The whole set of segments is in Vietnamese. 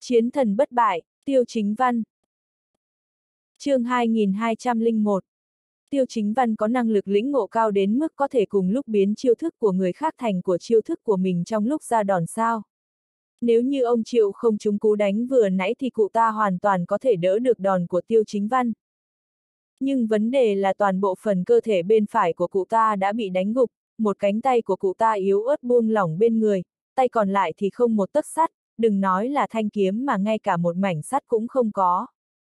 Chiến thần bất bại, Tiêu Chính Văn. Chương 2201. Tiêu Chính Văn có năng lực lĩnh ngộ cao đến mức có thể cùng lúc biến chiêu thức của người khác thành của chiêu thức của mình trong lúc ra đòn sao. Nếu như ông Triệu không trúng cú đánh vừa nãy thì cụ ta hoàn toàn có thể đỡ được đòn của Tiêu Chính Văn. Nhưng vấn đề là toàn bộ phần cơ thể bên phải của cụ ta đã bị đánh gục, một cánh tay của cụ ta yếu ớt buông lỏng bên người, tay còn lại thì không một tấc sắt, đừng nói là thanh kiếm mà ngay cả một mảnh sắt cũng không có.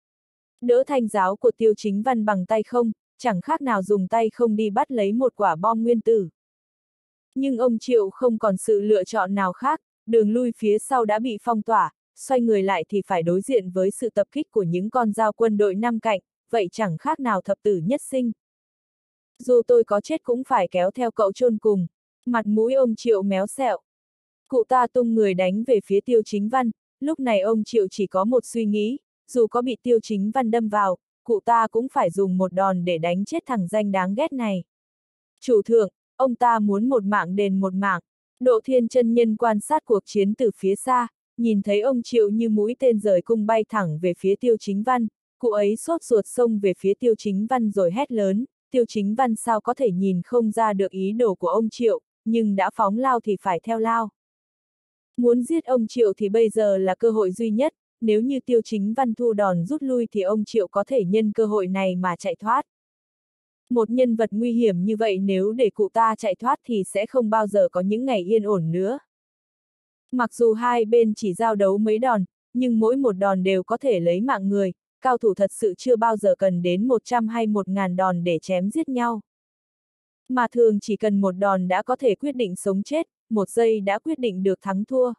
Đỡ thanh giáo của Tiêu Chính Văn bằng tay không, chẳng khác nào dùng tay không đi bắt lấy một quả bom nguyên tử. Nhưng ông Triệu không còn sự lựa chọn nào khác, đường lui phía sau đã bị phong tỏa, xoay người lại thì phải đối diện với sự tập kích của những con dao quân đội năm cạnh, vậy chẳng khác nào thập tử nhất sinh. Dù tôi có chết cũng phải kéo theo cậu chôn cùng. Mặt mũi ông Triệu méo xẹo. Cụ ta tung người đánh về phía Tiêu Chính Văn, lúc này ông Triệu chỉ có một suy nghĩ, dù có bị Tiêu Chính Văn đâm vào, cụ ta cũng phải dùng một đòn để đánh chết thằng danh đáng ghét này. Chủ thượng, ông ta muốn một mạng đền một mạng. Độ Thiên chân nhân quan sát cuộc chiến từ phía xa, nhìn thấy ông Triệu như mũi tên rời cung bay thẳng về phía Tiêu Chính Văn, cụ ấy sốt ruột xông về phía Tiêu Chính Văn rồi hét lớn, Tiêu Chính Văn sao có thể nhìn không ra được ý đồ của ông Triệu, nhưng đã phóng lao thì phải theo lao. Muốn giết ông Triệu thì bây giờ là cơ hội duy nhất, nếu như Tiêu Chính Văn thu đòn rút lui thì ông Triệu có thể nhân cơ hội này mà chạy thoát. Một nhân vật nguy hiểm như vậy nếu để cụ ta chạy thoát thì sẽ không bao giờ có những ngày yên ổn nữa. Mặc dù hai bên chỉ giao đấu mấy đòn, nhưng mỗi một đòn đều có thể lấy mạng người, cao thủ thật sự chưa bao giờ cần đến 100 hay 1000 đòn để chém giết nhau. Mà thường chỉ cần một đòn đã có thể quyết định sống chết, một giây đã quyết định được thắng thua.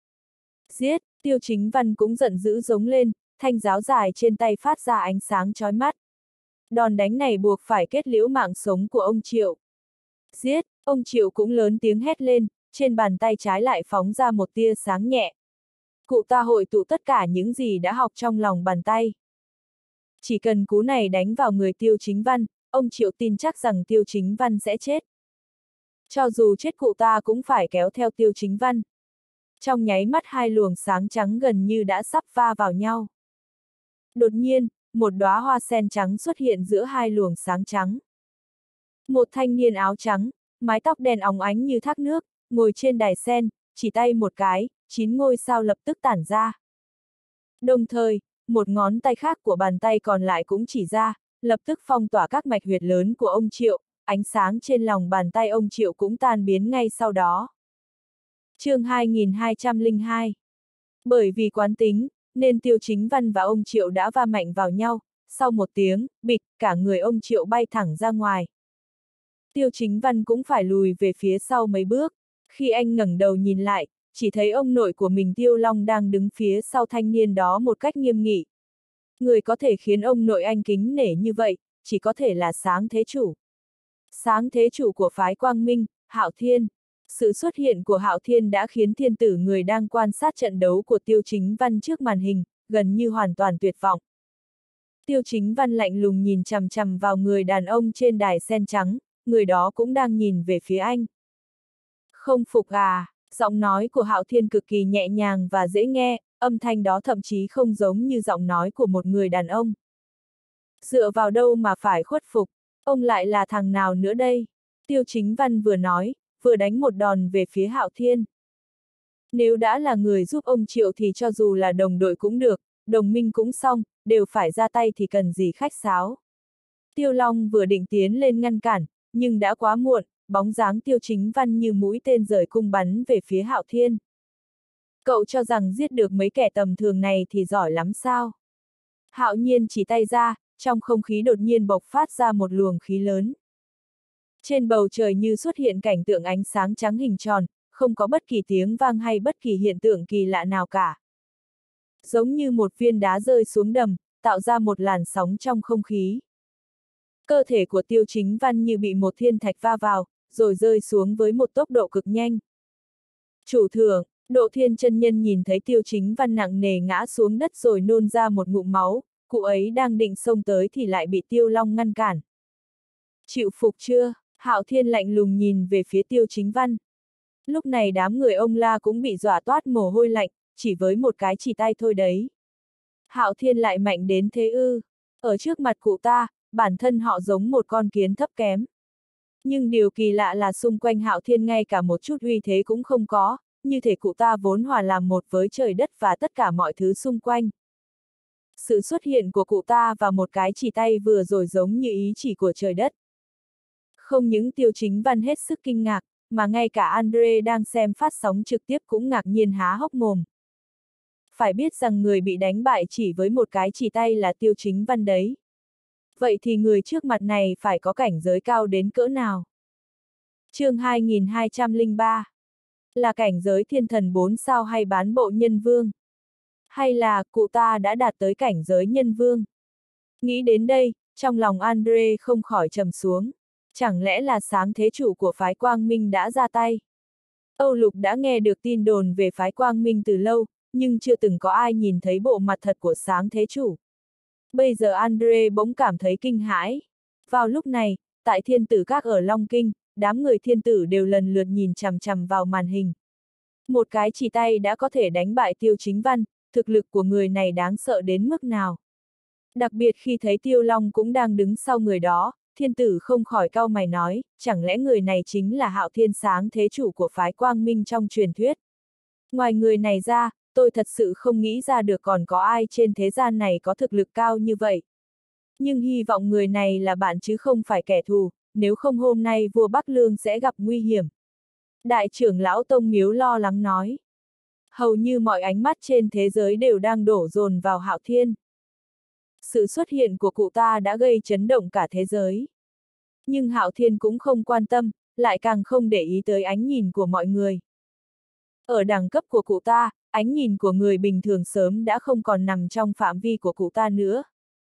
Giết, Tiêu Chính Văn cũng giận dữ giống lên, thanh giáo dài trên tay phát ra ánh sáng chói mắt. Đòn đánh này buộc phải kết liễu mạng sống của ông Triệu. Giết, ông Triệu cũng lớn tiếng hét lên, trên bàn tay trái lại phóng ra một tia sáng nhẹ. Cụ ta hội tụ tất cả những gì đã học trong lòng bàn tay. Chỉ cần cú này đánh vào người Tiêu Chính Văn, ông Triệu tin chắc rằng Tiêu Chính Văn sẽ chết. Cho dù chết cụ ta cũng phải kéo theo Tiêu Chính Văn. Trong nháy mắt hai luồng sáng trắng gần như đã sắp va vào nhau. Đột nhiên, một đóa hoa sen trắng xuất hiện giữa hai luồng sáng trắng. Một thanh niên áo trắng, mái tóc đen óng ánh như thác nước, ngồi trên đài sen, chỉ tay một cái, 9 ngôi sao lập tức tản ra. Đồng thời, một ngón tay khác của bàn tay còn lại cũng chỉ ra, lập tức phong tỏa các mạch huyệt lớn của ông Triệu, ánh sáng trên lòng bàn tay ông Triệu cũng tan biến ngay sau đó. Chương 2202. Bởi vì quán tính, nên Tiêu Chính Văn và ông Triệu đã va mạnh vào nhau, sau một tiếng, bịch, cả người ông Triệu bay thẳng ra ngoài. Tiêu Chính Văn cũng phải lùi về phía sau mấy bước, khi anh ngẩng đầu nhìn lại, chỉ thấy ông nội của mình Tiêu Long đang đứng phía sau thanh niên đó một cách nghiêm nghị. Người có thể khiến ông nội anh kính nể như vậy, chỉ có thể là Sáng Thế Chủ. Sáng Thế Chủ của phái Quang Minh, Hạo Thiên. Sự xuất hiện của Hạo Thiên đã khiến thiên tử người đang quan sát trận đấu của Tiêu Chính Văn trước màn hình, gần như hoàn toàn tuyệt vọng. Tiêu Chính Văn lạnh lùng nhìn chằm chằm vào người đàn ông trên đài sen trắng, người đó cũng đang nhìn về phía anh. Không phục à? Giọng nói của Hạo Thiên cực kỳ nhẹ nhàng và dễ nghe, âm thanh đó thậm chí không giống như giọng nói của một người đàn ông. Dựa vào đâu mà phải khuất phục, ông lại là thằng nào nữa đây? Tiêu Chính Văn vừa nói, vừa đánh một đòn về phía Hạo Thiên. Nếu đã là người giúp ông Triệu thì cho dù là đồng đội cũng được, đồng minh cũng xong, đều phải ra tay thì cần gì khách sáo. Tiêu Long vừa định tiến lên ngăn cản, nhưng đã quá muộn, bóng dáng Tiêu Chính Văn như mũi tên rời cung bắn về phía Hạo Thiên. Cậu cho rằng giết được mấy kẻ tầm thường này thì giỏi lắm sao? Hạo Nhiên chỉ tay ra, trong không khí đột nhiên bộc phát ra một luồng khí lớn. Trên bầu trời như xuất hiện cảnh tượng ánh sáng trắng hình tròn, không có bất kỳ tiếng vang hay bất kỳ hiện tượng kỳ lạ nào cả. Giống như một viên đá rơi xuống đầm, tạo ra một làn sóng trong không khí. Cơ thể của Tiêu Chính Văn như bị một thiên thạch va vào, rồi rơi xuống với một tốc độ cực nhanh. Chủ thượng, Độ Thiên chân nhân nhìn thấy Tiêu Chính Văn nặng nề ngã xuống đất rồi nôn ra một ngụm máu, cụ ấy đang định xông tới thì lại bị Tiêu Long ngăn cản. Chịu phục chưa? Hạo Thiên lạnh lùng nhìn về phía Tiêu Chính Văn. Lúc này đám người ông La cũng bị dọa toát mồ hôi lạnh, chỉ với một cái chỉ tay thôi đấy. Hạo Thiên lại mạnh đến thế ư? Ở trước mặt cụ ta, bản thân họ giống một con kiến thấp kém. Nhưng điều kỳ lạ là xung quanh Hạo Thiên ngay cả một chút uy thế cũng không có, như thể cụ ta vốn hòa làm một với trời đất và tất cả mọi thứ xung quanh. Sự xuất hiện của cụ ta và một cái chỉ tay vừa rồi giống như ý chỉ của trời đất. Không những Tiêu Chính Văn hết sức kinh ngạc, mà ngay cả Andre đang xem phát sóng trực tiếp cũng ngạc nhiên há hốc mồm. Phải biết rằng người bị đánh bại chỉ với một cái chỉ tay là Tiêu Chính Văn đấy. Vậy thì người trước mặt này phải có cảnh giới cao đến cỡ nào? Chương 2203. Là cảnh giới thiên thần 4 sao hay bán bộ nhân vương? Hay là cụ ta đã đạt tới cảnh giới nhân vương? Nghĩ đến đây, trong lòng Andre không khỏi trầm xuống. Chẳng lẽ là sáng thế chủ của phái Quang Minh đã ra tay? Âu Lục đã nghe được tin đồn về phái Quang Minh từ lâu, nhưng chưa từng có ai nhìn thấy bộ mặt thật của sáng thế chủ. Bây giờ Andre bỗng cảm thấy kinh hãi. Vào lúc này, tại thiên tử các ở Long Kinh, đám người thiên tử đều lần lượt nhìn chằm chằm vào màn hình. Một cái chỉ tay đã có thể đánh bại Tiêu Chính Văn, thực lực của người này đáng sợ đến mức nào. Đặc biệt khi thấy Tiêu Long cũng đang đứng sau người đó, thiên tử không khỏi cau mày nói, chẳng lẽ người này chính là Hạo Thiên sáng thế chủ của phái Quang Minh trong truyền thuyết. Ngoài người này ra, tôi thật sự không nghĩ ra được còn có ai trên thế gian này có thực lực cao như vậy. Nhưng hy vọng người này là bạn chứ không phải kẻ thù, nếu không hôm nay vua Bắc Lương sẽ gặp nguy hiểm. Đại trưởng lão Tông Miếu lo lắng nói. Hầu như mọi ánh mắt trên thế giới đều đang đổ dồn vào Hạo Thiên. Sự xuất hiện của cụ ta đã gây chấn động cả thế giới. Nhưng Hạo Thiên cũng không quan tâm, lại càng không để ý tới ánh nhìn của mọi người. Ở đẳng cấp của cụ ta, ánh nhìn của người bình thường sớm đã không còn nằm trong phạm vi của cụ ta nữa.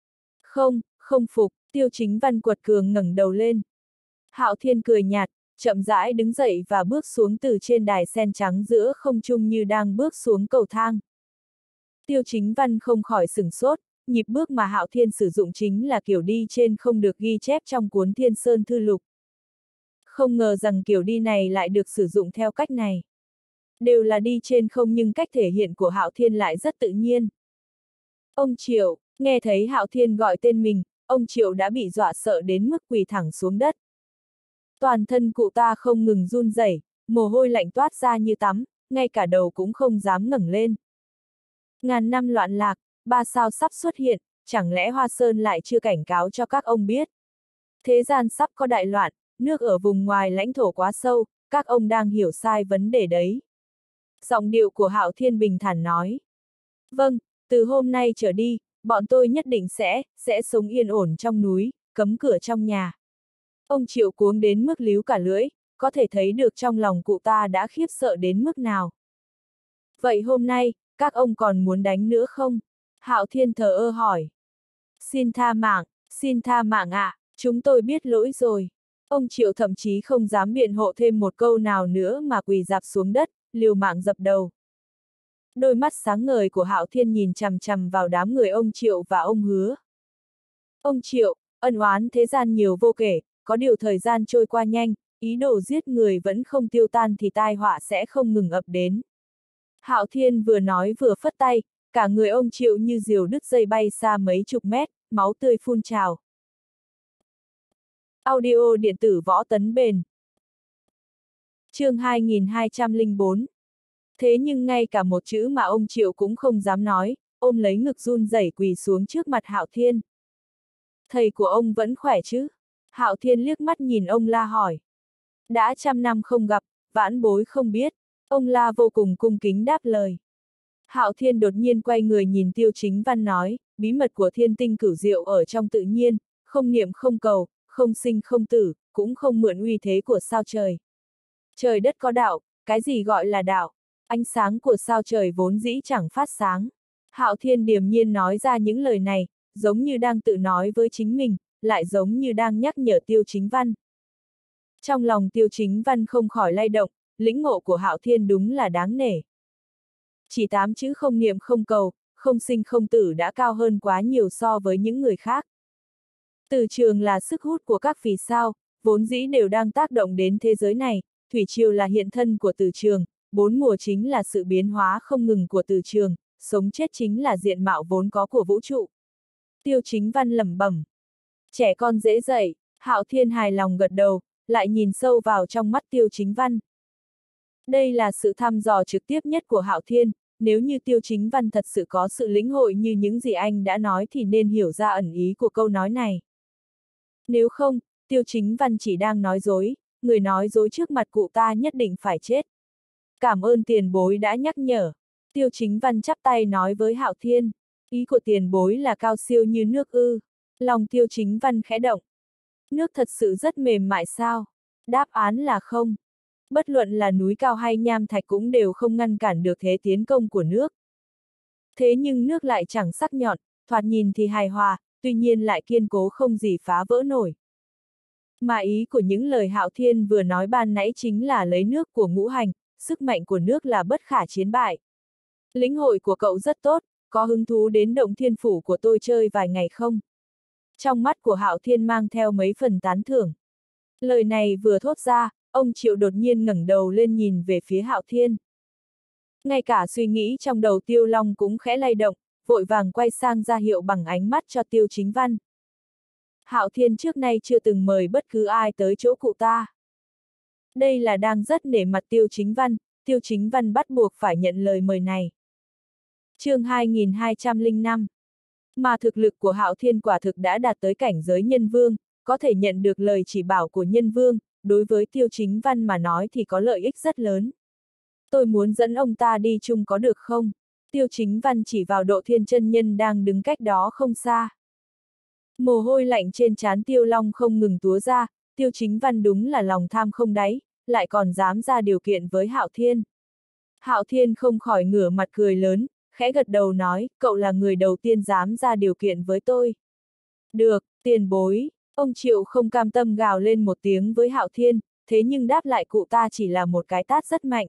Không phục, Tiêu Chính Văn quật cường ngẩng đầu lên. Hạo Thiên cười nhạt, chậm rãi đứng dậy và bước xuống từ trên đài sen trắng giữa không trung như đang bước xuống cầu thang. Tiêu Chính Văn không khỏi sửng sốt, nhịp bước mà Hạo Thiên sử dụng chính là kiểu đi trên không được ghi chép trong cuốn Thiên Sơn Thư Lục. Không ngờ rằng kiểu đi này lại được sử dụng theo cách này. Đều là đi trên không nhưng cách thể hiện của Hạo Thiên lại rất tự nhiên. Ông Triệu, nghe thấy Hạo Thiên gọi tên mình, ông Triệu đã bị dọa sợ đến mức quỳ thẳng xuống đất. Toàn thân cụ ta không ngừng run rẩy, mồ hôi lạnh toát ra như tắm, ngay cả đầu cũng không dám ngẩng lên. Ngàn năm loạn lạc, 3 sao sắp xuất hiện, chẳng lẽ Hoa Sơn lại chưa cảnh cáo cho các ông biết? Thế gian sắp có đại loạn, nước ở vùng ngoài lãnh thổ quá sâu, các ông đang hiểu sai vấn đề đấy. Giọng điệu của Hạo Thiên bình thản nói. Vâng, từ hôm nay trở đi, bọn tôi nhất định sẽ sống yên ổn trong núi, cấm cửa trong nhà. Ông Triệu cuống đến mức líu cả lưỡi, có thể thấy được trong lòng cụ ta đã khiếp sợ đến mức nào. Vậy hôm nay, các ông còn muốn đánh nữa không? Hạo Thiên thờ ơ hỏi. Xin tha mạng ạ, chúng tôi biết lỗi rồi. Ông Triệu thậm chí không dám biện hộ thêm một câu nào nữa mà quỳ rạp xuống đất, liều mạng dập đầu. Đôi mắt sáng ngời của Hạo Thiên nhìn chằm chằm vào đám người ông Triệu và ông Hứa. Ông Triệu, ân oán thế gian nhiều vô kể, có điều thời gian trôi qua nhanh, ý đồ giết người vẫn không tiêu tan thì tai họa sẽ không ngừng ập đến. Hạo Thiên vừa nói vừa phất tay, cả người ông Triệu như diều đứt dây bay xa mấy chục mét, máu tươi phun trào. Audio điện tử Võ Tấn Bền. Chương 2204. Thế nhưng ngay cả một chữ mà ông Triệu cũng không dám nói, ôm lấy ngực run rẩy quỳ xuống trước mặt Hạo Thiên. Thầy của ông vẫn khỏe chứ? Hạo Thiên liếc mắt nhìn ông La hỏi. Đã 100 năm không gặp, vãn bối không biết. Ông La vô cùng cung kính đáp lời. Hạo Thiên đột nhiên quay người nhìn Tiêu Chính Văn nói, bí mật của thiên tinh cửu diệu ở trong tự nhiên, không niệm không cầu, không sinh không tử, cũng không mượn uy thế của sao trời. Trời đất có đạo, cái gì gọi là đạo? Ánh sáng của sao trời vốn dĩ chẳng phát sáng. Hạo Thiên điềm nhiên nói ra những lời này, giống như đang tự nói với chính mình, lại giống như đang nhắc nhở Tiêu Chính Văn. Trong lòng Tiêu Chính Văn không khỏi lay động, lĩnh ngộ của Hạo Thiên đúng là đáng nể. Chỉ 8 chữ không niệm không cầu, không sinh không tử đã cao hơn quá nhiều so với những người khác. Từ trường là sức hút của các vì sao, vốn dĩ đều đang tác động đến thế giới này, thủy triều là hiện thân của từ trường, bốn mùa chính là sự biến hóa không ngừng của từ trường, sống chết chính là diện mạo vốn có của vũ trụ. Tiêu Chính Văn lẩm bẩm. Trẻ con dễ dạy, Hạo Thiên hài lòng gật đầu, lại nhìn sâu vào trong mắt Tiêu Chính Văn. Đây là sự thăm dò trực tiếp nhất của Hạo Thiên, nếu như Tiêu Chính Văn thật sự có sự lĩnh hội như những gì anh đã nói thì nên hiểu ra ẩn ý của câu nói này. Nếu không, Tiêu Chính Văn chỉ đang nói dối, người nói dối trước mặt cụ ta nhất định phải chết. Cảm ơn tiền bối đã nhắc nhở. Tiêu Chính Văn chắp tay nói với Hạo Thiên, ý của tiền bối là cao siêu như nước ư. Lòng Tiêu Chính Văn khẽ động. Nước thật sự rất mềm mại sao? Đáp án là không. Bất luận là núi cao hay nham thạch cũng đều không ngăn cản được thế tiến công của nước. Thế nhưng nước lại chẳng sắc nhọn, thoạt nhìn thì hài hòa, tuy nhiên lại kiên cố không gì phá vỡ nổi. Mà ý của những lời Hạo Thiên vừa nói ban nãy chính là lấy nước của ngũ hành, sức mạnh của nước là bất khả chiến bại. Lĩnh hội của cậu rất tốt, có hứng thú đến Động Thiên Phủ của tôi chơi vài ngày không? Trong mắt của Hạo Thiên mang theo mấy phần tán thưởng. Lời này vừa thốt ra, ông Triệu đột nhiên ngẩng đầu lên nhìn về phía Hạo Thiên. Ngay cả suy nghĩ trong đầu Tiêu Long cũng khẽ lay động, vội vàng quay sang ra hiệu bằng ánh mắt cho Tiêu Chính Văn. Hạo Thiên trước nay chưa từng mời bất cứ ai tới chỗ cụ ta. Đây là đang rất nể mặt Tiêu Chính Văn bắt buộc phải nhận lời mời này. Chương 2205. Mà thực lực của Hạo Thiên quả thực đã đạt tới cảnh giới nhân vương, có thể nhận được lời chỉ bảo của nhân vương, đối với Tiêu Chính Văn mà nói thì có lợi ích rất lớn. Tôi muốn dẫn ông ta đi chung có được không? Tiêu Chính Văn chỉ vào Độ Thiên chân nhân đang đứng cách đó không xa. Mồ hôi lạnh trên trán Tiêu Long không ngừng túa ra, Tiêu Chính Văn đúng là lòng tham không đáy, lại còn dám ra điều kiện với Hạo Thiên. Hạo Thiên không khỏi ngửa mặt cười lớn, khẽ gật đầu nói, cậu là người đầu tiên dám ra điều kiện với tôi. Được, tiền bối, ông Triệu không cam tâm gào lên một tiếng với Hạo Thiên, thế nhưng đáp lại cụ ta chỉ là một cái tát rất mạnh.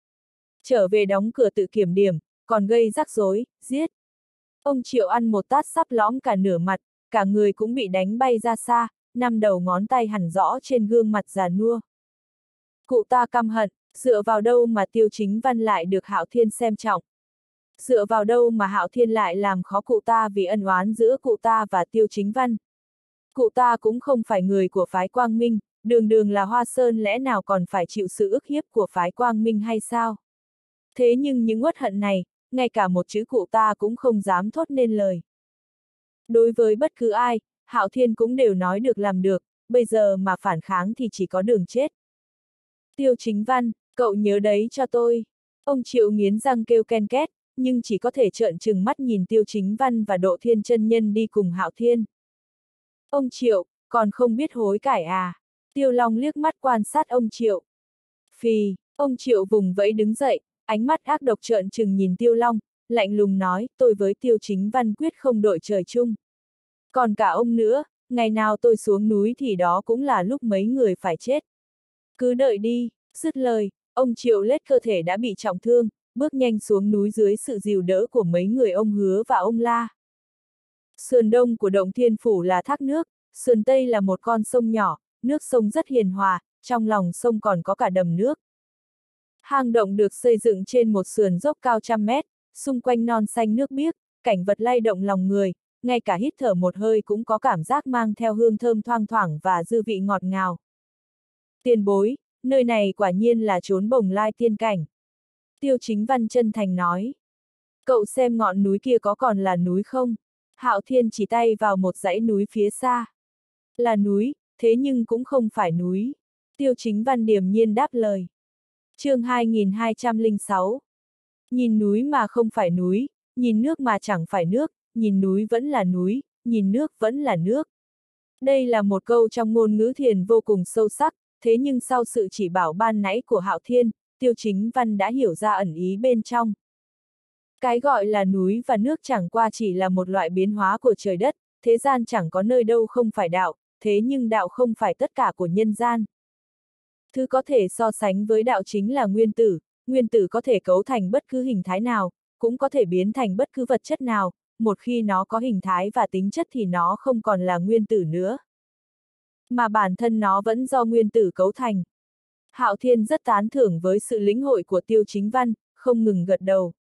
Trở về đóng cửa tự kiểm điểm, còn gây rắc rối, giết. Ông Triệu ăn một tát sắp lõm cả nửa mặt, cả người cũng bị đánh bay ra xa, 5 đầu ngón tay hằn rõ trên gương mặt già nua. Cụ ta căm hận, dựa vào đâu mà Tiêu Chính Văn lại được Hạo Thiên xem trọng? Dựa vào đâu mà Hạo Thiên lại làm khó cụ ta vì ân oán giữa cụ ta và Tiêu Chính Văn? Cụ ta cũng không phải người của phái Quang Minh, đường đường là Hoa Sơn lẽ nào còn phải chịu sự ức hiếp của phái Quang Minh hay sao? Thế nhưng những uất hận này, ngay cả một chữ cụ ta cũng không dám thốt nên lời. Đối với bất cứ ai, Hạo Thiên cũng đều nói được làm được, bây giờ mà phản kháng thì chỉ có đường chết. Tiêu Chính Văn, cậu nhớ đấy cho tôi. Ông Triệu nghiến răng kêu ken két, nhưng chỉ có thể trợn trừng mắt nhìn Tiêu Chính Văn và Độ Thiên chân nhân đi cùng Hạo Thiên. Ông Triệu, còn không biết hối cải à? Tiêu Long liếc mắt quan sát ông Triệu. Phì, ông Triệu vùng vẫy đứng dậy, ánh mắt ác độc trợn trừng nhìn Tiêu Long, lạnh lùng nói, tôi với Tiêu Chính Văn quyết không đội trời chung. Còn cả ông nữa, ngày nào tôi xuống núi thì đó cũng là lúc mấy người phải chết. Cứ đợi đi, dứt lời, ông Triệu lết cơ thể đã bị trọng thương, bước nhanh xuống núi dưới sự dìu đỡ của mấy người ông Hứa và ông La. Sườn đông của Động Thiên Phủ là thác nước, sườn tây là một con sông nhỏ, nước sông rất hiền hòa, trong lòng sông còn có cả đầm nước. Hang động được xây dựng trên một sườn dốc cao trăm mét, xung quanh non xanh nước biếc, cảnh vật lay động lòng người, ngay cả hít thở một hơi cũng có cảm giác mang theo hương thơm thoang thoảng và dư vị ngọt ngào. Tiền bối, nơi này quả nhiên là chốn Bồng Lai tiên cảnh. Tiêu Chính Văn chân thành nói. Cậu xem ngọn núi kia có còn là núi không? Hạo Thiên chỉ tay vào một dãy núi phía xa. Là núi, thế nhưng cũng không phải núi. Tiêu Chính Văn điềm nhiên đáp lời. Chương 2206. Nhìn núi mà không phải núi, nhìn nước mà chẳng phải nước, nhìn núi vẫn là núi, nhìn nước vẫn là nước. Đây là một câu trong ngôn ngữ thiền vô cùng sâu sắc, thế nhưng sau sự chỉ bảo ban nãy của Hạo Thiên, Tiêu Chính Văn đã hiểu ra ẩn ý bên trong. Cái gọi là núi và nước chẳng qua chỉ là một loại biến hóa của trời đất, thế gian chẳng có nơi đâu không phải đạo, thế nhưng đạo không phải tất cả của nhân gian. Thứ có thể so sánh với đạo chính là nguyên tử có thể cấu thành bất cứ hình thái nào, cũng có thể biến thành bất cứ vật chất nào, một khi nó có hình thái và tính chất thì nó không còn là nguyên tử nữa. Mà bản thân nó vẫn do nguyên tử cấu thành. Hạo Thiên rất tán thưởng với sự lĩnh hội của Tiêu Chính Văn, không ngừng gật đầu.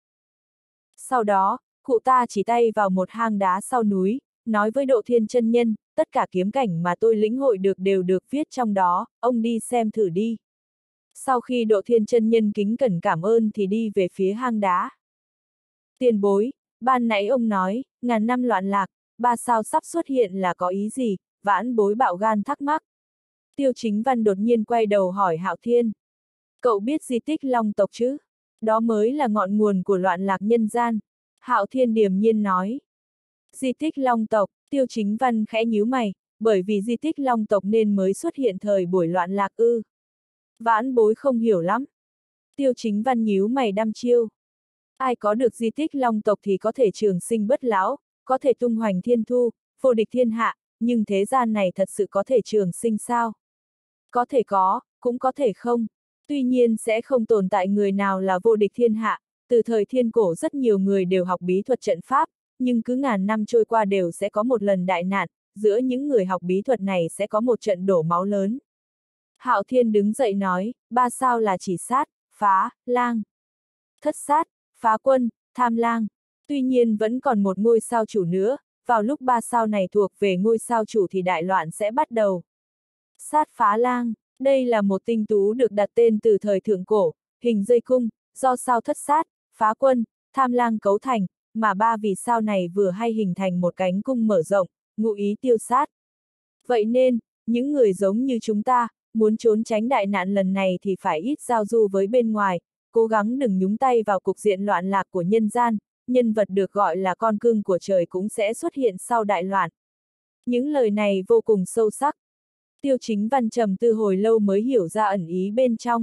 Sau đó, cụ ta chỉ tay vào một hang đá sau núi, nói với Độ Thiên chân nhân, tất cả kiếm cảnh mà tôi lĩnh hội được đều được viết trong đó, ông đi xem thử đi. Sau khi Độ Thiên chân nhân kính cẩn cảm ơn thì đi về phía hang đá. Tiền bối, ban nãy ông nói, ngàn năm loạn lạc, 3 sao sắp xuất hiện là có ý gì? Vãn bối bạo gan thắc mắc. Tiêu Chính Văn đột nhiên quay đầu hỏi Hạo Thiên. Cậu biết di tích Long tộc chứ? Đó mới là ngọn nguồn của loạn lạc nhân gian. Hạo Thiên điềm nhiên nói. Di tích Long tộc, Tiêu Chính Văn khẽ nhíu mày, bởi vì di tích Long tộc nên mới xuất hiện thời buổi loạn lạc ư. Vãn bối không hiểu lắm. Tiêu Chính Văn nhíu mày đăm chiêu. Ai có được di tích Long tộc thì có thể trường sinh bất lão, có thể tung hoành thiên thu, vô địch thiên hạ, nhưng thế gian này thật sự có thể trường sinh sao? Có thể có, cũng có thể không. Tuy nhiên sẽ không tồn tại người nào là vô địch thiên hạ, từ thời thiên cổ rất nhiều người đều học bí thuật trận pháp, nhưng cứ ngàn năm trôi qua đều sẽ có một lần đại nạn, giữa những người học bí thuật này sẽ có một trận đổ máu lớn. Hạo Thiên đứng dậy nói, 3 sao là chỉ sát, phá, lang, thất sát, phá quân, tham lang. Tuy nhiên vẫn còn một ngôi sao chủ nữa, vào lúc 3 sao này thuộc về ngôi sao chủ thì đại loạn sẽ bắt đầu. Sát phá lang, đây là một tinh tú được đặt tên từ thời thượng cổ, hình dây cung, do sao thất sát, phá quân, tham lang cấu thành, mà 3 vì sao này vừa hay hình thành một cánh cung mở rộng, ngụ ý tiêu sát. Vậy nên, những người giống như chúng ta, muốn trốn tránh đại nạn lần này thì phải ít giao du với bên ngoài, cố gắng đừng nhúng tay vào cục diện loạn lạc của nhân gian, nhân vật được gọi là con cưng của trời cũng sẽ xuất hiện sau đại loạn. Những lời này vô cùng sâu sắc. Tiêu Chính Văn trầm tư hồi lâu mới hiểu ra ẩn ý bên trong.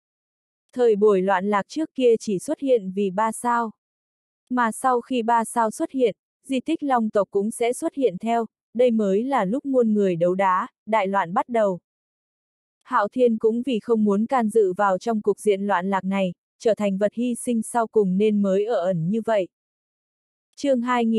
Thời buổi loạn lạc trước kia chỉ xuất hiện vì 3 sao. Mà sau khi 3 sao xuất hiện, di tích Long tộc cũng sẽ xuất hiện theo, đây mới là lúc muôn người đấu đá, đại loạn bắt đầu. Hạo Thiên cũng vì không muốn can dự vào trong cục diện loạn lạc này, trở thành vật hy sinh sau cùng nên mới ở ẩn như vậy. Chương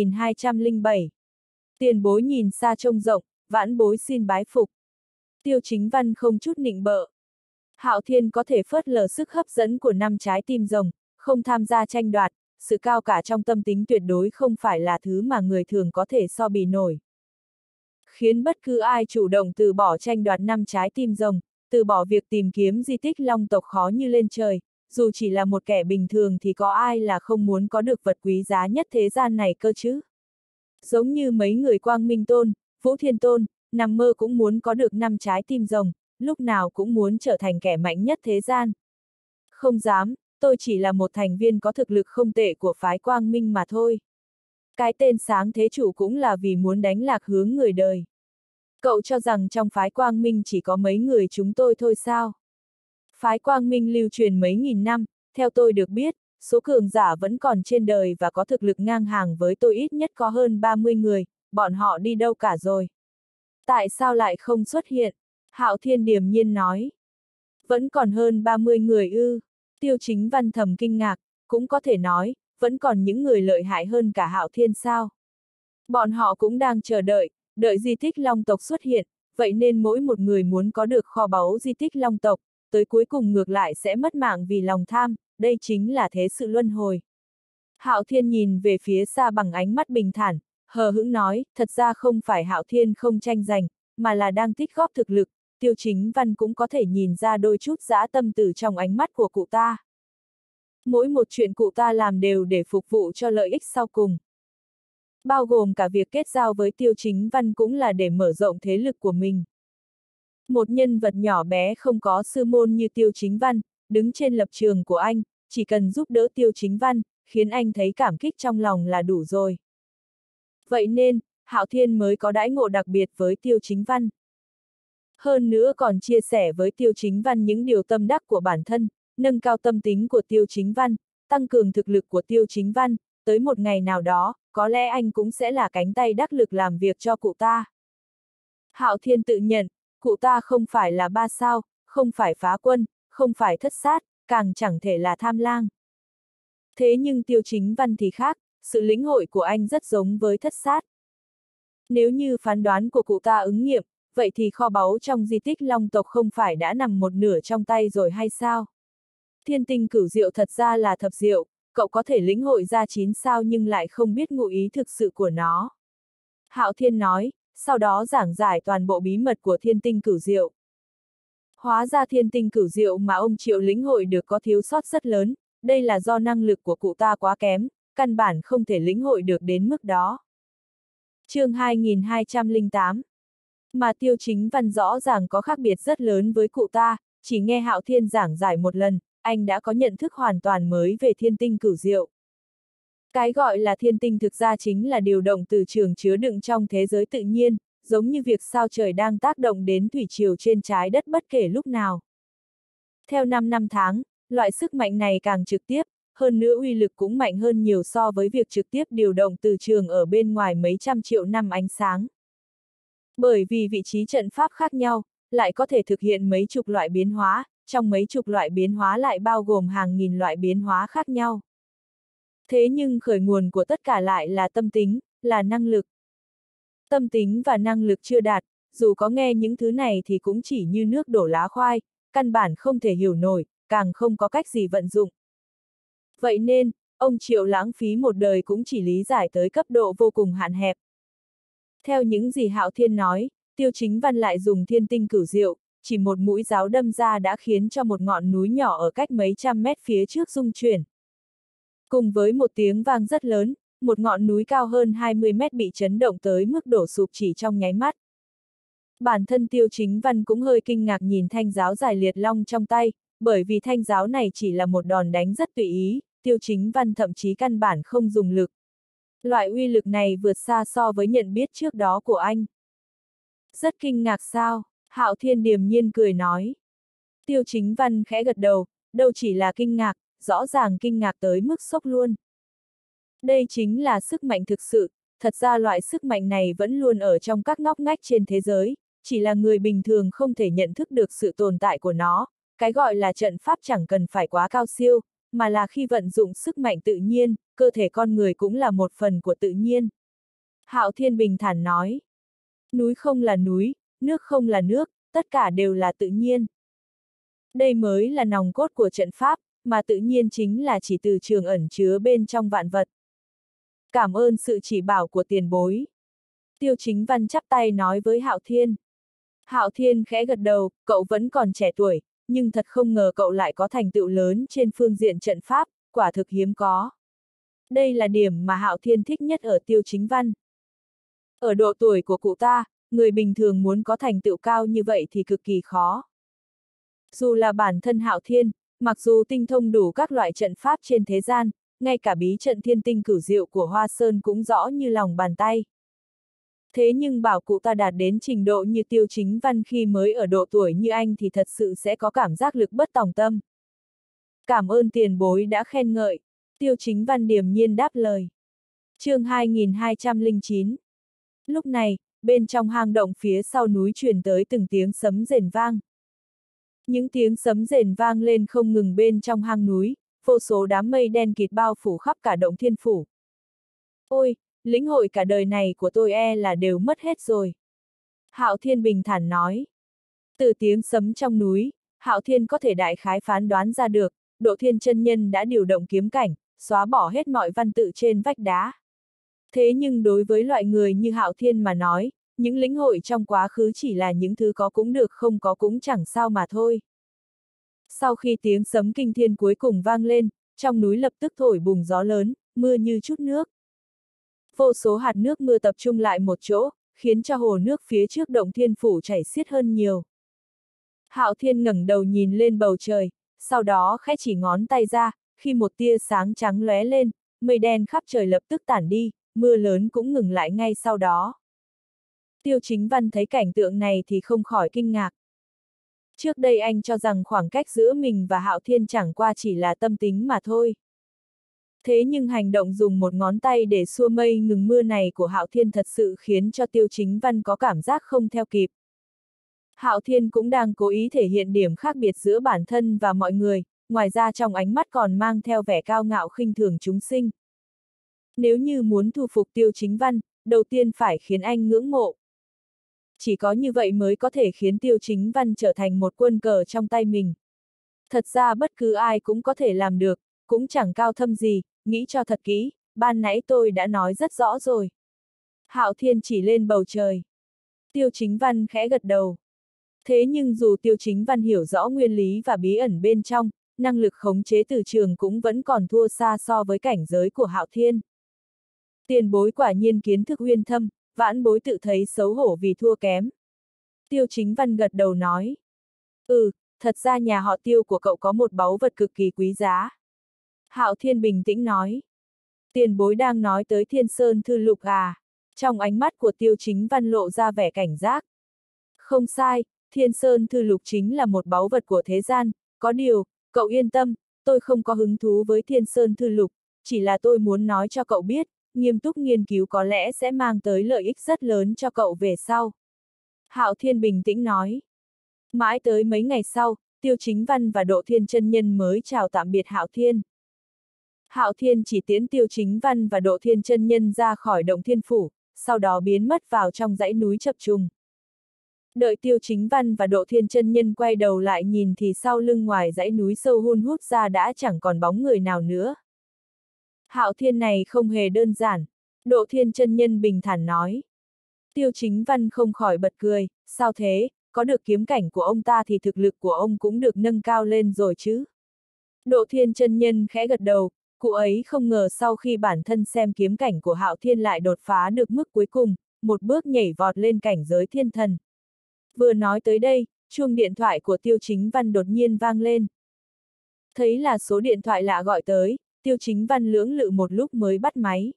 2207. Tiền bối nhìn xa trông rộng, vãn bối xin bái phục. Tiêu Chính Văn không chút nịnh bợ. Hạo Thiên có thể phớt lờ sức hấp dẫn của 5 trái tim rồng, không tham gia tranh đoạt, sự cao cả trong tâm tính tuyệt đối không phải là thứ mà người thường có thể so bì nổi. Khiến bất cứ ai chủ động từ bỏ tranh đoạt 5 trái tim rồng, từ bỏ việc tìm kiếm di tích Long tộc khó như lên trời, dù chỉ là một kẻ bình thường thì có ai là không muốn có được vật quý giá nhất thế gian này cơ chứ? Giống như mấy người Quang Minh Tôn, Vũ Thiên Tôn, nằm mơ cũng muốn có được 5 trái tim rồng, lúc nào cũng muốn trở thành kẻ mạnh nhất thế gian. Không dám, tôi chỉ là một thành viên có thực lực không tệ của phái Quang Minh mà thôi. Cái tên sáng thế chủ cũng là vì muốn đánh lạc hướng người đời. Cậu cho rằng trong phái Quang Minh chỉ có mấy người chúng tôi thôi sao? Phái Quang Minh lưu truyền mấy nghìn năm, theo tôi được biết, số cường giả vẫn còn trên đời và có thực lực ngang hàng với tôi ít nhất có hơn 30 người, bọn họ đi đâu cả rồi? Tại sao lại không xuất hiện? Hạo Thiên điềm nhiên nói. Vẫn còn hơn 30 người ư? Tiêu Chính Văn thầm kinh ngạc, cũng có thể nói, vẫn còn những người lợi hại hơn cả Hạo Thiên sao? Bọn họ cũng đang chờ đợi, đợi di tích Long tộc xuất hiện, vậy nên mỗi một người muốn có được kho báu di tích Long tộc, tới cuối cùng ngược lại sẽ mất mạng vì lòng tham, đây chính là thế sự luân hồi. Hạo Thiên nhìn về phía xa bằng ánh mắt bình thản, hờ hững nói, thật ra không phải Hạo Thiên không tranh giành, mà là đang tích góp thực lực, Tiêu Chính Văn cũng có thể nhìn ra đôi chút dã tâm từ trong ánh mắt của cụ ta. Mỗi một chuyện cụ ta làm đều để phục vụ cho lợi ích sau cùng. Bao gồm cả việc kết giao với Tiêu Chính Văn cũng là để mở rộng thế lực của mình. Một nhân vật nhỏ bé không có sư môn như Tiêu Chính Văn, đứng trên lập trường của anh, chỉ cần giúp đỡ Tiêu Chính Văn, khiến anh thấy cảm kích trong lòng là đủ rồi. Vậy nên, Hạo Thiên mới có đãi ngộ đặc biệt với Tiêu Chính Văn. Hơn nữa còn chia sẻ với Tiêu Chính Văn những điều tâm đắc của bản thân, nâng cao tâm tính của Tiêu Chính Văn, tăng cường thực lực của Tiêu Chính Văn, tới một ngày nào đó, có lẽ anh cũng sẽ là cánh tay đắc lực làm việc cho cụ ta. Hạo Thiên tự nhận, cụ ta không phải là 3 sao, không phải phá quân, không phải thất sát, càng chẳng thể là tham lang. Thế nhưng Tiêu Chính Văn thì khác, sự lĩnh hội của anh rất giống với thất sát. Nếu như phán đoán của cụ ta ứng nghiệm, vậy thì kho báu trong di tích Long tộc không phải đã nằm một nửa trong tay rồi hay sao? Thiên tinh cửu diệu thật ra là thập diệu, cậu có thể lĩnh hội ra 9 sao nhưng lại không biết ngụ ý thực sự của nó. Hạo Thiên nói, sau đó giảng giải toàn bộ bí mật của thiên tinh cửu diệu. Hóa ra thiên tinh cửu diệu mà ông Triệu lĩnh hội được có thiếu sót rất lớn, đây là do năng lực của cụ ta quá kém, căn bản không thể lĩnh hội được đến mức đó. Chương 2208. Mà Tiêu Chính Văn rõ ràng có khác biệt rất lớn với cụ ta, chỉ nghe Hạo Thiên giảng giải một lần, anh đã có nhận thức hoàn toàn mới về thiên tinh cửu diệu. Cái gọi là thiên tinh thực ra chính là điều động từ trường chứa đựng trong thế giới tự nhiên, giống như việc sao trời đang tác động đến thủy triều trên trái đất bất kể lúc nào. Theo 5 năm tháng, loại sức mạnh này càng trực tiếp, hơn nữa uy lực cũng mạnh hơn nhiều so với việc trực tiếp điều động từ trường ở bên ngoài mấy trăm triệu năm ánh sáng. Bởi vì vị trí trận pháp khác nhau, lại có thể thực hiện mấy chục loại biến hóa, trong mấy chục loại biến hóa lại bao gồm hàng nghìn loại biến hóa khác nhau. Thế nhưng khởi nguồn của tất cả lại là tâm tính, là năng lực. Tâm tính và năng lực chưa đạt, dù có nghe những thứ này thì cũng chỉ như nước đổ lá khoai, căn bản không thể hiểu nổi, càng không có cách gì vận dụng. Vậy nên, ông Triệu lãng phí một đời cũng chỉ lý giải tới cấp độ vô cùng hạn hẹp. Theo những gì Hạo Thiên nói, Tiêu Chính Văn lại dùng thiên tinh cửu diệu, chỉ một mũi giáo đâm ra đã khiến cho một ngọn núi nhỏ ở cách mấy trăm mét phía trước rung chuyển. Cùng với một tiếng vang rất lớn, một ngọn núi cao hơn 20 mét bị chấn động tới mức đổ sụp chỉ trong nháy mắt. Bản thân Tiêu Chính Văn cũng hơi kinh ngạc nhìn thanh giáo dài liệt long trong tay, bởi vì thanh giáo này chỉ là một đòn đánh rất tùy ý, Tiêu Chính Văn thậm chí căn bản không dùng lực. Loại uy lực này vượt xa so với nhận biết trước đó của anh. Rất kinh ngạc sao? Hạo Thiên điềm nhiên cười nói. Tiêu Chính Văn khẽ gật đầu, đâu chỉ là kinh ngạc, rõ ràng kinh ngạc tới mức sốc luôn. Đây chính là sức mạnh thực sự, thật ra loại sức mạnh này vẫn luôn ở trong các ngóc ngách trên thế giới, chỉ là người bình thường không thể nhận thức được sự tồn tại của nó, cái gọi là trận pháp chẳng cần phải quá cao siêu, mà là khi vận dụng sức mạnh tự nhiên, cơ thể con người cũng là một phần của tự nhiên. Hạo Thiên bình thản nói, núi không là núi, nước không là nước, tất cả đều là tự nhiên. Đây mới là nòng cốt của trận pháp, mà tự nhiên chính là chỉ từ trường ẩn chứa bên trong vạn vật. Cảm ơn sự chỉ bảo của tiền bối. Tiêu Chính Văn chắp tay nói với Hạo Thiên. Hạo Thiên khẽ gật đầu, cậu vẫn còn trẻ tuổi, nhưng thật không ngờ cậu lại có thành tựu lớn trên phương diện trận pháp, quả thực hiếm có. Đây là điểm mà Hạo Thiên thích nhất ở Tiêu Chính Văn. Ở độ tuổi của cụ ta, người bình thường muốn có thành tựu cao như vậy thì cực kỳ khó. Dù là bản thân Hạo Thiên, mặc dù tinh thông đủ các loại trận pháp trên thế gian, ngay cả bí trận thiên tinh cửu diệu của Hoa Sơn cũng rõ như lòng bàn tay. Thế nhưng bảo cụ ta đạt đến trình độ như Tiêu Chính Văn khi mới ở độ tuổi như anh thì thật sự sẽ có cảm giác lực bất tòng tâm. Cảm ơn tiền bối đã khen ngợi. Tiêu Chính Văn điềm nhiên đáp lời. Chương 2209. Lúc này, bên trong hang động phía sau núi truyền tới từng tiếng sấm rền vang. Những tiếng sấm rền vang lên không ngừng bên trong hang núi, vô số đám mây đen kịt bao phủ khắp cả động thiên phủ. Ôi, lĩnh hội cả đời này của tôi là đều mất hết rồi. Hạo Thiên bình thản nói. Từ tiếng sấm trong núi, Hạo Thiên có thể đại khái phán đoán ra được, Độ Thiên chân nhân đã điều động kiếm cảnh, xóa bỏ hết mọi văn tự trên vách đá. Thế nhưng đối với loại người như Hạo Thiên mà nói, những lĩnh hội trong quá khứ chỉ là những thứ có cũng được không có cũng chẳng sao mà thôi. Sau khi tiếng sấm kinh thiên cuối cùng vang lên, trong núi lập tức thổi bùng gió lớn, mưa như chút nước. Vô số hạt nước mưa tập trung lại một chỗ, khiến cho hồ nước phía trước động thiên phủ chảy xiết hơn nhiều. Hạo Thiên ngẩng đầu nhìn lên bầu trời, sau đó khẽ chỉ ngón tay ra, khi một tia sáng trắng lóe lên, mây đen khắp trời lập tức tản đi, mưa lớn cũng ngừng lại ngay sau đó. Tiêu Chính Văn thấy cảnh tượng này thì không khỏi kinh ngạc. Trước đây anh cho rằng khoảng cách giữa mình và Hạo Thiên chẳng qua chỉ là tâm tính mà thôi. Thế nhưng hành động dùng một ngón tay để xua mây ngừng mưa này của Hạo Thiên thật sự khiến cho Tiêu Chính Văn có cảm giác không theo kịp. Hạo Thiên cũng đang cố ý thể hiện điểm khác biệt giữa bản thân và mọi người, ngoài ra trong ánh mắt còn mang theo vẻ cao ngạo khinh thường chúng sinh. Nếu như muốn thu phục Tiêu Chính Văn, đầu tiên phải khiến anh ngưỡng mộ. chỉ có như vậy mới có thể khiến Tiêu Chính Văn trở thành một quân cờ trong tay mình. Thật ra bất cứ ai cũng có thể làm được, cũng chẳng cao thâm gì, nghĩ cho thật kỹ, ban nãy tôi đã nói rất rõ rồi. Hạo Thiên chỉ lên bầu trời. Tiêu Chính Văn khẽ gật đầu. Thế nhưng dù Tiêu Chính Văn hiểu rõ nguyên lý và bí ẩn bên trong, năng lực khống chế từ trường cũng vẫn còn thua xa so với cảnh giới của Hạo Thiên. Tiền bối quả nhiên kiến thức uyên thâm, vãn bối tự thấy xấu hổ vì thua kém. Tiêu Chính Văn gật đầu nói. Thật ra nhà họ Tiêu của cậu có một báu vật cực kỳ quý giá. Hạo Thiên bình tĩnh nói. Tiền bối đang nói tới Thiên Sơn Thư Lục à? Trong ánh mắt của Tiêu Chính Văn lộ ra vẻ cảnh giác. Không sai, Thiên Sơn Thư Lục chính là một báu vật của thế gian, có điều, cậu yên tâm, tôi không có hứng thú với Thiên Sơn Thư Lục, chỉ là tôi muốn nói cho cậu biết, nghiêm túc nghiên cứu có lẽ sẽ mang tới lợi ích rất lớn cho cậu về sau. Hạo Thiên bình tĩnh nói. Mãi tới mấy ngày sau, Tiêu Chính Văn và Độ Thiên chân nhân mới chào tạm biệt Hạo Thiên. Hạo Thiên chỉ tiễn Tiêu Chính Văn và Độ Thiên chân nhân ra khỏi động thiên phủ, sau đó biến mất vào trong dãy núi chập trùng. Đợi Tiêu Chính Văn và Độ Thiên chân nhân quay đầu lại nhìn thì sau lưng ngoài dãy núi sâu hun hút ra đã chẳng còn bóng người nào nữa. Hạo Thiên này không hề đơn giản, Độ Thiên chân nhân bình thản nói. Tiêu Chính Văn không khỏi bật cười, sao thế, có được kiếm cảnh của ông ta thì thực lực của ông cũng được nâng cao lên rồi chứ. Độ Thiên chân nhân khẽ gật đầu, cụ ấy không ngờ sau khi bản thân xem kiếm cảnh của Hạo Thiên lại đột phá được mức cuối cùng, một bước nhảy vọt lên cảnh giới thiên thần. Vừa nói tới đây, chuông điện thoại của Tiêu Chính Văn đột nhiên vang lên. Thấy là số điện thoại lạ gọi tới, Tiêu Chính Văn lưỡng lự một lúc mới bắt máy.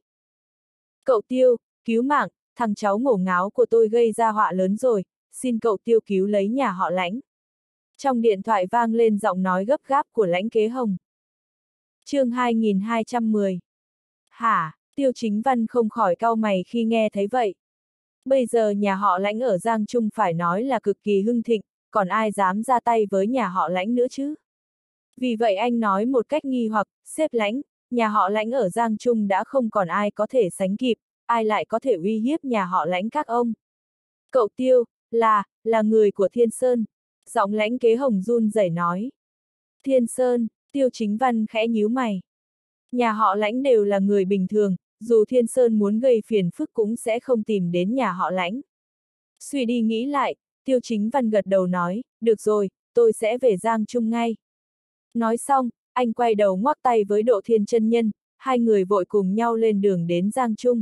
Cậu Tiêu, cứu mạng, thằng cháu ngổ ngáo của tôi gây ra họa lớn rồi, xin cậu Tiêu cứu lấy nhà họ Lãnh. Trong điện thoại vang lên giọng nói gấp gáp của Lãnh Kế Hồng. Chương 2210. Hả, Tiêu Chính Văn không khỏi cau mày khi nghe thấy vậy. Bây giờ nhà họ Lãnh ở Giang Trung phải nói là cực kỳ hưng thịnh, còn ai dám ra tay với nhà họ Lãnh nữa chứ? Vì vậy anh nói một cách nghi hoặc, sếp Lãnh, nhà họ Lãnh ở Giang Trung đã không còn ai có thể sánh kịp, ai lại có thể uy hiếp nhà họ Lãnh các ông? Cậu Tiêu, là người của Thiên Sơn. Giọng Lãnh Kế Hồng run rẩy nói. Thiên Sơn, Tiêu Chính Văn khẽ nhíu mày. Nhà họ Lãnh đều là người bình thường, dù Thiên Sơn muốn gây phiền phức cũng sẽ không tìm đến nhà họ Lãnh. Suy đi nghĩ lại, Tiêu Chính Văn gật đầu nói, được rồi, tôi sẽ về Giang Trung ngay. Nói xong, anh quay đầu ngoắc tay với Độ Thiên chân nhân, hai người vội cùng nhau lên đường đến Giang Trung.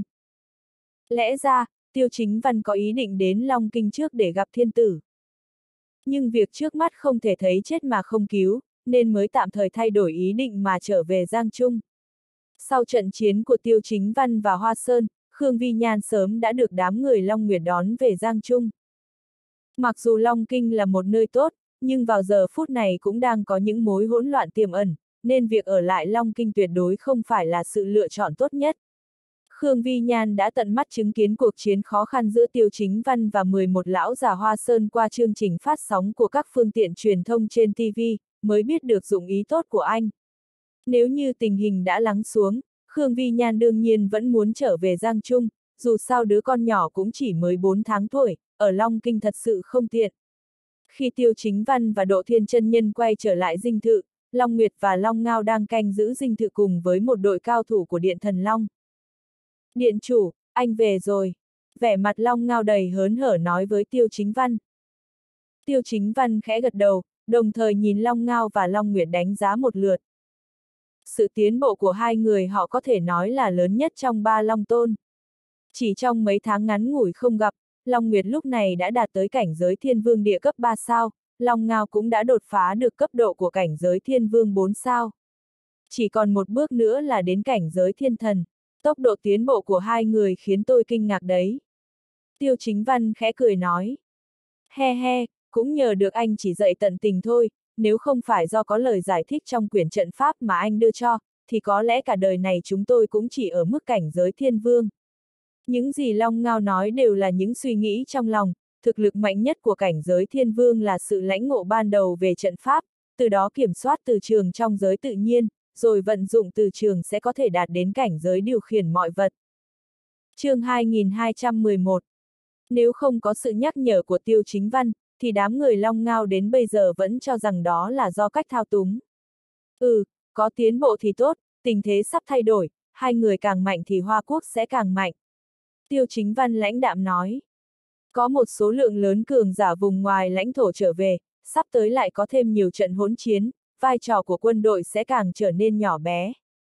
Lẽ ra, Tiêu Chính Văn có ý định đến Long Kinh trước để gặp thiên tử. Nhưng việc trước mắt không thể thấy chết mà không cứu, nên mới tạm thời thay đổi ý định mà trở về Giang Trung. Sau trận chiến của Tiêu Chính Văn và Hoa Sơn, Khương Vi Nhan sớm đã được đám người Long Nguyệt đón về Giang Trung. Mặc dù Long Kinh là một nơi tốt, nhưng vào giờ phút này cũng đang có những mối hỗn loạn tiềm ẩn, nên việc ở lại Long Kinh tuyệt đối không phải là sự lựa chọn tốt nhất. Khương Vi Nhan đã tận mắt chứng kiến cuộc chiến khó khăn giữa Tiêu Chính Văn và 11 lão già Hoa Sơn qua chương trình phát sóng của các phương tiện truyền thông trên TV, mới biết được dụng ý tốt của anh. Nếu như tình hình đã lắng xuống, Khương Vi Nhan đương nhiên vẫn muốn trở về Giang Trung, dù sao đứa con nhỏ cũng chỉ mới 4 tháng tuổi, ở Long Kinh thật sự không tiện. Khi Tiêu Chính Văn và Độ Thiên chân nhân quay trở lại dinh thự, Long Nguyệt và Long Ngao đang canh giữ dinh thự cùng với một đội cao thủ của Điện Thần Long. Điện chủ, anh về rồi. Vẻ mặt Long Ngao đầy hớn hở nói với Tiêu Chính Văn. Tiêu Chính Văn khẽ gật đầu, đồng thời nhìn Long Ngao và Long Nguyệt đánh giá một lượt. Sự tiến bộ của hai người họ có thể nói là lớn nhất trong ba Long Tôn. Chỉ trong mấy tháng ngắn ngủi không gặp, Long Nguyệt lúc này đã đạt tới cảnh giới Thiên Vương địa cấp 3 sao, Long Ngao cũng đã đột phá được cấp độ của cảnh giới Thiên Vương 4 sao. Chỉ còn một bước nữa là đến cảnh giới Thiên Thần, tốc độ tiến bộ của hai người khiến tôi kinh ngạc đấy. Tiêu Chính Văn khẽ cười nói. He he, cũng nhờ được anh chỉ dạy tận tình thôi, nếu không phải do có lời giải thích trong quyển trận pháp mà anh đưa cho, thì có lẽ cả đời này chúng tôi cũng chỉ ở mức cảnh giới Thiên Vương. Những gì Long Ngao nói đều là những suy nghĩ trong lòng, thực lực mạnh nhất của cảnh giới Thiên Vương là sự lãnh ngộ ban đầu về trận pháp, từ đó kiểm soát từ trường trong giới tự nhiên, rồi vận dụng từ trường sẽ có thể đạt đến cảnh giới điều khiển mọi vật. Chương 2211 Nếu không có sự nhắc nhở của Tiêu Chính Văn, thì đám người Long Ngao đến bây giờ vẫn cho rằng đó là do cách thao túng. Có tiến bộ thì tốt, tình thế sắp thay đổi, hai người càng mạnh thì Hoa Quốc sẽ càng mạnh. Tiêu Chính Văn lãnh đạm nói. Có một số lượng lớn cường giả vùng ngoài lãnh thổ trở về, sắp tới lại có thêm nhiều trận hỗn chiến, vai trò của quân đội sẽ càng trở nên nhỏ bé.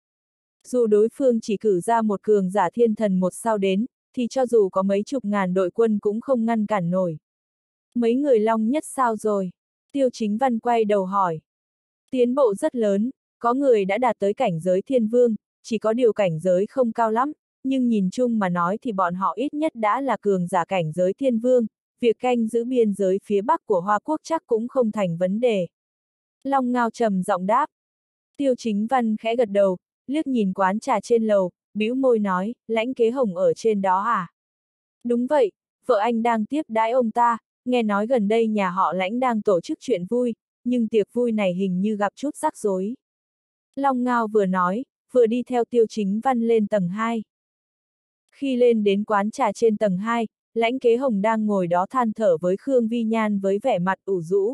Dù đối phương chỉ cử ra một cường giả thiên thần một sao đến, thì cho dù có mấy chục ngàn đội quân cũng không ngăn cản nổi. Mấy người Long Nhất sao rồi? Tiêu Chính Văn quay đầu hỏi. Tiến bộ rất lớn, có người đã đạt tới cảnh giới thiên vương, chỉ có điều cảnh giới không cao lắm, nhưng nhìn chung mà nói thì bọn họ ít nhất đã là cường giả cảnh giới thiên vương, việc canh giữ biên giới phía bắc của Hoa Quốc chắc cũng không thành vấn đề. Long Ngao trầm giọng đáp. Tiêu Chính Văn khẽ gật đầu, liếc nhìn quán trà trên lầu, bĩu môi nói, Lãnh Kế Hồng ở trên đó à? Đúng vậy, vợ anh đang tiếp đãi ông ta, nghe nói gần đây nhà họ Lãnh đang tổ chức chuyện vui, nhưng tiệc vui này hình như gặp chút rắc rối. Long Ngao vừa nói, vừa đi theo Tiêu Chính Văn lên tầng 2. Khi lên đến quán trà trên tầng 2, Lãnh Kế Hồng đang ngồi đó than thở với Khương Vi Nhan với vẻ mặt ủ rũ.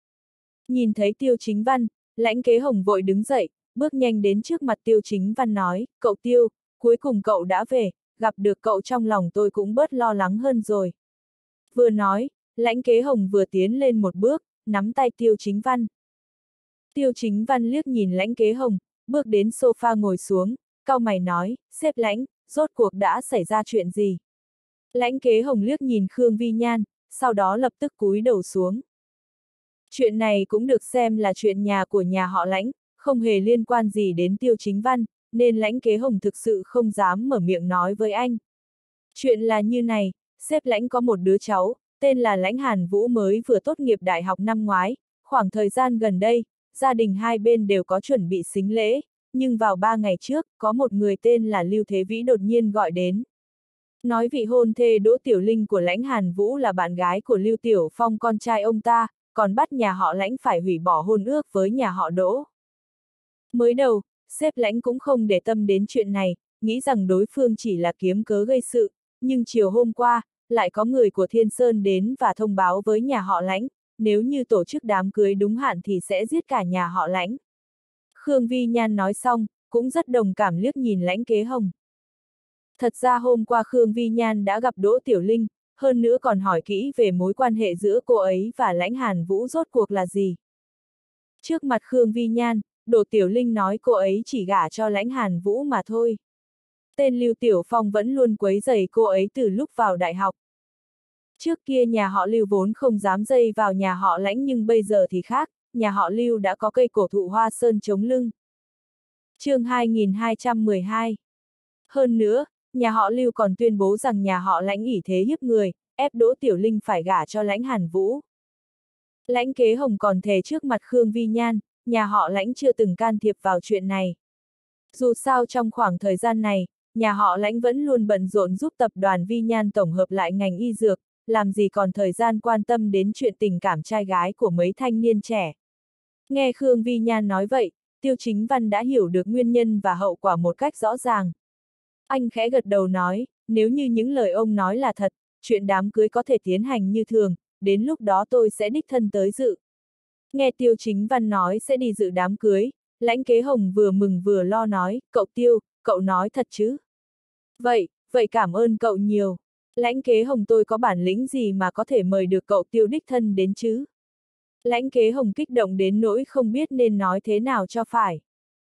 Nhìn thấy Tiêu Chính Văn, Lãnh Kế Hồng vội đứng dậy, bước nhanh đến trước mặt Tiêu Chính Văn nói, cậu Tiêu, cuối cùng cậu đã về, gặp được cậu trong lòng tôi cũng bớt lo lắng hơn rồi. Vừa nói, Lãnh Kế Hồng vừa tiến lên một bước, nắm tay Tiêu Chính Văn. Tiêu Chính Văn liếc nhìn Lãnh Kế Hồng, bước đến sofa ngồi xuống, cau mày nói, sếp Lãnh, rốt cuộc đã xảy ra chuyện gì? Lãnh Kế Hồng liếc nhìn Khương Vi Nhan, sau đó lập tức cúi đầu xuống. Chuyện này cũng được xem là chuyện nhà của nhà họ Lãnh, không hề liên quan gì đến Tiêu Chính Văn, nên Lãnh Kế Hồng thực sự không dám mở miệng nói với anh. Chuyện là như này, sếp Lãnh có một đứa cháu, tên là Lãnh Hàn Vũ mới vừa tốt nghiệp đại học năm ngoái, khoảng thời gian gần đây, gia đình hai bên đều có chuẩn bị sính lễ, nhưng vào 3 ngày trước, có một người tên là Lưu Thế Vĩ đột nhiên gọi đến. Nói vị hôn thê Đỗ Tiểu Linh của Lãnh Hàn Vũ là bạn gái của Lưu Tiểu Phong con trai ông ta, còn bắt nhà họ Lãnh phải hủy bỏ hôn ước với nhà họ Đỗ. Mới đầu, sếp Lãnh cũng không để tâm đến chuyện này, nghĩ rằng đối phương chỉ là kiếm cớ gây sự, nhưng chiều hôm qua, lại có người của Thiên Sơn đến và thông báo với nhà họ Lãnh, nếu như tổ chức đám cưới đúng hạn thì sẽ giết cả nhà họ Lãnh. Khương Vi Nhan nói xong, cũng rất đồng cảm liếc nhìn Lãnh Kế Hồng. Thật ra hôm qua Khương Vi Nhan đã gặp Đỗ Tiểu Linh, hơn nữa còn hỏi kỹ về mối quan hệ giữa cô ấy và Lãnh Hàn Vũ rốt cuộc là gì. Trước mặt Khương Vi Nhan, Đỗ Tiểu Linh nói cô ấy chỉ gả cho Lãnh Hàn Vũ mà thôi. Tên Lưu Tiểu Phong vẫn luôn quấy rầy cô ấy từ lúc vào đại học. Trước kia nhà họ Lưu vốn không dám dây vào nhà họ Lãnh nhưng bây giờ thì khác, nhà họ Lưu đã có cây cổ thụ Hoa Sơn chống lưng. Chương 2212. Hơn nữa, nhà họ Lưu còn tuyên bố rằng nhà họ Lãnh ỷ thế hiếp người, ép Đỗ Tiểu Linh phải gả cho Lãnh Hàn Vũ. Lãnh Kế Hồng còn thề trước mặt Khương Vi Nhan, nhà họ Lãnh chưa từng can thiệp vào chuyện này. Dù sao trong khoảng thời gian này, nhà họ Lãnh vẫn luôn bận rộn giúp tập đoàn Vi Nhan tổng hợp lại ngành y dược, làm gì còn thời gian quan tâm đến chuyện tình cảm trai gái của mấy thanh niên trẻ. Nghe Khương Vi Nhan nói vậy, Tiêu Chính Văn đã hiểu được nguyên nhân và hậu quả một cách rõ ràng. Anh khẽ gật đầu nói, nếu như những lời ông nói là thật, chuyện đám cưới có thể tiến hành như thường, đến lúc đó tôi sẽ đích thân tới dự. Nghe Tiêu Chính Văn nói sẽ đi dự đám cưới, Lãnh Kế Hồng vừa mừng vừa lo nói, cậu Tiêu, cậu nói thật chứ? Vậy cảm ơn cậu nhiều. Lãnh Kế Hồng tôi có bản lĩnh gì mà có thể mời được cậu Tiêu đích thân đến chứ? Lãnh Kế Hồng kích động đến nỗi không biết nên nói thế nào cho phải.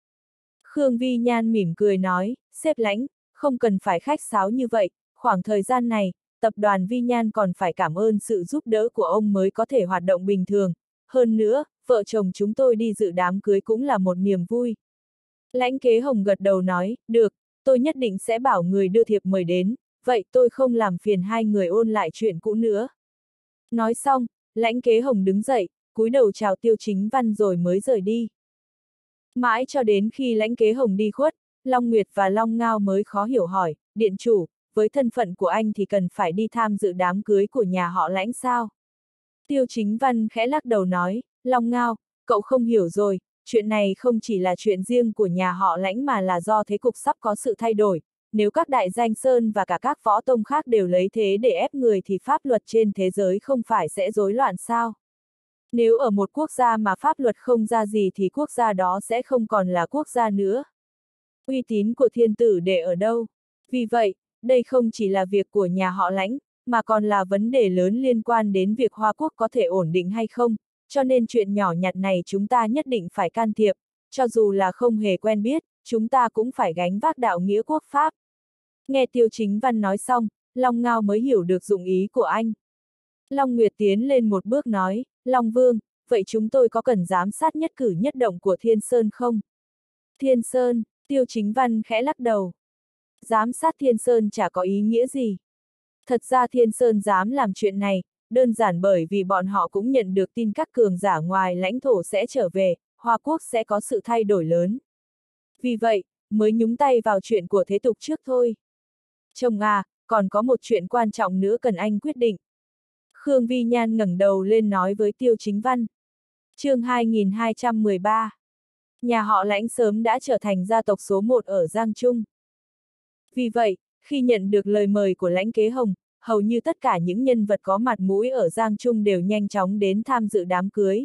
Khương Vi Nhan mỉm cười nói, sếp Lãnh, không cần phải khách sáo như vậy, khoảng thời gian này, tập đoàn Vi Nhan còn phải cảm ơn sự giúp đỡ của ông mới có thể hoạt động bình thường. Hơn nữa, vợ chồng chúng tôi đi dự đám cưới cũng là một niềm vui. Lãnh Kế Hồng gật đầu nói, được, tôi nhất định sẽ bảo người đưa thiệp mời đến, vậy tôi không làm phiền hai người ôn lại chuyện cũ nữa. Nói xong, Lãnh Kế Hồng đứng dậy, cúi đầu chào Tiêu Chính Văn rồi mới rời đi. Mãi cho đến khi Lãnh Kế Hồng đi khuất, Long Nguyệt và Long Ngao mới khó hiểu hỏi, điện chủ, với thân phận của anh thì cần phải đi tham dự đám cưới của nhà họ Lãnh sao? Tiêu Chính Văn khẽ lắc đầu nói, Long Ngao, cậu không hiểu rồi, chuyện này không chỉ là chuyện riêng của nhà họ Lãnh mà là do thế cục sắp có sự thay đổi, nếu các đại danh sơn và cả các võ tông khác đều lấy thế để ép người thì pháp luật trên thế giới không phải sẽ rối loạn sao? Nếu ở một quốc gia mà pháp luật không ra gì thì quốc gia đó sẽ không còn là quốc gia nữa. Uy tín của thiên tử để ở đâu? Vì vậy, đây không chỉ là việc của nhà họ Lãnh, mà còn là vấn đề lớn liên quan đến việc Hoa Quốc có thể ổn định hay không, cho nên chuyện nhỏ nhặt này chúng ta nhất định phải can thiệp, cho dù là không hề quen biết, chúng ta cũng phải gánh vác đạo nghĩa quốc pháp. Nghe Tiêu Chính Văn nói xong, Long Ngao mới hiểu được dụng ý của anh. Long Nguyệt tiến lên một bước nói, Long Vương, vậy chúng tôi có cần giám sát nhất cử nhất động của Thiên Sơn không? Thiên Sơn, Tiêu Chính Văn khẽ lắc đầu. Giám sát Thiên Sơn chả có ý nghĩa gì. Thật ra Thiên Sơn dám làm chuyện này, đơn giản bởi vì bọn họ cũng nhận được tin các cường giả ngoài lãnh thổ sẽ trở về, Hoa Quốc sẽ có sự thay đổi lớn. Vì vậy, mới nhúng tay vào chuyện của thế tục trước thôi. Chồng à, còn có một chuyện quan trọng nữa cần anh quyết định. Khương Vi Nhan ngẩng đầu lên nói với Tiêu Chính Văn. Chương 2213. Nhà họ Lãnh sớm đã trở thành gia tộc số 1 ở Giang Trung. Vì vậy, khi nhận được lời mời của Lãnh Kế Hồng, hầu như tất cả những nhân vật có mặt mũi ở Giang Trung đều nhanh chóng đến tham dự đám cưới.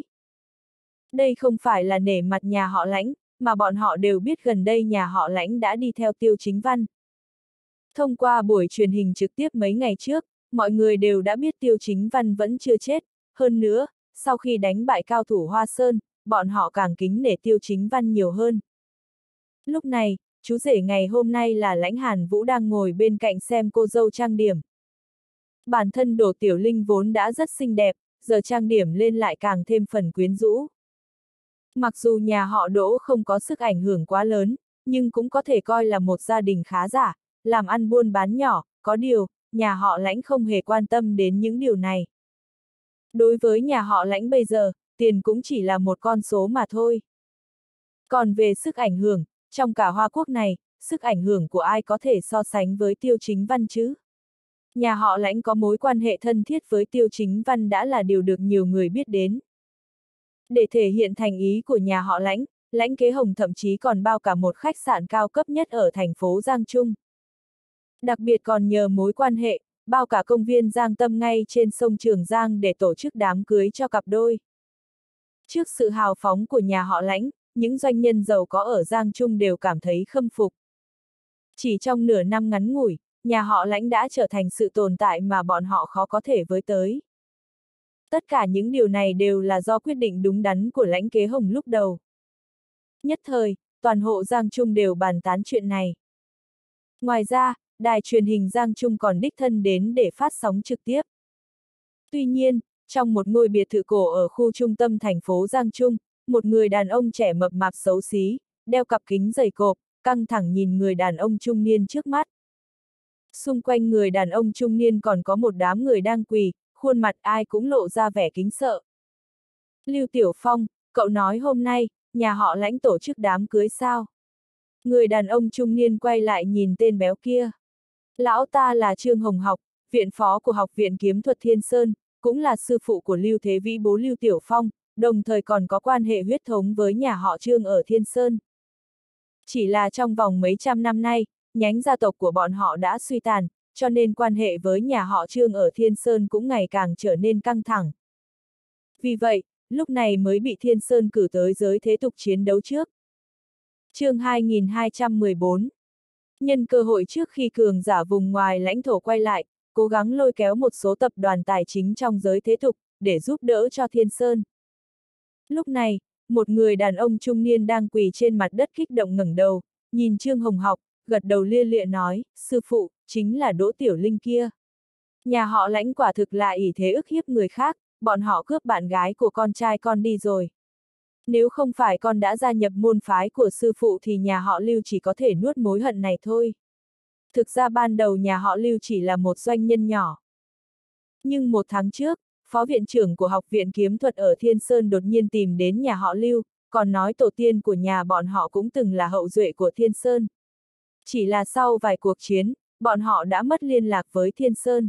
Đây không phải là nể mặt nhà họ Lãnh, mà bọn họ đều biết gần đây nhà họ Lãnh đã đi theo Tiêu Chính Văn. Thông qua buổi truyền hình trực tiếp mấy ngày trước, mọi người đều đã biết Tiêu Chính Văn vẫn chưa chết, hơn nữa, sau khi đánh bại cao thủ Hoa Sơn, bọn họ càng kính nể Tiêu Chính Văn nhiều hơn. Lúc này, chú rể ngày hôm nay là Lãnh Hàn Vũ đang ngồi bên cạnh xem cô dâu trang điểm. Bản thân Đỗ Tiểu Linh vốn đã rất xinh đẹp, giờ trang điểm lên lại càng thêm phần quyến rũ. Mặc dù nhà họ Đỗ không có sức ảnh hưởng quá lớn, nhưng cũng có thể coi là một gia đình khá giả, làm ăn buôn bán nhỏ, có điều, nhà họ Lãnh không hề quan tâm đến những điều này. Đối với nhà họ Lãnh bây giờ, tiền cũng chỉ là một con số mà thôi. Còn về sức ảnh hưởng, trong cả Hoa Quốc này, sức ảnh hưởng của ai có thể so sánh với Tiêu Chính Văn chứ? Nhà họ Lãnh có mối quan hệ thân thiết với Tiêu Chính Văn đã là điều được nhiều người biết đến. Để thể hiện thành ý của nhà họ Lãnh, Lãnh Kế Hồng thậm chí còn bao cả một khách sạn cao cấp nhất ở thành phố Giang Trung. Đặc biệt còn nhờ mối quan hệ, bao cả công viên Giang Tâm ngay trên sông Trường Giang để tổ chức đám cưới cho cặp đôi. Trước sự hào phóng của nhà họ Lãnh, những doanh nhân giàu có ở Giang Trung đều cảm thấy khâm phục. Chỉ trong nửa năm ngắn ngủi, nhà họ Lãnh đã trở thành sự tồn tại mà bọn họ khó có thể với tới. Tất cả những điều này đều là do quyết định đúng đắn của Lãnh Kế Hồng lúc đầu. Nhất thời, toàn hộ Giang Trung đều bàn tán chuyện này. Ngoài ra, đài truyền hình Giang Trung còn đích thân đến để phát sóng trực tiếp. Tuy nhiên, trong một ngôi biệt thự cổ ở khu trung tâm thành phố Giang Trung, một người đàn ông trẻ mập mạp xấu xí, đeo cặp kính dày cộp, căng thẳng nhìn người đàn ông trung niên trước mắt. Xung quanh người đàn ông trung niên còn có một đám người đang quỳ, khuôn mặt ai cũng lộ ra vẻ kính sợ. Lưu Tiểu Phong, cậu nói hôm nay, nhà họ Lãnh tổ chức đám cưới sao? Người đàn ông trung niên quay lại nhìn tên béo kia. Lão ta là Trương Hồng Học, viện phó của Học viện Kiếm thuật Thiên Sơn, cũng là sư phụ của Lưu Thế Vĩ bố Lưu Tiểu Phong, đồng thời còn có quan hệ huyết thống với nhà họ Trương ở Thiên Sơn. Chỉ là trong vòng mấy trăm năm nay, nhánh gia tộc của bọn họ đã suy tàn, cho nên quan hệ với nhà họ Trương ở Thiên Sơn cũng ngày càng trở nên căng thẳng. Vì vậy, lúc này mới bị Thiên Sơn cử tới giới thế tục chiến đấu trước. Chương 2214. Nhân cơ hội trước khi cường giả vùng ngoài lãnh thổ quay lại, cố gắng lôi kéo một số tập đoàn tài chính trong giới thế tục, để giúp đỡ cho Thiên Sơn. Lúc này, một người đàn ông trung niên đang quỳ trên mặt đất kích động ngẩng đầu, nhìn Trương Hồng Học, gật đầu lia lịa nói, sư phụ, chính là Đỗ Tiểu Linh kia. Nhà họ Lãnh quả thực là ỷ thế ức hiếp người khác, bọn họ cướp bạn gái của con trai con đi rồi. Nếu không phải con đã gia nhập môn phái của sư phụ thì nhà họ Lưu chỉ có thể nuốt mối hận này thôi. Thực ra ban đầu nhà họ Lưu chỉ là một doanh nhân nhỏ. Nhưng một tháng trước, phó viện trưởng của Học viện Kiếm thuật ở Thiên Sơn đột nhiên tìm đến nhà họ Lưu, còn nói tổ tiên của nhà bọn họ cũng từng là hậu duệ của Thiên Sơn. Chỉ là sau vài cuộc chiến, bọn họ đã mất liên lạc với Thiên Sơn.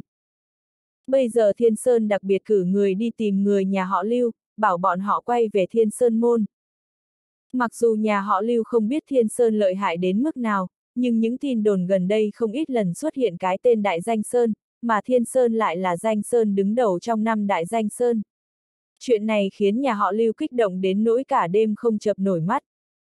Bây giờ Thiên Sơn đặc biệt cử người đi tìm người nhà họ Lưu, bảo bọn họ quay về Thiên Sơn môn. Mặc dù nhà họ Lưu không biết Thiên Sơn lợi hại đến mức nào, nhưng những tin đồn gần đây không ít lần xuất hiện cái tên Đại Danh Sơn, mà Thiên Sơn lại là danh sơn đứng đầu trong 5 Đại Danh Sơn. Chuyện này khiến nhà họ Lưu kích động đến nỗi cả đêm không chợp nổi mắt.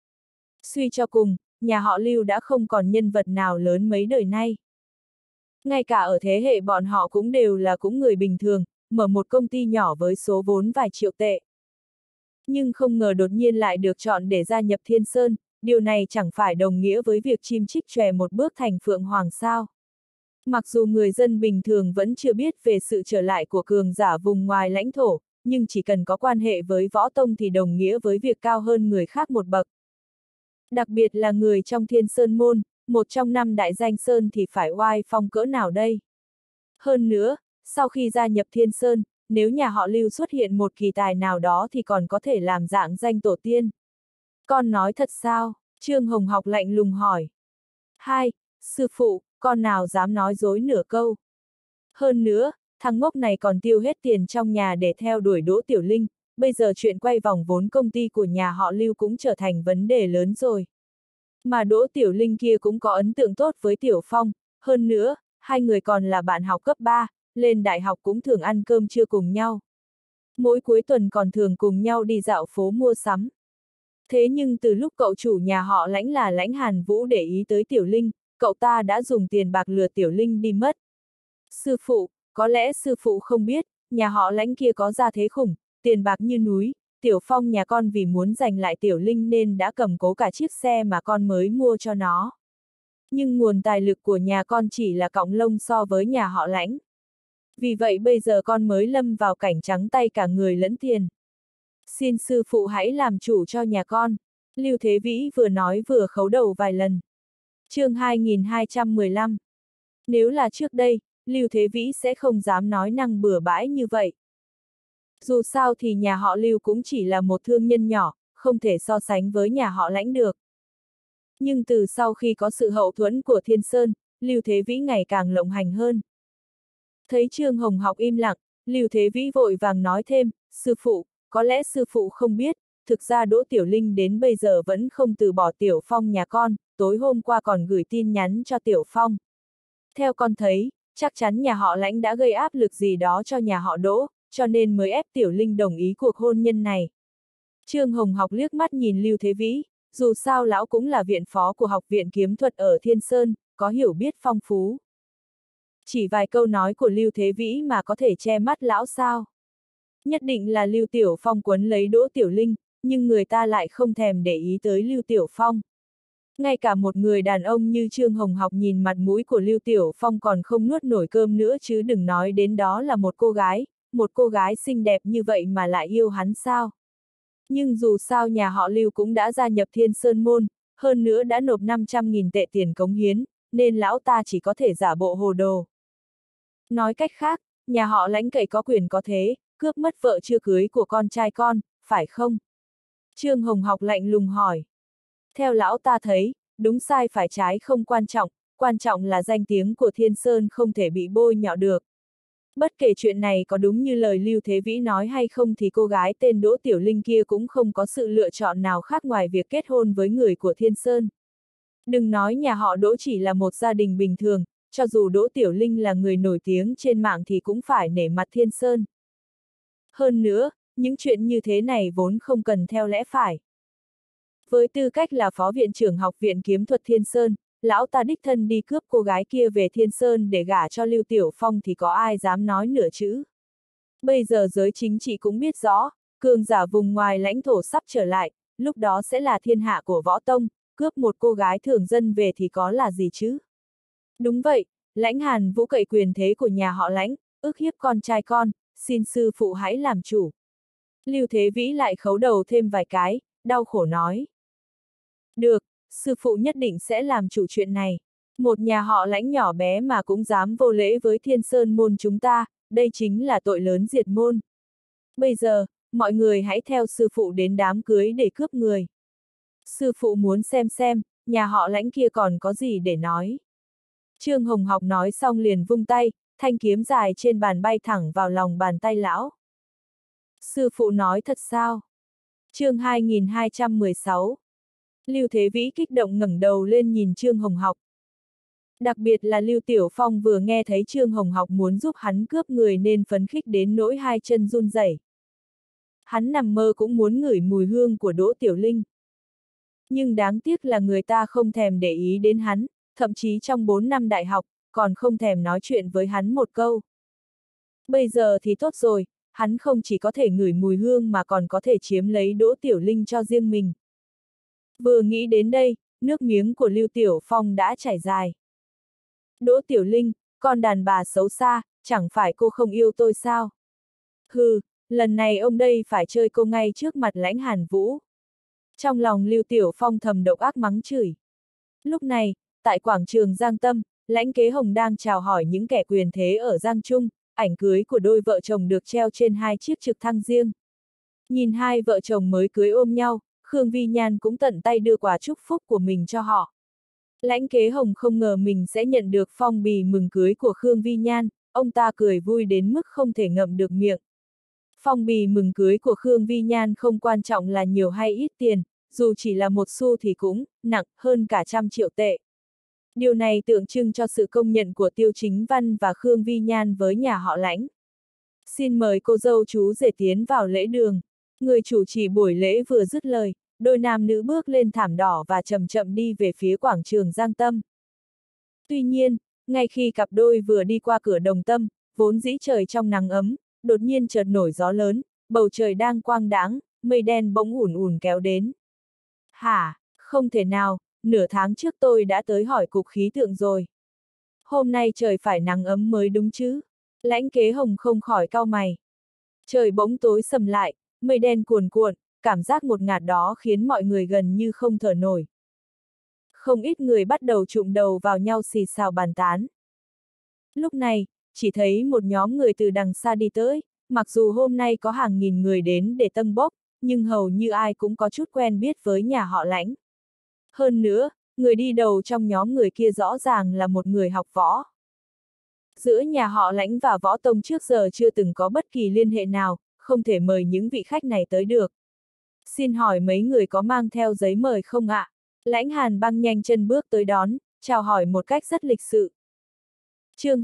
Suy cho cùng, nhà họ Lưu đã không còn nhân vật nào lớn mấy đời nay. Ngay cả ở thế hệ bọn họ cũng đều là người bình thường, mở một công ty nhỏ với số vốn vài triệu tệ. Nhưng không ngờ đột nhiên lại được chọn để gia nhập Thiên Sơn, điều này chẳng phải đồng nghĩa với việc chim chích chòe một bước thành Phượng Hoàng sao. Mặc dù người dân bình thường vẫn chưa biết về sự trở lại của cường giả vùng ngoài lãnh thổ, nhưng chỉ cần có quan hệ với võ tông thì đồng nghĩa với việc cao hơn người khác một bậc. Đặc biệt là người trong Thiên Sơn môn, một trong 5 đại danh sơn thì phải oai phong cỡ nào đây. Hơn nữa, sau khi gia nhập Thiên Sơn, nếu nhà họ Lưu xuất hiện một kỳ tài nào đó thì còn có thể làm dạng danh tổ tiên. Con nói thật sao? Trương Hồng Học lạnh lùng hỏi. Hai, sư phụ, con nào dám nói dối nửa câu. Hơn nữa, thằng ngốc này còn tiêu hết tiền trong nhà để theo đuổi Đỗ Tiểu Linh, bây giờ chuyện quay vòng vốn công ty của nhà họ Lưu cũng trở thành vấn đề lớn rồi. Mà Đỗ Tiểu Linh kia cũng có ấn tượng tốt với Tiểu Phong, hơn nữa, hai người còn là bạn học cấp 3, lên đại học cũng thường ăn cơm trưa cùng nhau. Mỗi cuối tuần còn thường cùng nhau đi dạo phố mua sắm. Thế nhưng từ lúc cậu chủ nhà họ Lãnh là Lãnh Hàn Vũ để ý tới Tiểu Linh, cậu ta đã dùng tiền bạc lừa Tiểu Linh đi mất. Sư phụ, có lẽ sư phụ không biết, nhà họ Lãnh kia có gia thế khủng, tiền bạc như núi, Tiểu Phong nhà con vì muốn giành lại Tiểu Linh nên đã cầm cố cả chiếc xe mà con mới mua cho nó. Nhưng nguồn tài lực của nhà con chỉ là cọng lông so với nhà họ Lãnh. Vì vậy bây giờ con mới lâm vào cảnh trắng tay cả người lẫn tiền. Xin sư phụ hãy làm chủ cho nhà con. Lưu Thế Vĩ vừa nói vừa khấu đầu vài lần. Chương 2215. Nếu là trước đây, Lưu Thế Vĩ sẽ không dám nói năng bừa bãi như vậy. Dù sao thì nhà họ Lưu cũng chỉ là một thương nhân nhỏ, không thể so sánh với nhà họ Lãnh được. Nhưng từ sau khi có sự hậu thuẫn của Thiên Sơn, Lưu Thế Vĩ ngày càng lộng hành hơn. Thấy Trương Hồng Học im lặng, Lưu Thế Vĩ vội vàng nói thêm, sư phụ, có lẽ sư phụ không biết, thực ra Đỗ Tiểu Linh đến bây giờ vẫn không từ bỏ Tiểu Phong nhà con, tối hôm qua còn gửi tin nhắn cho Tiểu Phong. Theo con thấy, chắc chắn nhà họ Lãnh đã gây áp lực gì đó cho nhà họ Đỗ, cho nên mới ép Tiểu Linh đồng ý cuộc hôn nhân này. Trương Hồng Học liếc mắt nhìn Lưu Thế Vĩ, dù sao lão cũng là viện phó của Học viện Kiếm thuật ở Thiên Sơn, có hiểu biết phong phú. Chỉ vài câu nói của Lưu Thế Vĩ mà có thể che mắt lão sao? Nhất định là Lưu Tiểu Phong quấn lấy Đỗ Tiểu Linh, nhưng người ta lại không thèm để ý tới Lưu Tiểu Phong. Ngay cả một người đàn ông như Trương Hồng Học nhìn mặt mũi của Lưu Tiểu Phong còn không nuốt nổi cơm nữa chứ đừng nói đến đó là một cô gái xinh đẹp như vậy mà lại yêu hắn sao? Nhưng dù sao nhà họ Lưu cũng đã gia nhập Thiên Sơn môn, hơn nữa đã nộp 500.000 tệ tiền cống hiến, nên lão ta chỉ có thể giả bộ hồ đồ. Nói cách khác, nhà họ Lãnh cậy có quyền có thế, cướp mất vợ chưa cưới của con trai con, phải không? Trương Hồng Học lạnh lùng hỏi. Theo lão ta thấy, đúng sai phải trái không quan trọng là danh tiếng của Thiên Sơn không thể bị bôi nhọ được. Bất kể chuyện này có đúng như lời Lưu Thế Vĩ nói hay không thì cô gái tên Đỗ Tiểu Linh kia cũng không có sự lựa chọn nào khác ngoài việc kết hôn với người của Thiên Sơn. Đừng nói nhà họ Đỗ chỉ là một gia đình bình thường, cho dù Đỗ Tiểu Linh là người nổi tiếng trên mạng thì cũng phải nể mặt Thiên Sơn. Hơn nữa, những chuyện như thế này vốn không cần theo lẽ phải. Với tư cách là phó viện trưởng Học viện Kiếm thuật Thiên Sơn, lão ta đích thân đi cướp cô gái kia về Thiên Sơn để gả cho Lưu Tiểu Phong thì có ai dám nói nửa chữ. Bây giờ giới chính trị cũng biết rõ, cường giả vùng ngoài lãnh thổ sắp trở lại, lúc đó sẽ là thiên hạ của võ tông, cướp một cô gái thường dân về thì có là gì chứ? Đúng vậy, Lãnh Hàn Vũ cậy quyền thế của nhà họ Lãnh, ức hiếp con trai con, xin sư phụ hãy làm chủ. Lưu Thế Vĩ lại khấu đầu thêm vài cái, đau khổ nói. Được, sư phụ nhất định sẽ làm chủ chuyện này. Một nhà họ Lãnh nhỏ bé mà cũng dám vô lễ với Thiên Sơn môn chúng ta, đây chính là tội lớn diệt môn. Bây giờ, mọi người hãy theo sư phụ đến đám cưới để cướp người. Sư phụ muốn xem, nhà họ Lãnh kia còn có gì để nói. Trương Hồng Học nói xong liền vung tay, thanh kiếm dài trên bàn bay thẳng vào lòng bàn tay lão. Sư phụ nói thật sao? Chương 2216. Lưu Thế Vĩ kích động ngẩng đầu lên nhìn Trương Hồng Học. Đặc biệt là Lưu Tiểu Phong vừa nghe thấy Trương Hồng Học muốn giúp hắn cướp người nên phấn khích đến nỗi hai chân run rẩy. Hắn nằm mơ cũng muốn ngửi mùi hương của Đỗ Tiểu Linh. Nhưng đáng tiếc là người ta không thèm để ý đến hắn, thậm chí trong 4 năm đại học, còn không thèm nói chuyện với hắn một câu. Bây giờ thì tốt rồi, hắn không chỉ có thể ngửi mùi hương mà còn có thể chiếm lấy Đỗ Tiểu Linh cho riêng mình. Vừa nghĩ đến đây, nước miếng của Lưu Tiểu Phong đã chảy dài. Đỗ Tiểu Linh, con đàn bà xấu xa, chẳng phải cô không yêu tôi sao? Hừ, lần này ông đây phải chơi cô ngay trước mặt Lãnh Hàn Vũ. Trong lòng Lưu Tiểu Phong thầm độc ác mắng chửi. Lúc này, tại quảng trường Giang Tâm, Lãnh Kế Hồng đang chào hỏi những kẻ quyền thế ở Giang Trung, ảnh cưới của đôi vợ chồng được treo trên 2 chiếc trực thăng riêng. Nhìn hai vợ chồng mới cưới ôm nhau, Khương Vi Nhan cũng tận tay đưa quà chúc phúc của mình cho họ. Lãnh Kế Hồng không ngờ mình sẽ nhận được phong bì mừng cưới của Khương Vi Nhan, ông ta cười vui đến mức không thể ngậm được miệng. Phong bì mừng cưới của Khương Vi Nhan không quan trọng là nhiều hay ít tiền, dù chỉ là 1 xu thì cũng nặng hơn cả 100 triệu tệ. Điều này tượng trưng cho sự công nhận của Tiêu Chính Văn và Khương Vi Nhan với nhà họ Lãnh. Xin mời cô dâu chú rể tiến vào lễ đường. Người chủ trì buổi lễ vừa dứt lời, đôi nam nữ bước lên thảm đỏ và chậm chậm đi về phía quảng trường Giang Tâm. Tuy nhiên, ngay khi cặp đôi vừa đi qua cửa Đồng Tâm, vốn dĩ trời trong nắng ấm, đột nhiên chợt nổi gió lớn, bầu trời đang quang đãng, mây đen bỗng ùn ùn kéo đến. Hả, không thể nào, nửa tháng trước tôi đã tới hỏi cục khí tượng rồi. Hôm nay trời phải nắng ấm mới đúng chứ? Lãnh Kế Hồng không khỏi cau mày. Trời bỗng tối sầm lại, mây đen cuồn cuộn, cảm giác ngột ngạt đó khiến mọi người gần như không thở nổi. Không ít người bắt đầu chụm đầu vào nhau xì xào bàn tán. Lúc này, chỉ thấy một nhóm người từ đằng xa đi tới, mặc dù hôm nay có hàng nghìn người đến để tâng bốc, nhưng hầu như ai cũng có chút quen biết với nhà họ Lãnh. Hơn nữa, người đi đầu trong nhóm người kia rõ ràng là một người học võ. Giữa nhà họ Lãnh và Võ Tông trước giờ chưa từng có bất kỳ liên hệ nào, không thể mời những vị khách này tới được. Xin hỏi mấy người có mang theo giấy mời không ạ? Lãnh Hàn Băng nhanh chân bước tới đón, chào hỏi một cách rất lịch sự. Chương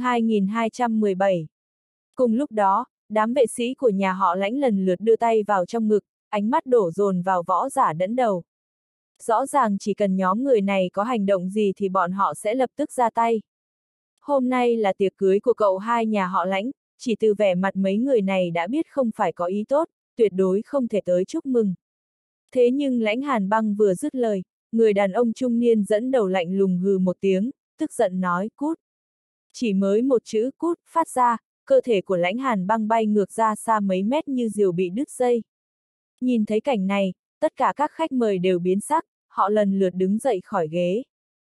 2217. Cùng lúc đó, đám vệ sĩ của nhà họ Lãnh lần lượt đưa tay vào trong ngực, ánh mắt đổ dồn vào võ giả dẫn đầu. Rõ ràng chỉ cần nhóm người này có hành động gì thì bọn họ sẽ lập tức ra tay. Hôm nay là tiệc cưới của cậu hai nhà họ Lãnh, chỉ từ vẻ mặt mấy người này đã biết không phải có ý tốt, tuyệt đối không thể tới chúc mừng. Thế nhưng Lãnh Hàn Băng vừa dứt lời, người đàn ông trung niên dẫn đầu lạnh lùng hừ một tiếng, tức giận nói cút. Chỉ mới một chữ cút phát ra, cơ thể của Lãnh Hàn Băng bay ngược ra xa mấy mét như diều bị đứt dây. Nhìn thấy cảnh này, tất cả các khách mời đều biến sắc, họ lần lượt đứng dậy khỏi ghế.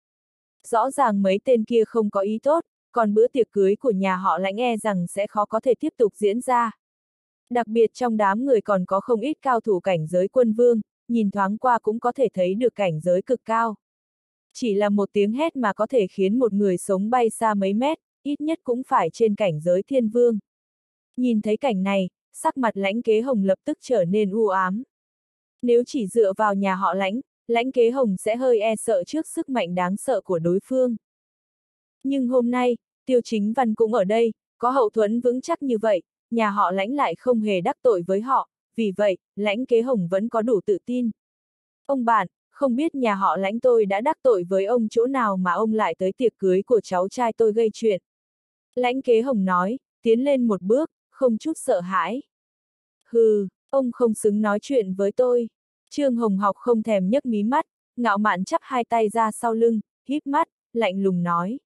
Rõ ràng mấy tên kia không có ý tốt, còn bữa tiệc cưới của nhà họ Lãnh e rằng sẽ khó có thể tiếp tục diễn ra. Đặc biệt trong đám người còn có không ít cao thủ cảnh giới quân vương, nhìn thoáng qua cũng có thể thấy được cảnh giới cực cao. Chỉ là một tiếng hét mà có thể khiến một người sống bay xa mấy mét, ít nhất cũng phải trên cảnh giới thiên vương. Nhìn thấy cảnh này, sắc mặt Lãnh Kế Hồng lập tức trở nên u ám. Nếu chỉ dựa vào nhà họ Lãnh, Lãnh Kế Hồng sẽ hơi e sợ trước sức mạnh đáng sợ của đối phương. Nhưng hôm nay, Tiêu Chính Văn cũng ở đây, có hậu thuẫn vững chắc như vậy, nhà họ Lãnh lại không hề đắc tội với họ, vì vậy, Lãnh Kế Hồng vẫn có đủ tự tin. Ông bạn, không biết nhà họ Lãnh tôi đã đắc tội với ông chỗ nào mà ông lại tới tiệc cưới của cháu trai tôi gây chuyện. Lãnh Kế Hồng nói, tiến lên một bước, không chút sợ hãi. Hừ, ông không xứng nói chuyện với tôi. Trương Hồng Học không thèm nhấc mí mắt, ngạo mạn chắp hai tay ra sau lưng, híp mắt, lạnh lùng nói.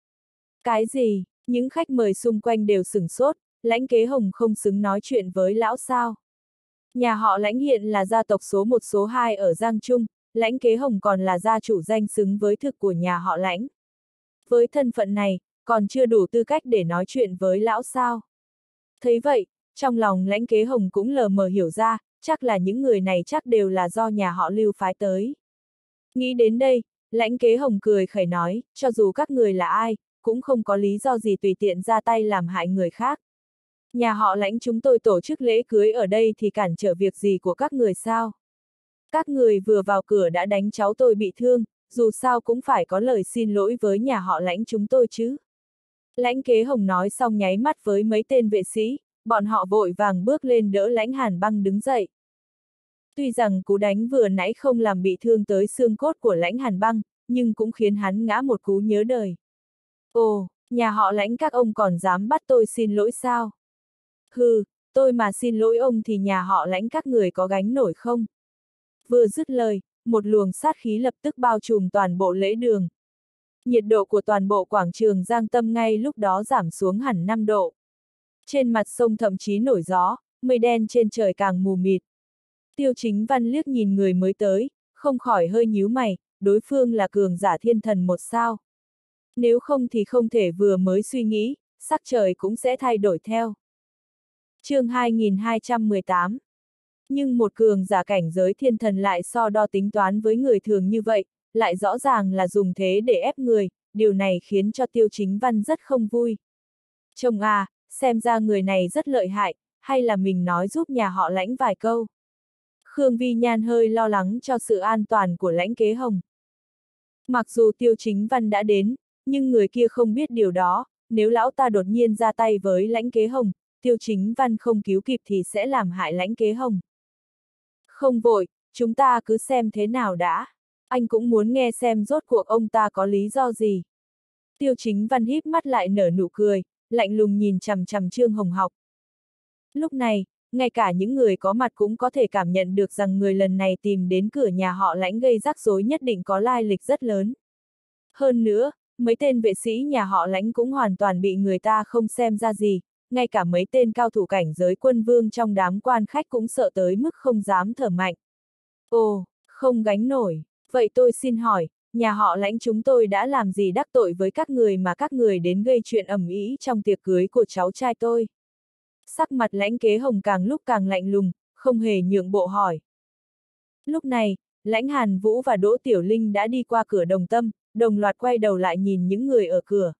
Cái gì? Những khách mời xung quanh đều sửng sốt, Lãnh Kế Hồng không xứng nói chuyện với lão sao. Nhà họ Lãnh hiện là gia tộc số 1 số 2 ở Giang Trung, Lãnh Kế Hồng còn là gia chủ danh xứng với thực của nhà họ Lãnh. Với thân phận này, còn chưa đủ tư cách để nói chuyện với lão sao. Thấy vậy, trong lòng Lãnh Kế Hồng cũng lờ mờ hiểu ra, chắc là những người này chắc đều là do nhà họ Lưu phái tới. Nghĩ đến đây, Lãnh Kế Hồng cười khẩy nói, cho dù các người là ai, cũng không có lý do gì tùy tiện ra tay làm hại người khác. Nhà họ Lãnh chúng tôi tổ chức lễ cưới ở đây thì cản trở việc gì của các người sao? Các người vừa vào cửa đã đánh cháu tôi bị thương, dù sao cũng phải có lời xin lỗi với nhà họ Lãnh chúng tôi chứ. Lãnh Kế Hồng nói xong nháy mắt với mấy tên vệ sĩ, bọn họ vội vàng bước lên đỡ Lãnh Hàn Băng đứng dậy. Tuy rằng cú đánh vừa nãy không làm bị thương tới xương cốt của Lãnh Hàn Băng, nhưng cũng khiến hắn ngã một cú nhớ đời. Ồ, nhà họ Lãnh các ông còn dám bắt tôi xin lỗi sao? Hừ, tôi mà xin lỗi ông thì nhà họ Lãnh các người có gánh nổi không? Vừa dứt lời, một luồng sát khí lập tức bao trùm toàn bộ lễ đường. Nhiệt độ của toàn bộ quảng trường Giang Tâm ngay lúc đó giảm xuống hẳn 5 độ. Trên mặt sông thậm chí nổi gió, mây đen trên trời càng mù mịt. Tiêu Chính Văn liếc nhìn người mới tới, không khỏi hơi nhíu mày, đối phương là cường giả thiên thần một sao. Nếu không thì không thể vừa mới suy nghĩ, sắc trời cũng sẽ thay đổi theo. Chương 2218. Nhưng một cường giả cảnh giới thiên thần lại so đo tính toán với người thường như vậy, lại rõ ràng là dùng thế để ép người, điều này khiến cho Tiêu Chính Văn rất không vui. Chồng à, xem ra người này rất lợi hại, hay là mình nói giúp nhà họ Lãnh vài câu. Khương Vi Nhan hơi lo lắng cho sự an toàn của Lãnh Kế Hồng. Mặc dù Tiêu Chính Văn đã đến, nhưng người kia không biết điều đó, nếu lão ta đột nhiên ra tay với Lãnh Kế Hồng, Tiêu Chính Văn không cứu kịp thì sẽ làm hại Lãnh Kế Hồng. Không vội, chúng ta cứ xem thế nào đã. Anh cũng muốn nghe xem rốt cuộc ông ta có lý do gì. Tiêu Chính Văn híp mắt lại nở nụ cười, lạnh lùng nhìn chằm chằm Trương Hồng Học. Lúc này, ngay cả những người có mặt cũng có thể cảm nhận được rằng người lần này tìm đến cửa nhà họ Lãnh gây rắc rối nhất định có lai lịch rất lớn. Hơn nữa, mấy tên vệ sĩ nhà họ Lãnh cũng hoàn toàn bị người ta không xem ra gì, ngay cả mấy tên cao thủ cảnh giới quân vương trong đám quan khách cũng sợ tới mức không dám thở mạnh. Ồ, không gánh nổi, vậy tôi xin hỏi, nhà họ Lãnh chúng tôi đã làm gì đắc tội với các người mà các người đến gây chuyện ầm ĩ trong tiệc cưới của cháu trai tôi? Sắc mặt Lãnh Kế Hồng càng lúc càng lạnh lùng, không hề nhượng bộ hỏi. Lúc này, Lãnh Hàn Vũ và Đỗ Tiểu Linh đã đi qua cửa Đồng Tâm, đồng loạt quay đầu lại nhìn những người ở cửa.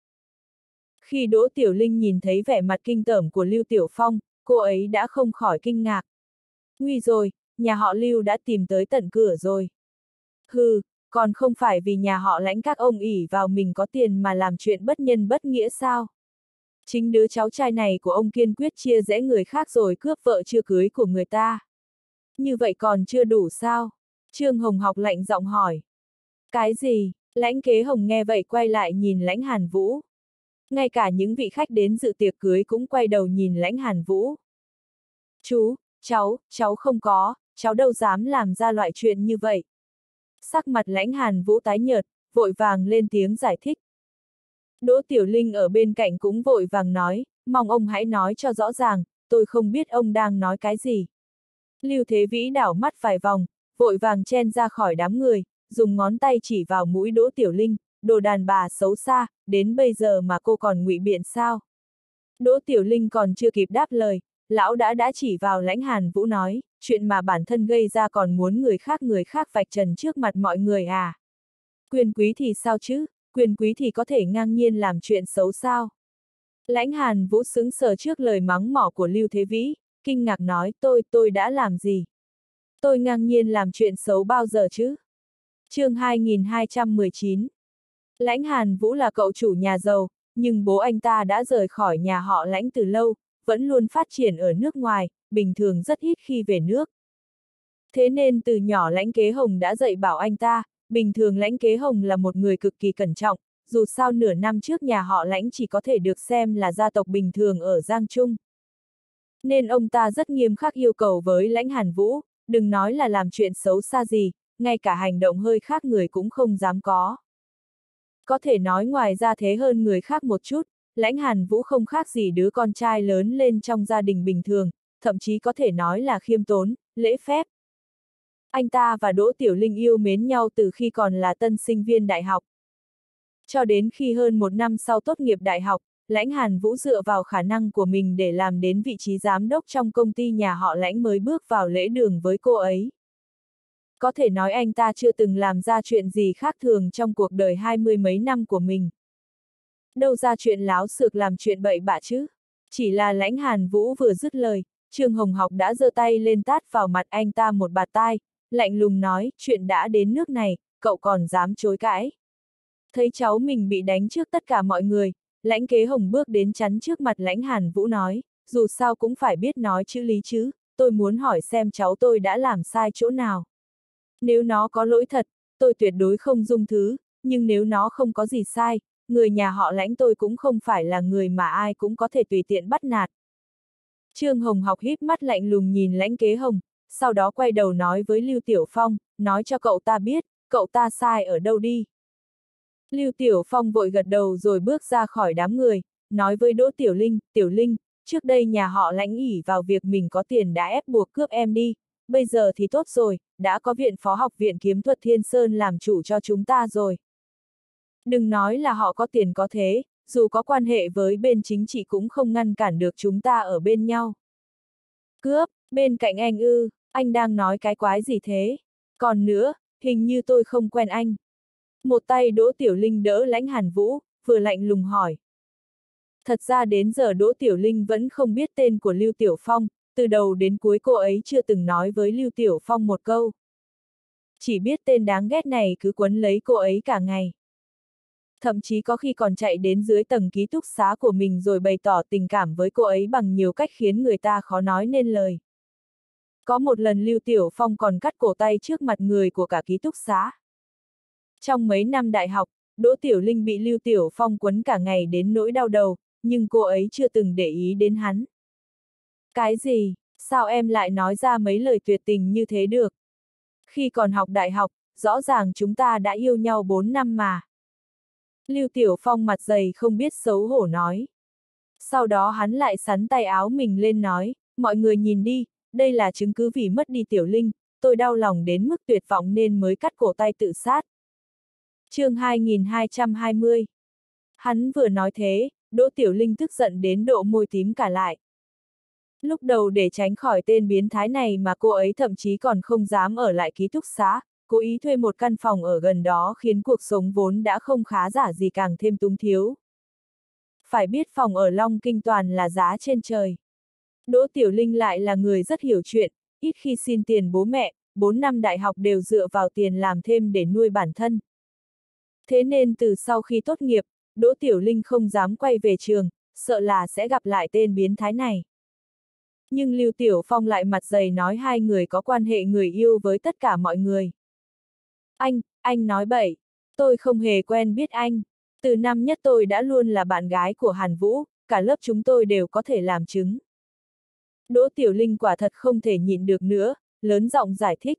Khi Đỗ Tiểu Linh nhìn thấy vẻ mặt kinh tởm của Lưu Tiểu Phong, cô ấy đã không khỏi kinh ngạc. Nguy rồi, nhà họ Lưu đã tìm tới tận cửa rồi. Hừ, còn không phải vì nhà họ Lãnh các ông ỷ vào mình có tiền mà làm chuyện bất nhân bất nghĩa sao? Chính đứa cháu trai này của ông kiên quyết chia rẽ người khác rồi cướp vợ chưa cưới của người ta. Như vậy còn chưa đủ sao? Trương Hồng Học lạnh giọng hỏi. Cái gì? Lãnh Kế Hồng nghe vậy quay lại nhìn Lãnh Hàn Vũ. Ngay cả những vị khách đến dự tiệc cưới cũng quay đầu nhìn Lãnh Hàn Vũ. Chú, cháu không có, cháu đâu dám làm ra loại chuyện như vậy. Sắc mặt Lãnh Hàn Vũ tái nhợt, vội vàng lên tiếng giải thích. Đỗ Tiểu Linh ở bên cạnh cũng vội vàng nói, mong ông hãy nói cho rõ ràng, tôi không biết ông đang nói cái gì. Lưu Thế Vĩ đảo mắt vài vòng, vội vàng chen ra khỏi đám người, dùng ngón tay chỉ vào mũi Đỗ Tiểu Linh, đồ đàn bà xấu xa, đến bây giờ mà cô còn ngụy biện sao? Đỗ Tiểu Linh còn chưa kịp đáp lời, lão đã chỉ vào Lãnh Hàn Vũ nói, chuyện mà bản thân gây ra còn muốn người khác vạch trần trước mặt mọi người à? Quyền quý thì sao chứ? Quyền quý thì có thể ngang nhiên làm chuyện xấu sao? Lãnh Hàn Vũ sững sờ trước lời mắng mỏ của Lưu Thế Vĩ, kinh ngạc nói tôi đã làm gì? Tôi ngang nhiên làm chuyện xấu bao giờ chứ? Chương 2219. Lãnh Hàn Vũ là cậu chủ nhà giàu, nhưng bố anh ta đã rời khỏi nhà họ Lãnh từ lâu, vẫn luôn phát triển ở nước ngoài, bình thường rất ít khi về nước. Thế nên từ nhỏ Lãnh Kế Hồng đã dạy bảo anh ta, bình thường Lãnh Kế Hồng là một người cực kỳ cẩn trọng, dù sao nửa năm trước nhà họ Lãnh chỉ có thể được xem là gia tộc bình thường ở Giang Trung. Nên ông ta rất nghiêm khắc yêu cầu với Lãnh Hàn Vũ, đừng nói là làm chuyện xấu xa gì, ngay cả hành động hơi khác người cũng không dám có. Có thể nói ngoài ra thế hơn người khác một chút, Lãnh Hàn Vũ không khác gì đứa con trai lớn lên trong gia đình bình thường, thậm chí có thể nói là khiêm tốn, lễ phép. Anh ta và Đỗ Tiểu Linh yêu mến nhau từ khi còn là tân sinh viên đại học. Cho đến khi hơn một năm sau tốt nghiệp đại học, Lãnh Hàn Vũ dựa vào khả năng của mình để làm đến vị trí giám đốc trong công ty nhà họ Lãnh mới bước vào lễ đường với cô ấy. Có thể nói anh ta chưa từng làm ra chuyện gì khác thường trong cuộc đời 20 mấy năm của mình. Đâu ra chuyện láo xược làm chuyện bậy bạ chứ. Chỉ là Lãnh Hàn Vũ vừa dứt lời, Trương Hồng Học đã giơ tay lên tát vào mặt anh ta một bạt tai, lạnh lùng nói, chuyện đã đến nước này, cậu còn dám chối cãi. Thấy cháu mình bị đánh trước tất cả mọi người, Lãnh Kế Hồng bước đến chắn trước mặt Lãnh Hàn Vũ nói, dù sao cũng phải biết nói chữ lý chứ, tôi muốn hỏi xem cháu tôi đã làm sai chỗ nào. Nếu nó có lỗi thật, tôi tuyệt đối không dung thứ, nhưng nếu nó không có gì sai, người nhà họ Lãnh tôi cũng không phải là người mà ai cũng có thể tùy tiện bắt nạt. Trương Hồng Học híp mắt lạnh lùng nhìn Lãnh Kế Hồng, sau đó quay đầu nói với Lưu Tiểu Phong, nói cho cậu ta biết, cậu ta sai ở đâu đi. Lưu Tiểu Phong vội gật đầu rồi bước ra khỏi đám người, nói với Đỗ Tiểu Linh, trước đây nhà họ Lãnh ỷ vào việc mình có tiền đã ép buộc cướp em đi, bây giờ thì tốt rồi, đã có viện phó học viện kiếm thuật Thiên Sơn làm chủ cho chúng ta rồi. Đừng nói là họ có tiền có thế, dù có quan hệ với bên chính trị cũng không ngăn cản được chúng ta ở bên nhau. Cướp, bên cạnh anh ư, anh đang nói cái quái gì thế? Còn nữa, hình như tôi không quen anh. Một tay Đỗ Tiểu Linh đỡ Lãnh Hàn Vũ, vừa lạnh lùng hỏi. Thật ra đến giờ Đỗ Tiểu Linh vẫn không biết tên của Lưu Tiểu Phong, từ đầu đến cuối cô ấy chưa từng nói với Lưu Tiểu Phong một câu. Chỉ biết tên đáng ghét này cứ quấn lấy cô ấy cả ngày. Thậm chí có khi còn chạy đến dưới tầng ký túc xá của mình rồi bày tỏ tình cảm với cô ấy bằng nhiều cách khiến người ta khó nói nên lời. Có một lần Lưu Tiểu Phong còn cắt cổ tay trước mặt người của cả ký túc xá. Trong mấy năm đại học, Đỗ Tiểu Linh bị Lưu Tiểu Phong quấn cả ngày đến nỗi đau đầu, nhưng cô ấy chưa từng để ý đến hắn. Cái gì? Sao em lại nói ra mấy lời tuyệt tình như thế được? Khi còn học đại học, rõ ràng chúng ta đã yêu nhau 4 năm mà. Lưu Tiểu Phong mặt dày không biết xấu hổ nói. Sau đó hắn lại xắn tay áo mình lên nói, mọi người nhìn đi, đây là chứng cứ vì mất đi Tiểu Linh, tôi đau lòng đến mức tuyệt vọng nên mới cắt cổ tay tự sát. Chương 2220. Hắn vừa nói thế, Đỗ Tiểu Linh tức giận đến độ môi tím cả lại. Lúc đầu để tránh khỏi tên biến thái này mà cô ấy thậm chí còn không dám ở lại ký túc xá, cố ý thuê một căn phòng ở gần đó khiến cuộc sống vốn đã không khá giả gì càng thêm túng thiếu. Phải biết phòng ở Long Kinh toàn là giá trên trời. Đỗ Tiểu Linh lại là người rất hiểu chuyện, ít khi xin tiền bố mẹ, 4 năm đại học đều dựa vào tiền làm thêm để nuôi bản thân. Thế nên từ sau khi tốt nghiệp, Đỗ Tiểu Linh không dám quay về trường, sợ là sẽ gặp lại tên biến thái này. Nhưng Lưu Tiểu Phong lại mặt dày nói hai người có quan hệ người yêu với tất cả mọi người. Anh nói bậy, tôi không hề quen biết anh. Từ năm nhất tôi đã luôn là bạn gái của Hàn Vũ, cả lớp chúng tôi đều có thể làm chứng. Đỗ Tiểu Linh quả thật không thể nhịn được nữa, lớn giọng giải thích.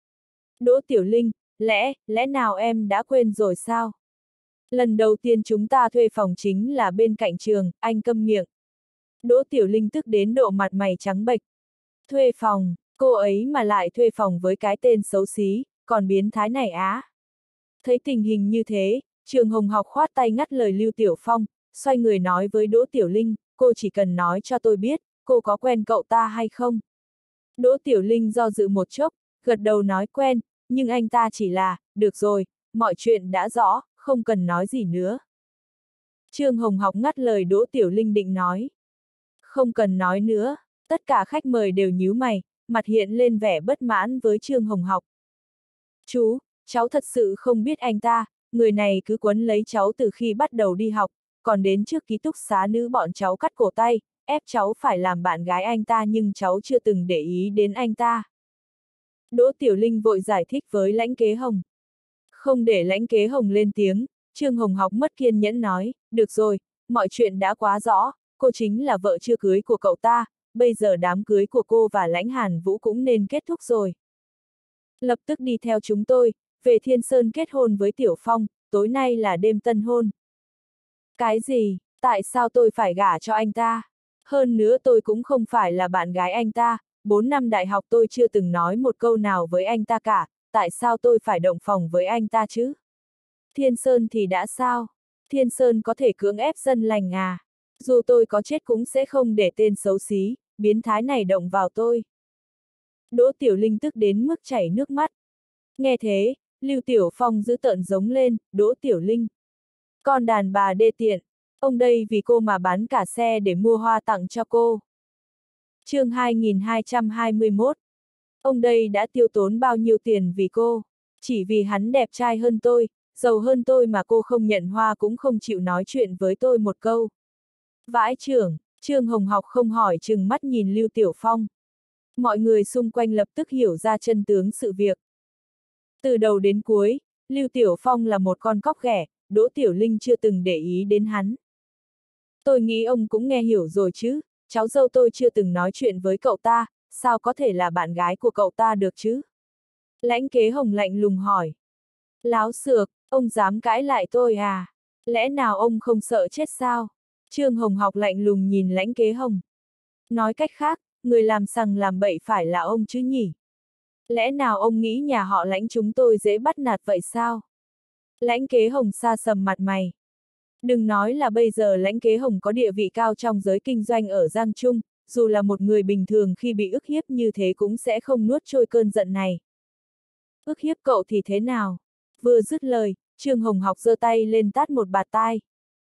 Đỗ Tiểu Linh, lẽ nào em đã quên rồi sao? Lần đầu tiên chúng ta thuê phòng chính là bên cạnh trường, anh câm miệng. Đỗ Tiểu Linh tức đến độ mặt mày trắng bệch. Thuê phòng, cô ấy mà lại thuê phòng với cái tên xấu xí, còn biến thái này á. Thấy tình hình như thế, Trường Hồng Học khoát tay ngắt lời Lưu Tiểu Phong, xoay người nói với Đỗ Tiểu Linh, cô chỉ cần nói cho tôi biết, cô có quen cậu ta hay không? Đỗ Tiểu Linh do dự một chốc, gật đầu nói quen, nhưng anh ta chỉ là, được rồi, mọi chuyện đã rõ, không cần nói gì nữa. Trương Hồng Học ngắt lời Đỗ Tiểu Linh định nói. Không cần nói nữa, tất cả khách mời đều nhíu mày, mặt hiện lên vẻ bất mãn với Trương Hồng Học. Chú, cháu thật sự không biết anh ta, người này cứ quấn lấy cháu từ khi bắt đầu đi học, còn đến trước ký túc xá nữ bọn cháu cắt cổ tay, ép cháu phải làm bạn gái anh ta nhưng cháu chưa từng để ý đến anh ta. Đỗ Tiểu Linh vội giải thích với Lãnh Kế Hồng. Không để Lãnh Kế Hồng lên tiếng, Trương Hồng Học mất kiên nhẫn nói, được rồi, mọi chuyện đã quá rõ, cô chính là vợ chưa cưới của cậu ta, bây giờ đám cưới của cô và Lãnh Hàn Vũ cũng nên kết thúc rồi. Lập tức đi theo chúng tôi, về Thiên Sơn kết hôn với Tiểu Phong, tối nay là đêm tân hôn. Cái gì, tại sao tôi phải gả cho anh ta? Hơn nữa tôi cũng không phải là bạn gái anh ta, 4 năm đại học tôi chưa từng nói một câu nào với anh ta cả, tại sao tôi phải động phòng với anh ta chứ? Thiên Sơn thì đã sao? Thiên Sơn có thể cưỡng ép dân lành à? Dù tôi có chết cũng sẽ không để tên xấu xí, biến thái này động vào tôi. Đỗ Tiểu Linh tức đến mức chảy nước mắt. Nghe thế, Lưu Tiểu Phong giữ tợn giống lên, Đỗ Tiểu Linh. Con đàn bà đê tiện, ông đây vì cô mà bán cả xe để mua hoa tặng cho cô. Chương 2221. Ông đây đã tiêu tốn bao nhiêu tiền vì cô? Chỉ vì hắn đẹp trai hơn tôi, giàu hơn tôi mà cô không nhận hoa cũng không chịu nói chuyện với tôi một câu. Vãi chưởng, Trương Hồng Học không hỏi trừng mắt nhìn Lưu Tiểu Phong. Mọi người xung quanh lập tức hiểu ra chân tướng sự việc. Từ đầu đến cuối, Lưu Tiểu Phong là một con cóc ghẻ, Đỗ Tiểu Linh chưa từng để ý đến hắn. Tôi nghĩ ông cũng nghe hiểu rồi chứ, cháu dâu tôi chưa từng nói chuyện với cậu ta, sao có thể là bạn gái của cậu ta được chứ? Lãnh Kế Hồng lạnh lùng hỏi. Láo xược, ông dám cãi lại tôi à? Lẽ nào ông không sợ chết sao? Trương Hồng Học lạnh lùng nhìn Lãnh Kế Hồng. Nói cách khác, người làm sằng làm bậy phải là ông chứ nhỉ? Lẽ nào ông nghĩ nhà họ Lãnh chúng tôi dễ bắt nạt vậy sao? Lãnh Kế Hồng sa sầm mặt mày. Đừng nói là bây giờ Lãnh Kế Hồng có địa vị cao trong giới kinh doanh ở Giang Trung, dù là một người bình thường khi bị ức hiếp như thế cũng sẽ không nuốt trôi cơn giận này. Ức hiếp cậu thì thế nào? Vừa dứt lời, Trương Hồng Học giơ tay lên tát một bạt tai.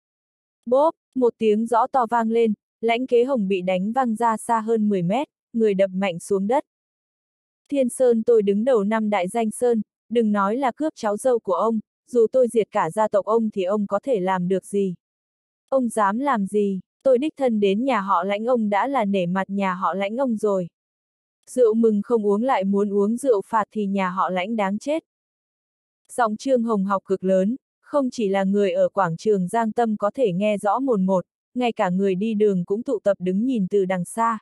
Bốp, một tiếng rõ to vang lên, Lãnh Kế Hồng bị đánh văng ra xa hơn 10 mét, người đập mạnh xuống đất. Thiên Sơn tôi đứng đầu năm đại danh sơn, đừng nói là cướp cháu dâu của ông, dù tôi diệt cả gia tộc ông thì ông có thể làm được gì? Ông dám làm gì? Tôi đích thân đến nhà họ Lãnh ông đã là nể mặt nhà họ Lãnh ông rồi. Rượu mừng không uống lại muốn uống rượu phạt thì nhà họ Lãnh đáng chết. Giọng Trương Hồng Học cực lớn, không chỉ là người ở quảng trường Giang Tâm có thể nghe rõ mồn một, ngay cả người đi đường cũng tụ tập đứng nhìn từ đằng xa.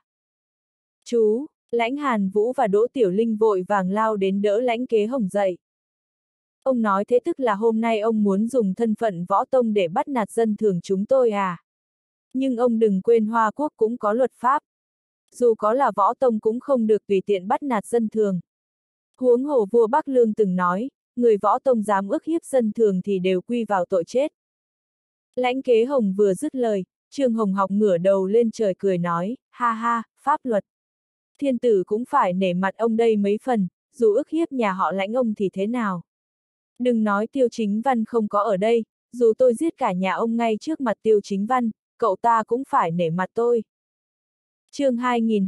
Chú, Lãnh Hàn Vũ và Đỗ Tiểu Linh vội vàng lao đến đỡ Lãnh Kế Hồng dậy. Ông nói thế tức là hôm nay ông muốn dùng thân phận võ tông để bắt nạt dân thường chúng tôi à? Nhưng ông đừng quên Hoa Quốc cũng có luật pháp. Dù có là võ tông cũng không được tùy tiện bắt nạt dân thường. Huống hồ vua Bắc Lương từng nói, người võ tông dám ức hiếp dân thường thì đều quy vào tội chết. Lãnh Kế Hồng vừa dứt lời, Trương Hồng Học ngửa đầu lên trời cười nói, ha ha, pháp luật. Thiên tử cũng phải nể mặt ông đây mấy phần, dù ức hiếp nhà họ Lãnh ông thì thế nào. Đừng nói Tiêu Chính Văn không có ở đây, dù tôi giết cả nhà ông ngay trước mặt Tiêu Chính Văn, cậu ta cũng phải nể mặt tôi. Chương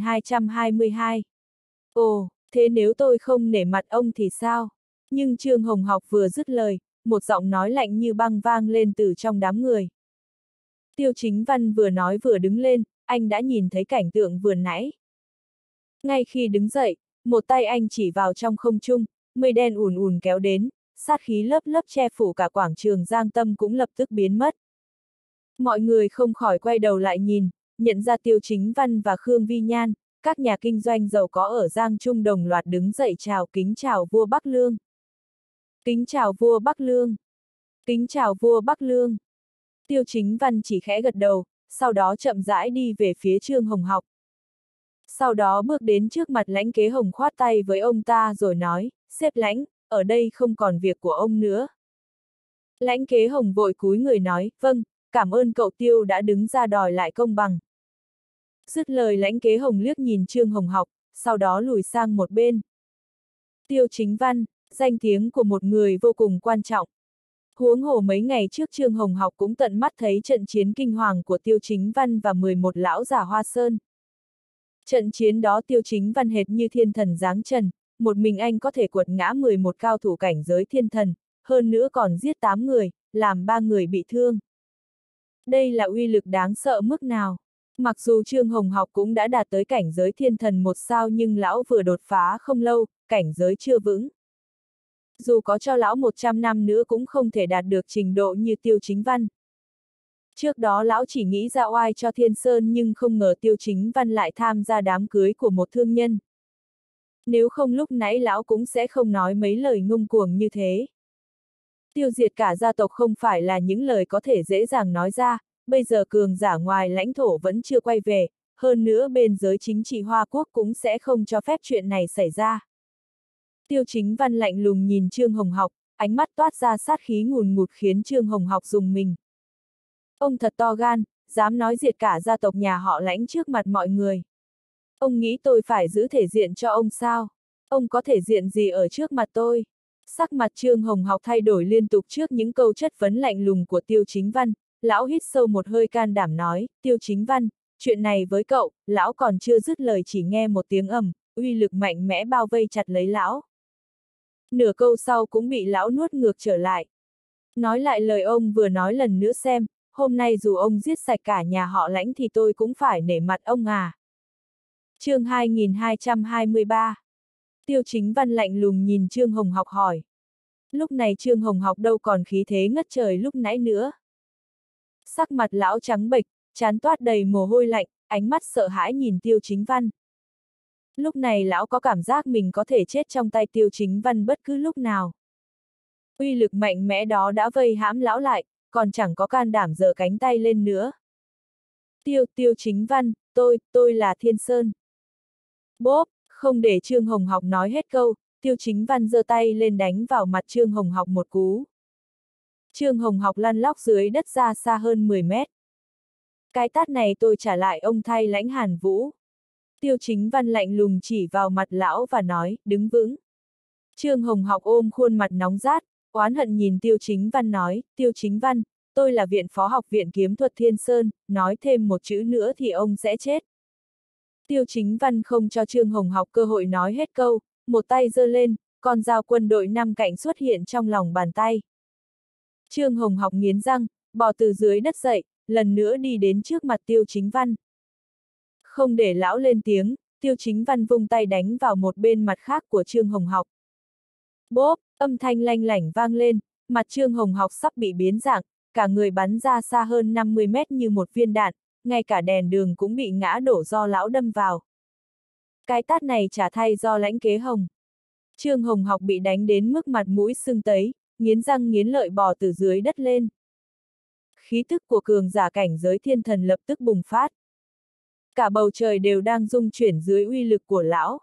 2222. Ồ, thế nếu tôi không nể mặt ông thì sao? Nhưng Trương Hồng Học vừa dứt lời, một giọng nói lạnh như băng vang lên từ trong đám người. Tiêu Chính Văn vừa nói vừa đứng lên, anh đã nhìn thấy cảnh tượng vừa nãy. Ngay khi đứng dậy, một tay anh chỉ vào trong không trung, mây đen ùn ùn kéo đến, sát khí lớp lớp che phủ cả quảng trường Giang Tâm cũng lập tức biến mất. Mọi người không khỏi quay đầu lại nhìn, nhận ra Tiêu Chính Văn và Khương Vi Nhan, các nhà kinh doanh giàu có ở Giang Trung đồng loạt đứng dậy kính chào vua Bắc Lương. Kính chào vua Bắc Lương. Kính chào vua Bắc Lương. Tiêu Chính Văn chỉ khẽ gật đầu, sau đó chậm rãi đi về phía Trương Hồng Học. Sau đó bước đến trước mặt Lãnh Kế Hồng khoát tay với ông ta rồi nói, sếp Lãnh, ở đây không còn việc của ông nữa. Lãnh Kế Hồng vội cúi người nói, vâng, cảm ơn cậu Tiêu đã đứng ra đòi lại công bằng. Dứt lời Lãnh Kế Hồng liếc nhìn Trương Hồng Học, sau đó lùi sang một bên. Tiêu Chính Văn, danh tiếng của một người vô cùng quan trọng. Huống hồ mấy ngày trước Trương Hồng Học cũng tận mắt thấy trận chiến kinh hoàng của Tiêu Chính Văn và 11 lão giả Hoa Sơn. Trận chiến đó Tiêu Chính Văn hệt như thiên thần giáng trần, một mình anh có thể quật ngã 11 cao thủ cảnh giới thiên thần, hơn nữa còn giết 8 người, làm 3 người bị thương. Đây là uy lực đáng sợ mức nào? Mặc dù Trương Hồng Học cũng đã đạt tới cảnh giới thiên thần 1 sao nhưng lão vừa đột phá không lâu, cảnh giới chưa vững. Dù có cho lão 100 năm nữa cũng không thể đạt được trình độ như Tiêu Chính Văn. Trước đó lão chỉ nghĩ ra oai cho Thiên Sơn nhưng không ngờ Tiêu Chính Văn lại tham gia đám cưới của một thương nhân. Nếu không lúc nãy lão cũng sẽ không nói mấy lời ngông cuồng như thế. Tiêu diệt cả gia tộc không phải là những lời có thể dễ dàng nói ra, bây giờ cường giả ngoài lãnh thổ vẫn chưa quay về, hơn nữa bên giới chính trị Hoa Quốc cũng sẽ không cho phép chuyện này xảy ra. Tiêu Chính Văn lạnh lùng nhìn Trương Hồng Học, ánh mắt toát ra sát khí ngùn ngụt khiến Trương Hồng Học rùng mình. Ông thật to gan, dám nói diệt cả gia tộc nhà họ Lãnh trước mặt mọi người. Ông nghĩ tôi phải giữ thể diện cho ông sao? Ông có thể diện gì ở trước mặt tôi? Sắc mặt Trương Hồng Học thay đổi liên tục trước những câu chất vấn lạnh lùng của Tiêu Chính Văn, lão hít sâu một hơi can đảm nói, Tiêu Chính Văn, chuyện này với cậu, lão còn chưa dứt lời chỉ nghe một tiếng ầm, uy lực mạnh mẽ bao vây chặt lấy lão. Nửa câu sau cũng bị lão nuốt ngược trở lại. Nói lại lời ông vừa nói lần nữa xem, hôm nay dù ông giết sạch cả nhà họ Lãnh thì tôi cũng phải nể mặt ông à. Chương 2223. Tiêu Chính Văn lạnh lùng nhìn Trương Hồng Học hỏi. Lúc này Trương Hồng Học đâu còn khí thế ngất trời lúc nãy nữa. Sắc mặt lão trắng bệch, trán toát đầy mồ hôi lạnh, ánh mắt sợ hãi nhìn Tiêu Chính Văn. Lúc này lão có cảm giác mình có thể chết trong tay Tiêu Chính Văn bất cứ lúc nào. Uy lực mạnh mẽ đó đã vây hãm lão lại, còn chẳng có can đảm giơ cánh tay lên nữa. Tiêu Chính Văn, tôi là Thiên Sơn. Bốp, không để Trương Hồng Học nói hết câu, Tiêu Chính Văn giơ tay lên đánh vào mặt Trương Hồng Học một cú. Trương Hồng Học lăn lóc dưới đất ra xa hơn 10 mét. Cái tát này tôi trả lại ông thay Lãnh Hàn Vũ. Tiêu Chính Văn lạnh lùng chỉ vào mặt lão và nói, đứng vững. Trương Hồng Học ôm khuôn mặt nóng rát, oán hận nhìn Tiêu Chính Văn nói, Tiêu Chính Văn, tôi là viện phó học viện kiếm thuật Thiên Sơn, nói thêm một chữ nữa thì ông sẽ chết. Tiêu Chính Văn không cho Trương Hồng Học cơ hội nói hết câu, một tay giơ lên, con dao quân đội 5 cạnh xuất hiện trong lòng bàn tay. Trương Hồng Học nghiến răng, bò từ dưới đất dậy, lần nữa đi đến trước mặt Tiêu Chính Văn. Không để lão lên tiếng, Tiêu Chính Văn vung tay đánh vào một bên mặt khác của Trương Hồng Học. Bốp, âm thanh lanh lảnh vang lên, mặt Trương Hồng Học sắp bị biến dạng, cả người bắn ra xa hơn 50 mét như một viên đạn, ngay cả đèn đường cũng bị ngã đổ do lão đâm vào. Cái tát này trả thay do Lãnh Kế Hồng. Trương Hồng Học bị đánh đến mức mặt mũi sưng tấy, nghiến răng nghiến lợi bò từ dưới đất lên. Khí tức của cường giả cảnh giới thiên thần lập tức bùng phát. Cả bầu trời đều đang rung chuyển dưới uy lực của lão.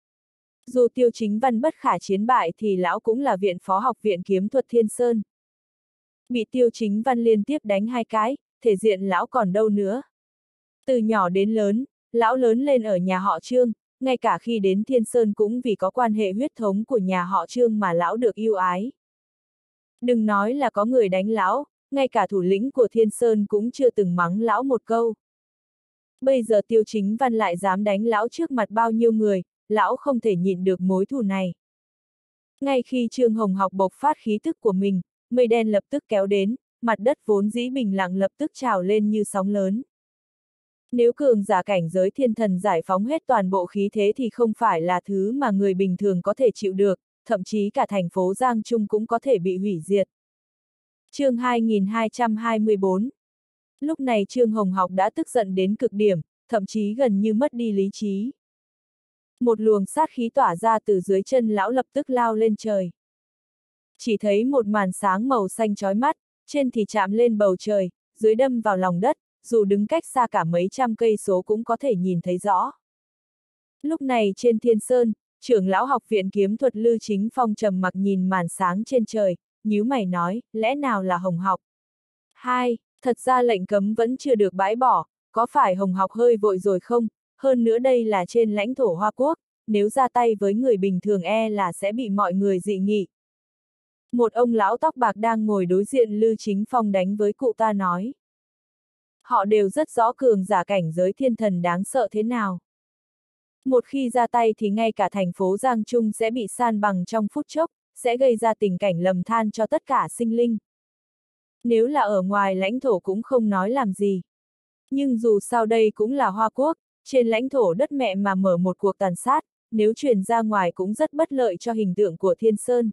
Dù Tiêu Chính Văn bất khả chiến bại thì lão cũng là viện phó học viện kiếm thuật Thiên Sơn. Bị Tiêu Chính Văn liên tiếp đánh 2 cái, thể diện lão còn đâu nữa. Từ nhỏ đến lớn, lão lớn lên ở nhà họ Trương, ngay cả khi đến Thiên Sơn cũng vì có quan hệ huyết thống của nhà họ Trương mà lão được yêu ái. Đừng nói là có người đánh lão, ngay cả thủ lĩnh của Thiên Sơn cũng chưa từng mắng lão một câu. Bây giờ Tiêu Chính Văn lại dám đánh lão trước mặt bao nhiêu người, lão không thể nhịn được mối thù này. Ngay khi Trương Hồng Học bộc phát khí tức của mình, mây đen lập tức kéo đến, mặt đất vốn dĩ bình lặng lập tức trào lên như sóng lớn. Nếu cường giả cảnh giới thiên thần giải phóng hết toàn bộ khí thế thì không phải là thứ mà người bình thường có thể chịu được, thậm chí cả thành phố Giang Trung cũng có thể bị hủy diệt. Chương 2224. Lúc này Trương Hồng Học đã tức giận đến cực điểm, thậm chí gần như mất đi lý trí. Một luồng sát khí tỏa ra từ dưới chân lão lập tức lao lên trời. Chỉ thấy một màn sáng màu xanh chói mắt, trên thì chạm lên bầu trời, dưới đâm vào lòng đất, dù đứng cách xa cả mấy trăm cây số cũng có thể nhìn thấy rõ. Lúc này trên Thiên Sơn, trưởng lão học viện kiếm thuật Lư Chính Phong trầm mặc nhìn màn sáng trên trời, nhíu mày nói, lẽ nào là Hồng Học? Thật ra lệnh cấm vẫn chưa được bãi bỏ, có phải Hồng Học hơi vội rồi không? Hơn nữa đây là trên lãnh thổ Hoa Quốc, nếu ra tay với người bình thường là sẽ bị mọi người dị nghị. Một ông lão tóc bạc đang ngồi đối diện Lư Chính Phong đánh với cụ ta nói. Họ đều rất rõ cường giả cảnh giới thiên thần đáng sợ thế nào. Một khi ra tay thì ngay cả thành phố Giang Trung sẽ bị san bằng trong phút chốc, sẽ gây ra tình cảnh lầm than cho tất cả sinh linh. Nếu là ở ngoài lãnh thổ cũng không nói làm gì. Nhưng dù sao đây cũng là Hoa Quốc, trên lãnh thổ đất mẹ mà mở một cuộc tàn sát, nếu truyền ra ngoài cũng rất bất lợi cho hình tượng của Thiên Sơn.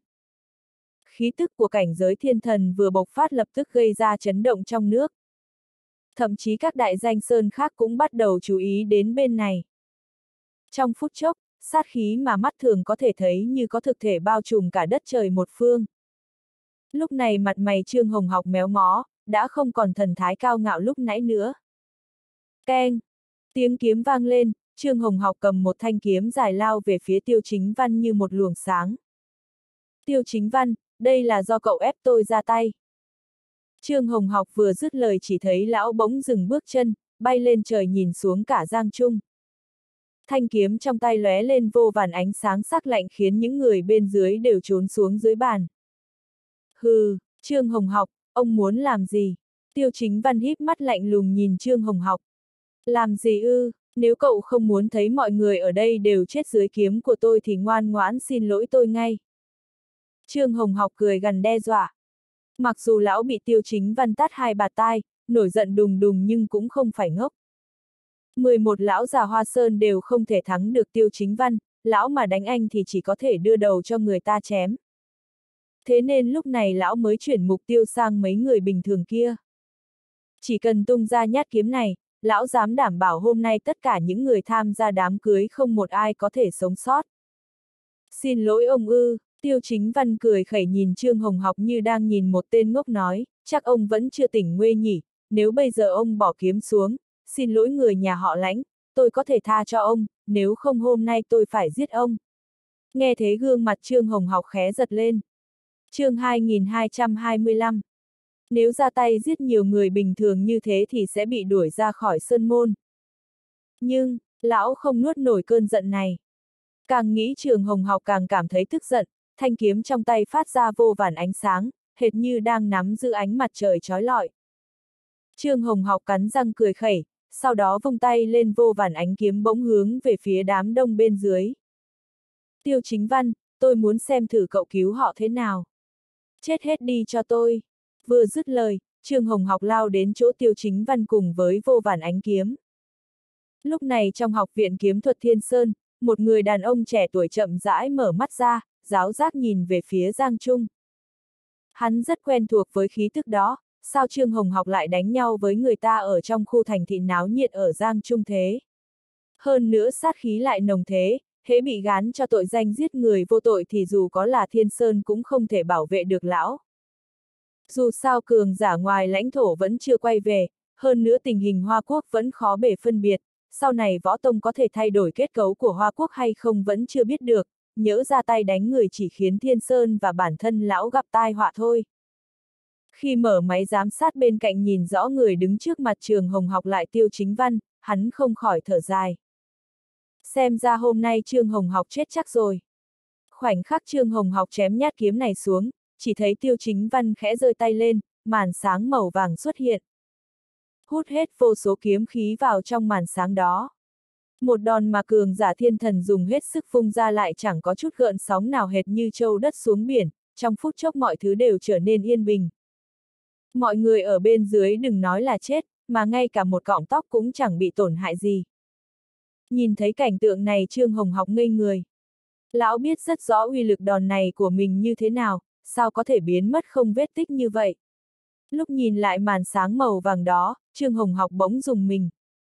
Khí tức của cảnh giới thiên thần vừa bộc phát lập tức gây ra chấn động trong nước. Thậm chí các đại danh sơn khác cũng bắt đầu chú ý đến bên này. Trong phút chốc, sát khí mà mắt thường có thể thấy như có thực thể bao trùm cả đất trời một phương. Lúc này mặt mày Trương Hồng Học méo mó, đã không còn thần thái cao ngạo lúc nãy nữa. Keng! Tiếng kiếm vang lên, Trương Hồng Học cầm một thanh kiếm dài lao về phía Tiêu Chính Văn như một luồng sáng. Tiêu Chính Văn, đây là do cậu ép tôi ra tay. Trương Hồng Học vừa dứt lời chỉ thấy lão bỗng dừng bước chân, bay lên trời nhìn xuống cả Giang Trung. Thanh kiếm trong tay lóe lên vô vàn ánh sáng sắc lạnh khiến những người bên dưới đều trốn xuống dưới bàn. Hừ, Trương Hồng Học, ông muốn làm gì? Tiêu Chính Văn híp mắt lạnh lùng nhìn Trương Hồng Học. Làm gì ư? Nếu cậu không muốn thấy mọi người ở đây đều chết dưới kiếm của tôi thì ngoan ngoãn xin lỗi tôi ngay. Trương Hồng Học cười gằn đe dọa. Mặc dù lão bị Tiêu Chính Văn tát 2 bạt tai, nổi giận đùng đùng nhưng cũng không phải ngốc. 11 lão già Hoa Sơn đều không thể thắng được Tiêu Chính Văn, lão mà đánh anh thì chỉ có thể đưa đầu cho người ta chém. Thế nên lúc này lão mới chuyển mục tiêu sang mấy người bình thường kia. Chỉ cần tung ra nhát kiếm này, lão dám đảm bảo hôm nay tất cả những người tham gia đám cưới không một ai có thể sống sót. Xin lỗi ông ư, Tiêu Chính Văn cười khẩy nhìn Trương Hồng Học như đang nhìn một tên ngốc nói, chắc ông vẫn chưa tỉnh nguê nhỉ, nếu bây giờ ông bỏ kiếm xuống, xin lỗi người nhà họ Lãnh, tôi có thể tha cho ông, nếu không hôm nay tôi phải giết ông. Nghe thế gương mặt Trương Hồng Học khẽ giật lên. Chương 2225. Nếu ra tay giết nhiều người bình thường như thế thì sẽ bị đuổi ra khỏi sơn môn. Nhưng, lão không nuốt nổi cơn giận này. Càng nghĩ Trương Hồng Học càng cảm thấy tức giận, thanh kiếm trong tay phát ra vô vàn ánh sáng, hệt như đang nắm giữ ánh mặt trời chói lọi. Trương Hồng Học cắn răng cười khẩy, sau đó vung tay lên vô vàn ánh kiếm bỗng hướng về phía đám đông bên dưới. Tiêu Chính Văn, tôi muốn xem thử cậu cứu họ thế nào. Chết hết đi cho tôi. Vừa dứt lời, Trương Hồng Học lao đến chỗ Tiêu Chính Văn cùng với vô vàn ánh kiếm. Lúc này trong học viện kiếm thuật Thiên Sơn, một người đàn ông trẻ tuổi chậm rãi mở mắt ra, giáo giác nhìn về phía Giang Trung. Hắn rất quen thuộc với khí tức đó, sao Trương Hồng Học lại đánh nhau với người ta ở trong khu thành thị náo nhiệt ở Giang Trung thế? Hơn nữa sát khí lại nồng thế, hễ bị gán cho tội danh giết người vô tội thì dù có là Thiên Sơn cũng không thể bảo vệ được lão. Dù sao cường giả ngoài lãnh thổ vẫn chưa quay về, hơn nữa tình hình Hoa Quốc vẫn khó bề phân biệt, sau này võ tông có thể thay đổi kết cấu của Hoa Quốc hay không vẫn chưa biết được, nhỡ ra tay đánh người chỉ khiến Thiên Sơn và bản thân lão gặp tai họa thôi. Khi mở máy giám sát bên cạnh nhìn rõ người đứng trước mặt Trương Hồng Học lại Tiêu Chính Văn, hắn không khỏi thở dài. Xem ra hôm nay Trương Hồng Học chết chắc rồi. Khoảnh khắc Trương Hồng Học chém nhát kiếm này xuống, chỉ thấy Tiêu Chính Văn khẽ giơ tay lên, màn sáng màu vàng xuất hiện. Hút hết vô số kiếm khí vào trong màn sáng đó. Một đòn mà cường giả thiên thần dùng hết sức vung ra lại chẳng có chút gợn sóng nào hệt như châu đất xuống biển, trong phút chốc mọi thứ đều trở nên yên bình. Mọi người ở bên dưới đừng nói là chết, mà ngay cả một cọng tóc cũng chẳng bị tổn hại gì. Nhìn thấy cảnh tượng này Trương Hồng Học ngây người. Lão biết rất rõ uy lực đòn này của mình như thế nào, sao có thể biến mất không vết tích như vậy. Lúc nhìn lại màn sáng màu vàng đó, Trương Hồng Học bỗng rùng mình.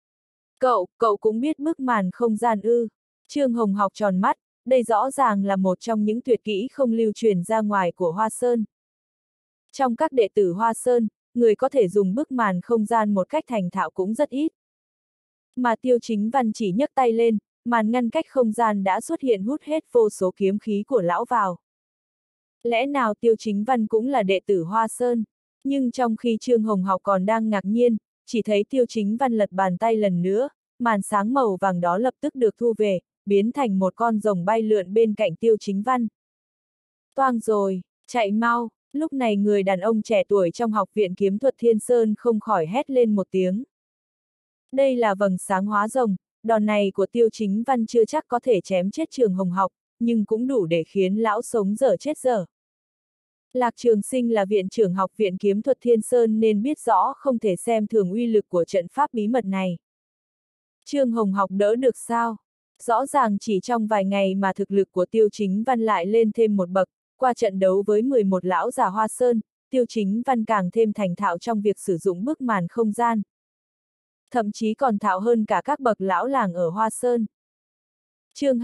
Cậu cũng biết bức màn không gian ư. Trương Hồng Học tròn mắt, đây rõ ràng là một trong những tuyệt kỹ không lưu truyền ra ngoài của Hoa Sơn. Trong các đệ tử Hoa Sơn, người có thể dùng bức màn không gian một cách thành thạo cũng rất ít. Mà Tiêu Chính Văn chỉ nhấc tay lên, màn ngăn cách không gian đã xuất hiện hút hết vô số kiếm khí của lão vào. Lẽ nào Tiêu Chính Văn cũng là đệ tử Hoa Sơn? Nhưng trong khi Trương Hồng Học còn đang ngạc nhiên, chỉ thấy Tiêu Chính Văn lật bàn tay lần nữa, màn sáng màu vàng đó lập tức được thu về, biến thành một con rồng bay lượn bên cạnh Tiêu Chính Văn. Toang rồi, chạy mau, lúc này người đàn ông trẻ tuổi trong học viện kiếm thuật Thiên Sơn không khỏi hét lên một tiếng. Đây là vầng sáng hóa rồng, đòn này của Tiêu Chính Văn chưa chắc có thể chém chết Trương Hồng Học, nhưng cũng đủ để khiến lão sống dở chết dở. Lạc Trường Sinh là viện trưởng học viện kiếm thuật Thiên Sơn nên biết rõ không thể xem thường uy lực của trận pháp bí mật này. Trương Hồng Học đỡ được sao? Rõ ràng chỉ trong vài ngày mà thực lực của Tiêu Chính Văn lại lên thêm một bậc, qua trận đấu với 11 lão già Hoa Sơn, Tiêu Chính Văn càng thêm thành thạo trong việc sử dụng bức màn không gian. Thậm chí còn thạo hơn cả các bậc lão làng ở Hoa Sơn. Chương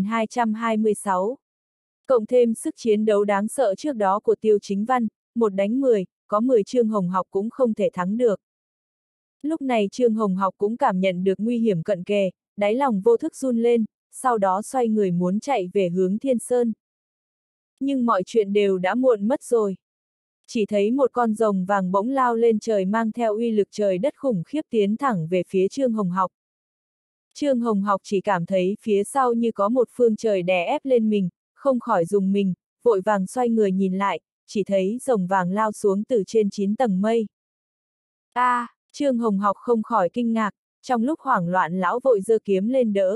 2226. Cộng thêm sức chiến đấu đáng sợ trước đó của Tiêu Chính Văn, 1 đánh 10, có 10 Trương Hồng Học cũng không thể thắng được. Lúc này Trương Hồng Học cũng cảm nhận được nguy hiểm cận kề, đáy lòng vô thức run lên, sau đó xoay người muốn chạy về hướng Thiên Sơn. Nhưng mọi chuyện đều đã muộn mất rồi. Chỉ thấy một con rồng vàng bỗng lao lên trời mang theo uy lực trời đất khủng khiếp tiến thẳng về phía Trương Hồng Học. Trương Hồng Học chỉ cảm thấy phía sau như có một phương trời đè ép lên mình, không khỏi rùng mình, vội vàng xoay người nhìn lại, chỉ thấy rồng vàng lao xuống từ trên 9 tầng mây. Trương Hồng Học không khỏi kinh ngạc, trong lúc hoảng loạn lão vội giơ kiếm lên đỡ.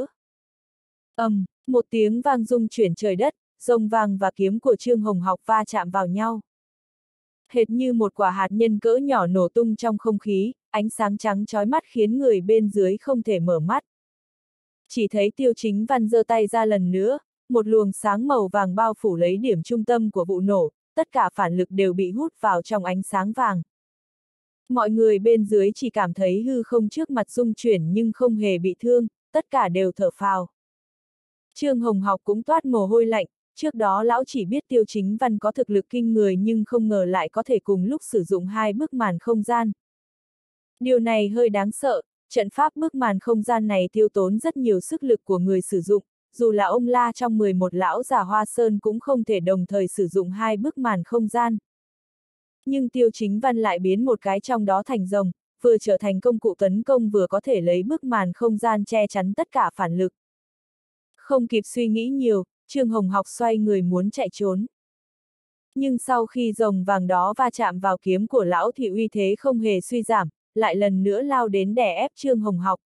Một tiếng vang rung chuyển trời đất, rồng vàng và kiếm của Trương Hồng Học va chạm vào nhau. Hệt như một quả hạt nhân cỡ nhỏ nổ tung trong không khí, ánh sáng trắng chói mắt khiến người bên dưới không thể mở mắt. Chỉ thấy Tiêu Chính Văn giơ tay ra lần nữa, một luồng sáng màu vàng bao phủ lấy điểm trung tâm của vụ nổ, tất cả phản lực đều bị hút vào trong ánh sáng vàng. Mọi người bên dưới chỉ cảm thấy hư không trước mặt rung chuyển nhưng không hề bị thương, tất cả đều thở phào. Trương Hồng Học cũng toát mồ hôi lạnh, trước đó lão chỉ biết Tiêu Chính Văn có thực lực kinh người nhưng không ngờ lại có thể cùng lúc sử dụng hai bức màn không gian. Điều này hơi đáng sợ, trận pháp bức màn không gian này tiêu tốn rất nhiều sức lực của người sử dụng, dù là ông La trong 11 lão già Hoa Sơn cũng không thể đồng thời sử dụng hai bức màn không gian. Nhưng Tiêu Chính Văn lại biến một cái trong đó thành rồng, vừa trở thành công cụ tấn công vừa có thể lấy bức màn không gian che chắn tất cả phản lực. Không kịp suy nghĩ nhiều, Trương Hồng Học xoay người muốn chạy trốn. Nhưng sau khi rồng vàng đó va chạm vào kiếm của lão thì uy thế không hề suy giảm, lại lần nữa lao đến đè ép Trương Hồng Học.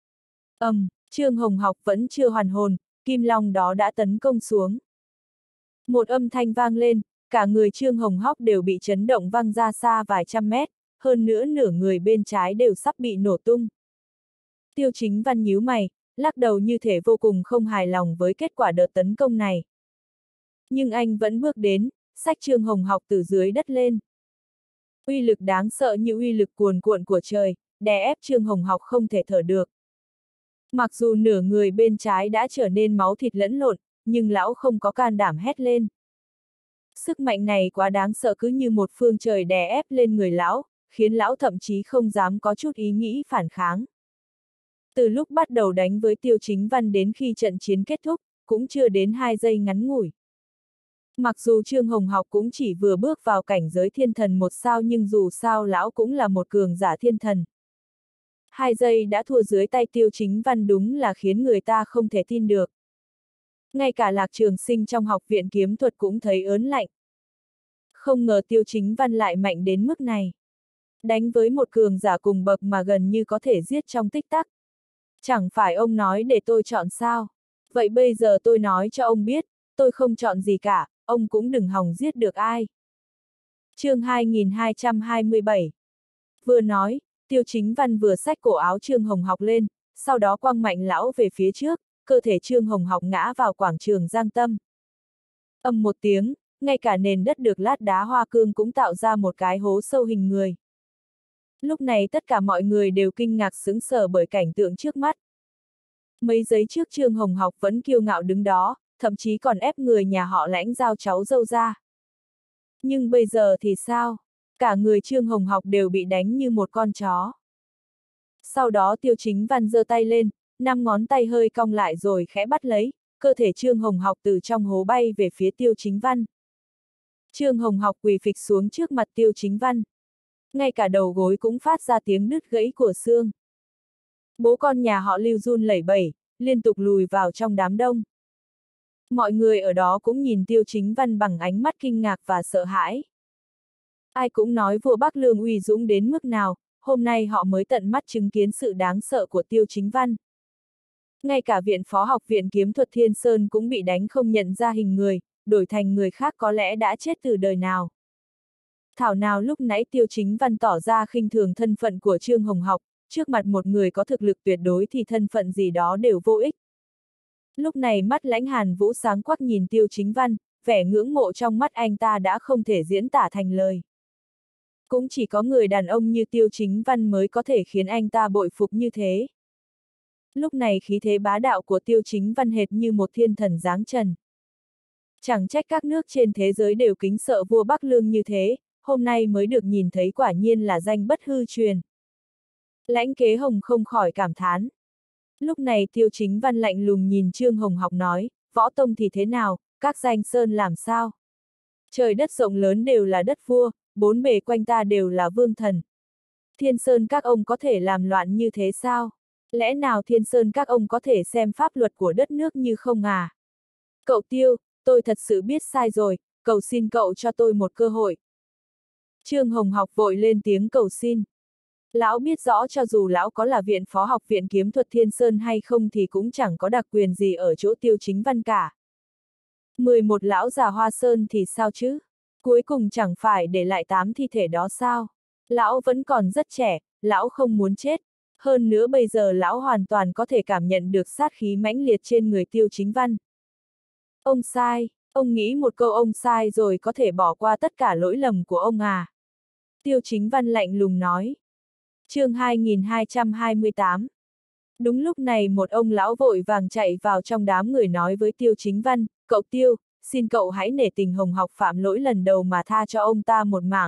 Trương Hồng Học vẫn chưa hoàn hồn, kim long đó đã tấn công xuống. Một âm thanh vang lên, cả người Trương Hồng Học đều bị chấn động văng ra xa vài trăm mét, hơn nữa nửa người bên trái đều sắp bị nổ tung. Tiêu Chính Văn nhíu mày, lắc đầu như thể vô cùng không hài lòng với kết quả đợt tấn công này. Nhưng anh vẫn bước đến, xách Trương Hồng Học từ dưới đất lên. Uy lực đáng sợ như uy lực cuồn cuộn của trời, đè ép Trương Hồng Học không thể thở được. Mặc dù nửa người bên trái đã trở nên máu thịt lẫn lộn, nhưng lão không có can đảm hét lên. Sức mạnh này quá đáng sợ, cứ như một phương trời đè ép lên người lão, khiến lão thậm chí không dám có chút ý nghĩ phản kháng. Từ lúc bắt đầu đánh với Tiêu Chính Văn đến khi trận chiến kết thúc, cũng chưa đến 2 giây ngắn ngủi. Mặc dù Trương Hồng Học cũng chỉ vừa bước vào cảnh giới thiên thần 1 sao nhưng dù sao lão cũng là một cường giả thiên thần. 2 giây đã thua dưới tay Tiêu Chính Văn đúng là khiến người ta không thể tin được. Ngay cả Lạc Trường Sinh trong học viện kiếm thuật cũng thấy ớn lạnh. Không ngờ Tiêu Chính Văn lại mạnh đến mức này. Đánh với một cường giả cùng bậc mà gần như có thể giết trong tích tắc. Chẳng phải ông nói để tôi chọn sao? Vậy bây giờ tôi nói cho ông biết, tôi không chọn gì cả, ông cũng đừng hòng giết được ai. Chương 2227. Vừa nói, Tiêu Chính Văn vừa xách cổ áo Trương Hồng Học lên, sau đó quăng mạnh lão về phía trước, cơ thể Trương Hồng Học ngã vào quảng trường Giang Tâm. Một tiếng, ngay cả nền đất được lát đá hoa cương cũng tạo ra một cái hố sâu hình người. Lúc này tất cả mọi người đều kinh ngạc sững sờ bởi cảnh tượng trước mắt. Mấy giây trước Trương Hồng Học vẫn kiêu ngạo đứng đó, thậm chí còn ép người nhà họ Lãnh giao cháu dâu ra. Nhưng bây giờ thì sao? Cả người Trương Hồng Học đều bị đánh như một con chó. Sau đó Tiêu Chính Văn giơ tay lên, 5 ngón tay hơi cong lại rồi khẽ bắt lấy, cơ thể Trương Hồng Học từ trong hố bay về phía Tiêu Chính Văn. Trương Hồng Học quỳ phịch xuống trước mặt Tiêu Chính Văn. Ngay cả đầu gối cũng phát ra tiếng đứt gãy của xương. Bố con nhà họ Lưu run lẩy bẩy, liên tục lùi vào trong đám đông. Mọi người ở đó cũng nhìn Tiêu Chính Văn bằng ánh mắt kinh ngạc và sợ hãi. Ai cũng nói vua Bắc Lương uy dũng đến mức nào, hôm nay họ mới tận mắt chứng kiến sự đáng sợ của Tiêu Chính Văn. Ngay cả viện phó học viện kiếm thuật Thiên Sơn cũng bị đánh không nhận ra hình người, đổi thành người khác có lẽ đã chết từ đời nào. Thảo nào lúc nãy Tiêu Chính Văn tỏ ra khinh thường thân phận của Trương Hồng Học, trước mặt một người có thực lực tuyệt đối thì thân phận gì đó đều vô ích. Lúc này mắt Lãnh Hàn Vũ sáng quắc nhìn Tiêu Chính Văn, vẻ ngưỡng mộ trong mắt anh ta đã không thể diễn tả thành lời. Cũng chỉ có người đàn ông như Tiêu Chính Văn mới có thể khiến anh ta bội phục như thế. Lúc này khí thế bá đạo của Tiêu Chính Văn hệt như một thiên thần giáng trần. Chẳng trách các nước trên thế giới đều kính sợ vua Bắc Lương như thế, hôm nay mới được nhìn thấy quả nhiên là danh bất hư truyền. Lãnh Kế Hồng không khỏi cảm thán. Lúc này Tiêu Chính Văn lạnh lùng nhìn Trương Hồng Học nói, võ tông thì thế nào, các danh sơn làm sao? Trời đất rộng lớn đều là đất vua, bốn bề quanh ta đều là vương thần. Thiên Sơn các ông có thể làm loạn như thế sao? Lẽ nào Thiên Sơn các ông có thể xem pháp luật của đất nước như không à? Cậu Tiêu, tôi thật sự biết sai rồi, cầu xin cậu cho tôi một cơ hội. Trương Hồng Học vội lên tiếng cầu xin. Lão biết rõ cho dù lão có là viện phó học viện kiếm thuật Thiên Sơn hay không thì cũng chẳng có đặc quyền gì ở chỗ Tiêu Chính Văn cả. 11 lão già Hoa Sơn thì sao chứ? Cuối cùng chẳng phải để lại 8 thi thể đó sao? Lão vẫn còn rất trẻ, lão không muốn chết. Hơn nữa bây giờ lão hoàn toàn có thể cảm nhận được sát khí mãnh liệt trên người Tiêu Chính Văn. Ông sai, ông nghĩ một câu ông sai rồi có thể bỏ qua tất cả lỗi lầm của ông à? Tiêu Chính Văn lạnh lùng nói. Chương 2228. Đúng lúc này một ông lão vội vàng chạy vào trong đám người nói với Tiêu Chính Văn, cậu Tiêu, xin cậu hãy nể tình Hồng học phạm lỗi lần đầu mà tha cho ông ta một mạng.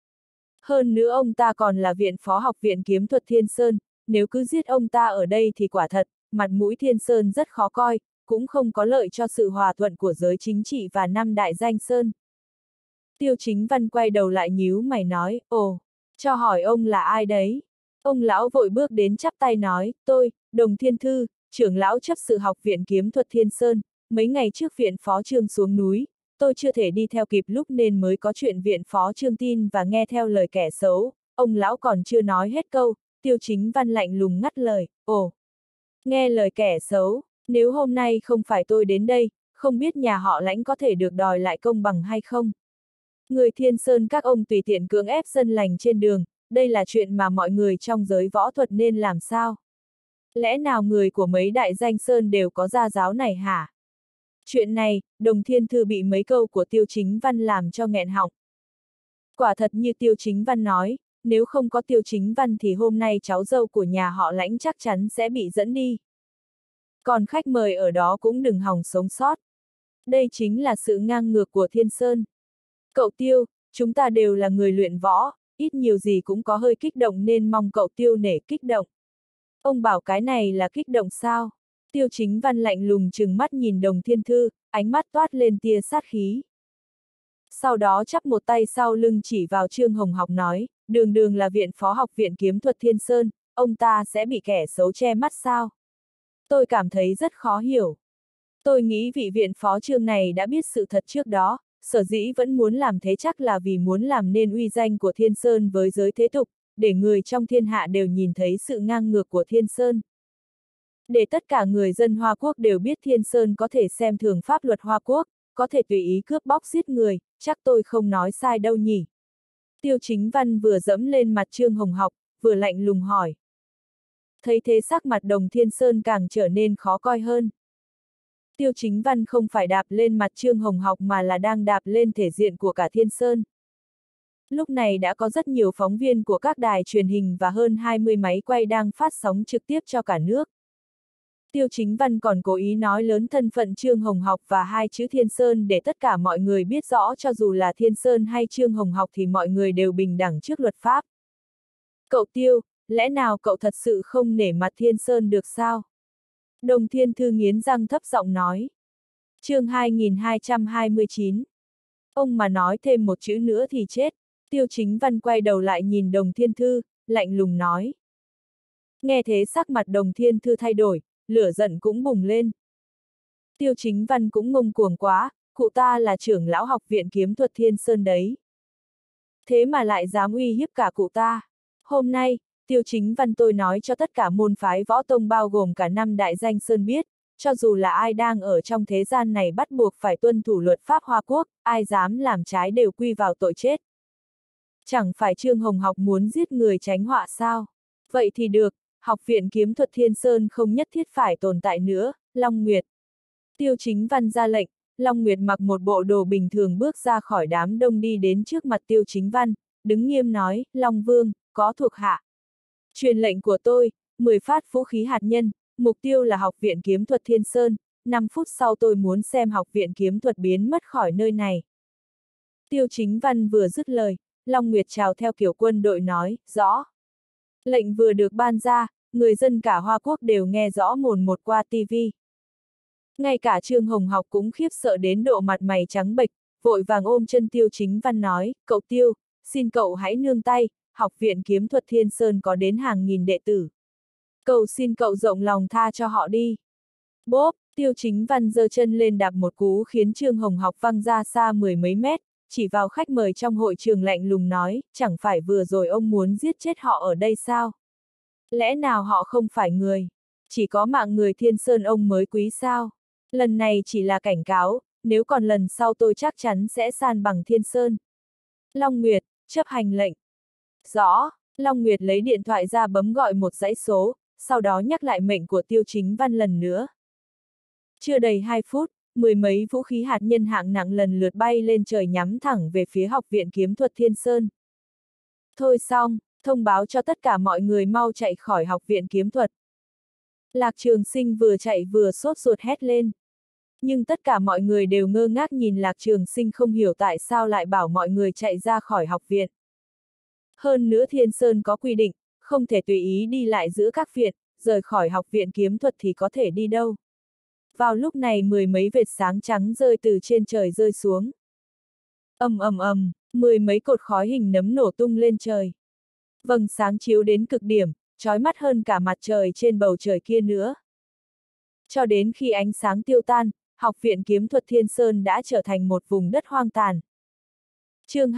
Hơn nữa ông ta còn là viện phó học viện kiếm thuật Thiên Sơn, nếu cứ giết ông ta ở đây thì quả thật, mặt mũi Thiên Sơn rất khó coi, cũng không có lợi cho sự hòa thuận của giới chính trị và năm đại danh sơn. Tiêu Chính Văn quay đầu lại nhíu mày nói, ồ, cho hỏi ông là ai đấy? Ông lão vội bước đến chắp tay nói, tôi, Đồng Thiên Thư, trưởng lão chấp sự học viện kiếm thuật Thiên Sơn, mấy ngày trước viện phó Trương xuống núi, tôi chưa thể đi theo kịp lúc nên mới có chuyện viện phó Trương tin và nghe theo lời kẻ xấu. Ông lão còn chưa nói hết câu, Tiêu Chính Văn lạnh lùng ngắt lời, ồ, nghe lời kẻ xấu, nếu hôm nay không phải tôi đến đây, không biết nhà họ Lãnh có thể được đòi lại công bằng hay không? Người Thiên Sơn các ông tùy tiện cưỡng ép dân lành trên đường, đây là chuyện mà mọi người trong giới võ thuật nên làm sao? Lẽ nào người của mấy đại danh sơn đều có gia giáo này hả? Chuyện này, Đồng Thiên Thư bị mấy câu của Tiêu Chính Văn làm cho nghẹn họng. Quả thật như Tiêu Chính Văn nói, nếu không có Tiêu Chính Văn thì hôm nay cháu dâu của nhà họ Lãnh chắc chắn sẽ bị dẫn đi. Còn khách mời ở đó cũng đừng hòng sống sót. Đây chính là sự ngang ngược của Thiên Sơn. Cậu Tiêu, chúng ta đều là người luyện võ, ít nhiều gì cũng có hơi kích động nên mong cậu Tiêu nể kích động. Ông bảo cái này là kích động sao? Tiêu Chính Văn lạnh lùng trừng mắt nhìn Đồng Thiên Thư, ánh mắt toát lên tia sát khí. Sau đó chắp một tay sau lưng chỉ vào Trương Hồng Học nói, đường đường là viện phó học viện kiếm thuật Thiên Sơn, ông ta sẽ bị kẻ xấu che mắt sao? Tôi cảm thấy rất khó hiểu. Tôi nghĩ vị viện phó Trương này đã biết sự thật trước đó, sở dĩ vẫn muốn làm thế chắc là vì muốn làm nên uy danh của Thiên Sơn với giới thế tục, để người trong thiên hạ đều nhìn thấy sự ngang ngược của Thiên Sơn. Để tất cả người dân Hoa Quốc đều biết Thiên Sơn có thể xem thường pháp luật Hoa Quốc, có thể tùy ý cướp bóc giết người, chắc tôi không nói sai đâu nhỉ. Tiêu Chính Văn vừa dẫm lên mặt Trương Hồng Học, vừa lạnh lùng hỏi. Thấy thế sắc mặt Đồng Thiên Sơn càng trở nên khó coi hơn. Tiêu Chính Văn không phải đạp lên mặt Trương Hồng Học mà là đang đạp lên thể diện của cả Thiên Sơn. Lúc này đã có rất nhiều phóng viên của các đài truyền hình và hơn 20 máy quay đang phát sóng trực tiếp cho cả nước. Tiêu Chính Văn còn cố ý nói lớn thân phận Trương Hồng Học và hai chữ Thiên Sơn để tất cả mọi người biết rõ cho dù là Thiên Sơn hay Trương Hồng Học thì mọi người đều bình đẳng trước luật pháp. Cậu Tiêu, lẽ nào cậu thật sự không nể mặt Thiên Sơn được sao? Đồng Thiên Thư nghiến răng thấp giọng nói. Chương 2229. Ông mà nói thêm một chữ nữa thì chết. Tiêu Chính Văn quay đầu lại nhìn Đồng Thiên Thư, lạnh lùng nói. Nghe thế sắc mặt Đồng Thiên Thư thay đổi, lửa giận cũng bùng lên. Tiêu Chính Văn cũng ngông cuồng quá, cụ ta là trưởng lão học viện kiếm thuật Thiên Sơn đấy. Thế mà lại dám uy hiếp cả cụ ta. Hôm nay, Tiêu Chính Văn tôi nói cho tất cả môn phái võ tông bao gồm cả năm đại danh sơn biết, cho dù là ai đang ở trong thế gian này bắt buộc phải tuân thủ luật pháp Hoa Quốc, ai dám làm trái đều quy vào tội chết. Chẳng phải Trương Hồng Học muốn giết người tránh họa sao? Vậy thì được, học viện kiếm thuật Thiên Sơn không nhất thiết phải tồn tại nữa, Long Nguyệt. Tiêu Chính Văn ra lệnh, Long Nguyệt mặc một bộ đồ bình thường bước ra khỏi đám đông đi đến trước mặt Tiêu Chính Văn, đứng nghiêm nói, Long Vương, có thuộc hạ. Truyền lệnh của tôi, 10 phát vũ khí hạt nhân, mục tiêu là học viện kiếm thuật Thiên Sơn, 5 phút sau tôi muốn xem học viện kiếm thuật biến mất khỏi nơi này. Tiêu Chính Văn vừa dứt lời, Long Nguyệt chào theo kiểu quân đội nói, rõ. Lệnh vừa được ban ra, người dân cả Hoa Quốc đều nghe rõ mồn một qua TV. Ngay cả Trương Hồng Học cũng khiếp sợ đến độ mặt mày trắng bệch, vội vàng ôm chân Tiêu Chính Văn nói, cậu Tiêu, xin cậu hãy nương tay, học viện kiếm thuật Thiên Sơn có đến hàng nghìn đệ tử. Cầu xin cậu rộng lòng tha cho họ đi. Bốp, Tiêu Chính Văn giơ chân lên đạp một cú khiến Trương Hồng Học văng ra xa 10 mấy mét, chỉ vào khách mời trong hội trường lạnh lùng nói, chẳng phải vừa rồi ông muốn giết chết họ ở đây sao? Lẽ nào họ không phải người? Chỉ có mạng người Thiên Sơn ông mới quý sao? Lần này chỉ là cảnh cáo, nếu còn lần sau tôi chắc chắn sẽ san bằng Thiên Sơn. Long Nguyệt, chấp hành lệnh. Rõ, Long Nguyệt lấy điện thoại ra bấm gọi một dãy số, sau đó nhắc lại mệnh của Tiêu Chính Văn lần nữa. Chưa đầy 2 phút, mười mấy vũ khí hạt nhân hạng nặng lần lượt bay lên trời nhắm thẳng về phía Học viện Kiếm thuật Thiên Sơn. Thôi xong, thông báo cho tất cả mọi người mau chạy khỏi Học viện Kiếm thuật. Lạc Trường Sinh vừa chạy vừa sốt ruột hét lên. Nhưng tất cả mọi người đều ngơ ngác nhìn Lạc Trường Sinh, không hiểu tại sao lại bảo mọi người chạy ra khỏi học viện. Hơn nữa Thiên Sơn có quy định, không thể tùy ý đi lại giữa các viện, rời khỏi Học viện Kiếm thuật thì có thể đi đâu. Vào lúc này mười mấy vệt sáng trắng rơi từ trên trời rơi xuống. Ầm ầm ầm, mười mấy cột khói hình nấm nổ tung lên trời. Vầng sáng chiếu đến cực điểm, chói mắt hơn cả mặt trời trên bầu trời kia nữa. Cho đến khi ánh sáng tiêu tan, Học viện Kiếm thuật Thiên Sơn đã trở thành một vùng đất hoang tàn. Chương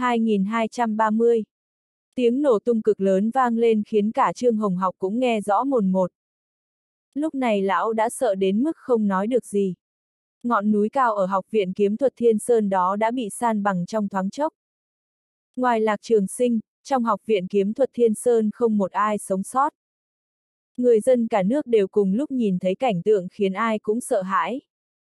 2230. Tiếng nổ tung cực lớn vang lên khiến cả Trương Hồng Học cũng nghe rõ mồn một. Lúc này lão đã sợ đến mức không nói được gì. Ngọn núi cao ở Học viện Kiếm thuật Thiên Sơn đó đã bị san bằng trong thoáng chốc. Ngoài Lạc Trường Sinh, trong Học viện Kiếm thuật Thiên Sơn không một ai sống sót. Người dân cả nước đều cùng lúc nhìn thấy cảnh tượng khiến ai cũng sợ hãi.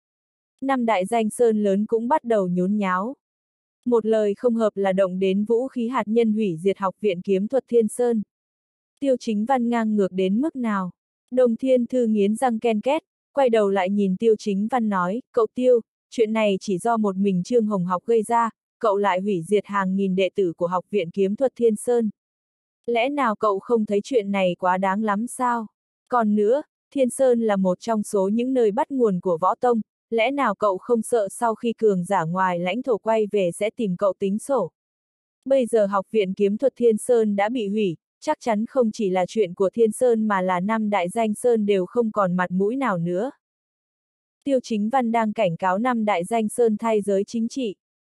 Năm đại danh sơn lớn cũng bắt đầu nhốn nháo. Một lời không hợp là động đến vũ khí hạt nhân hủy diệt Học viện Kiếm thuật Thiên Sơn. Tiêu Chính Văn ngang ngược đến mức nào? Đồng Thiên Thư nghiến răng ken két, quay đầu lại nhìn Tiêu Chính Văn nói, cậu Tiêu, chuyện này chỉ do một mình Trương Hồng Học gây ra, cậu lại hủy diệt hàng nghìn đệ tử của Học viện Kiếm thuật Thiên Sơn. Lẽ nào cậu không thấy chuyện này quá đáng lắm sao? Còn nữa, Thiên Sơn là một trong số những nơi bắt nguồn của võ tông, lẽ nào cậu không sợ sau khi cường giả ngoài lãnh thổ quay về sẽ tìm cậu tính sổ? Bây giờ Học viện Kiếm thuật Thiên Sơn đã bị hủy, chắc chắn không chỉ là chuyện của Thiên Sơn mà là năm đại danh sơn đều không còn mặt mũi nào nữa. Tiêu Chính Văn đang cảnh cáo năm đại danh sơn thay giới chính trị.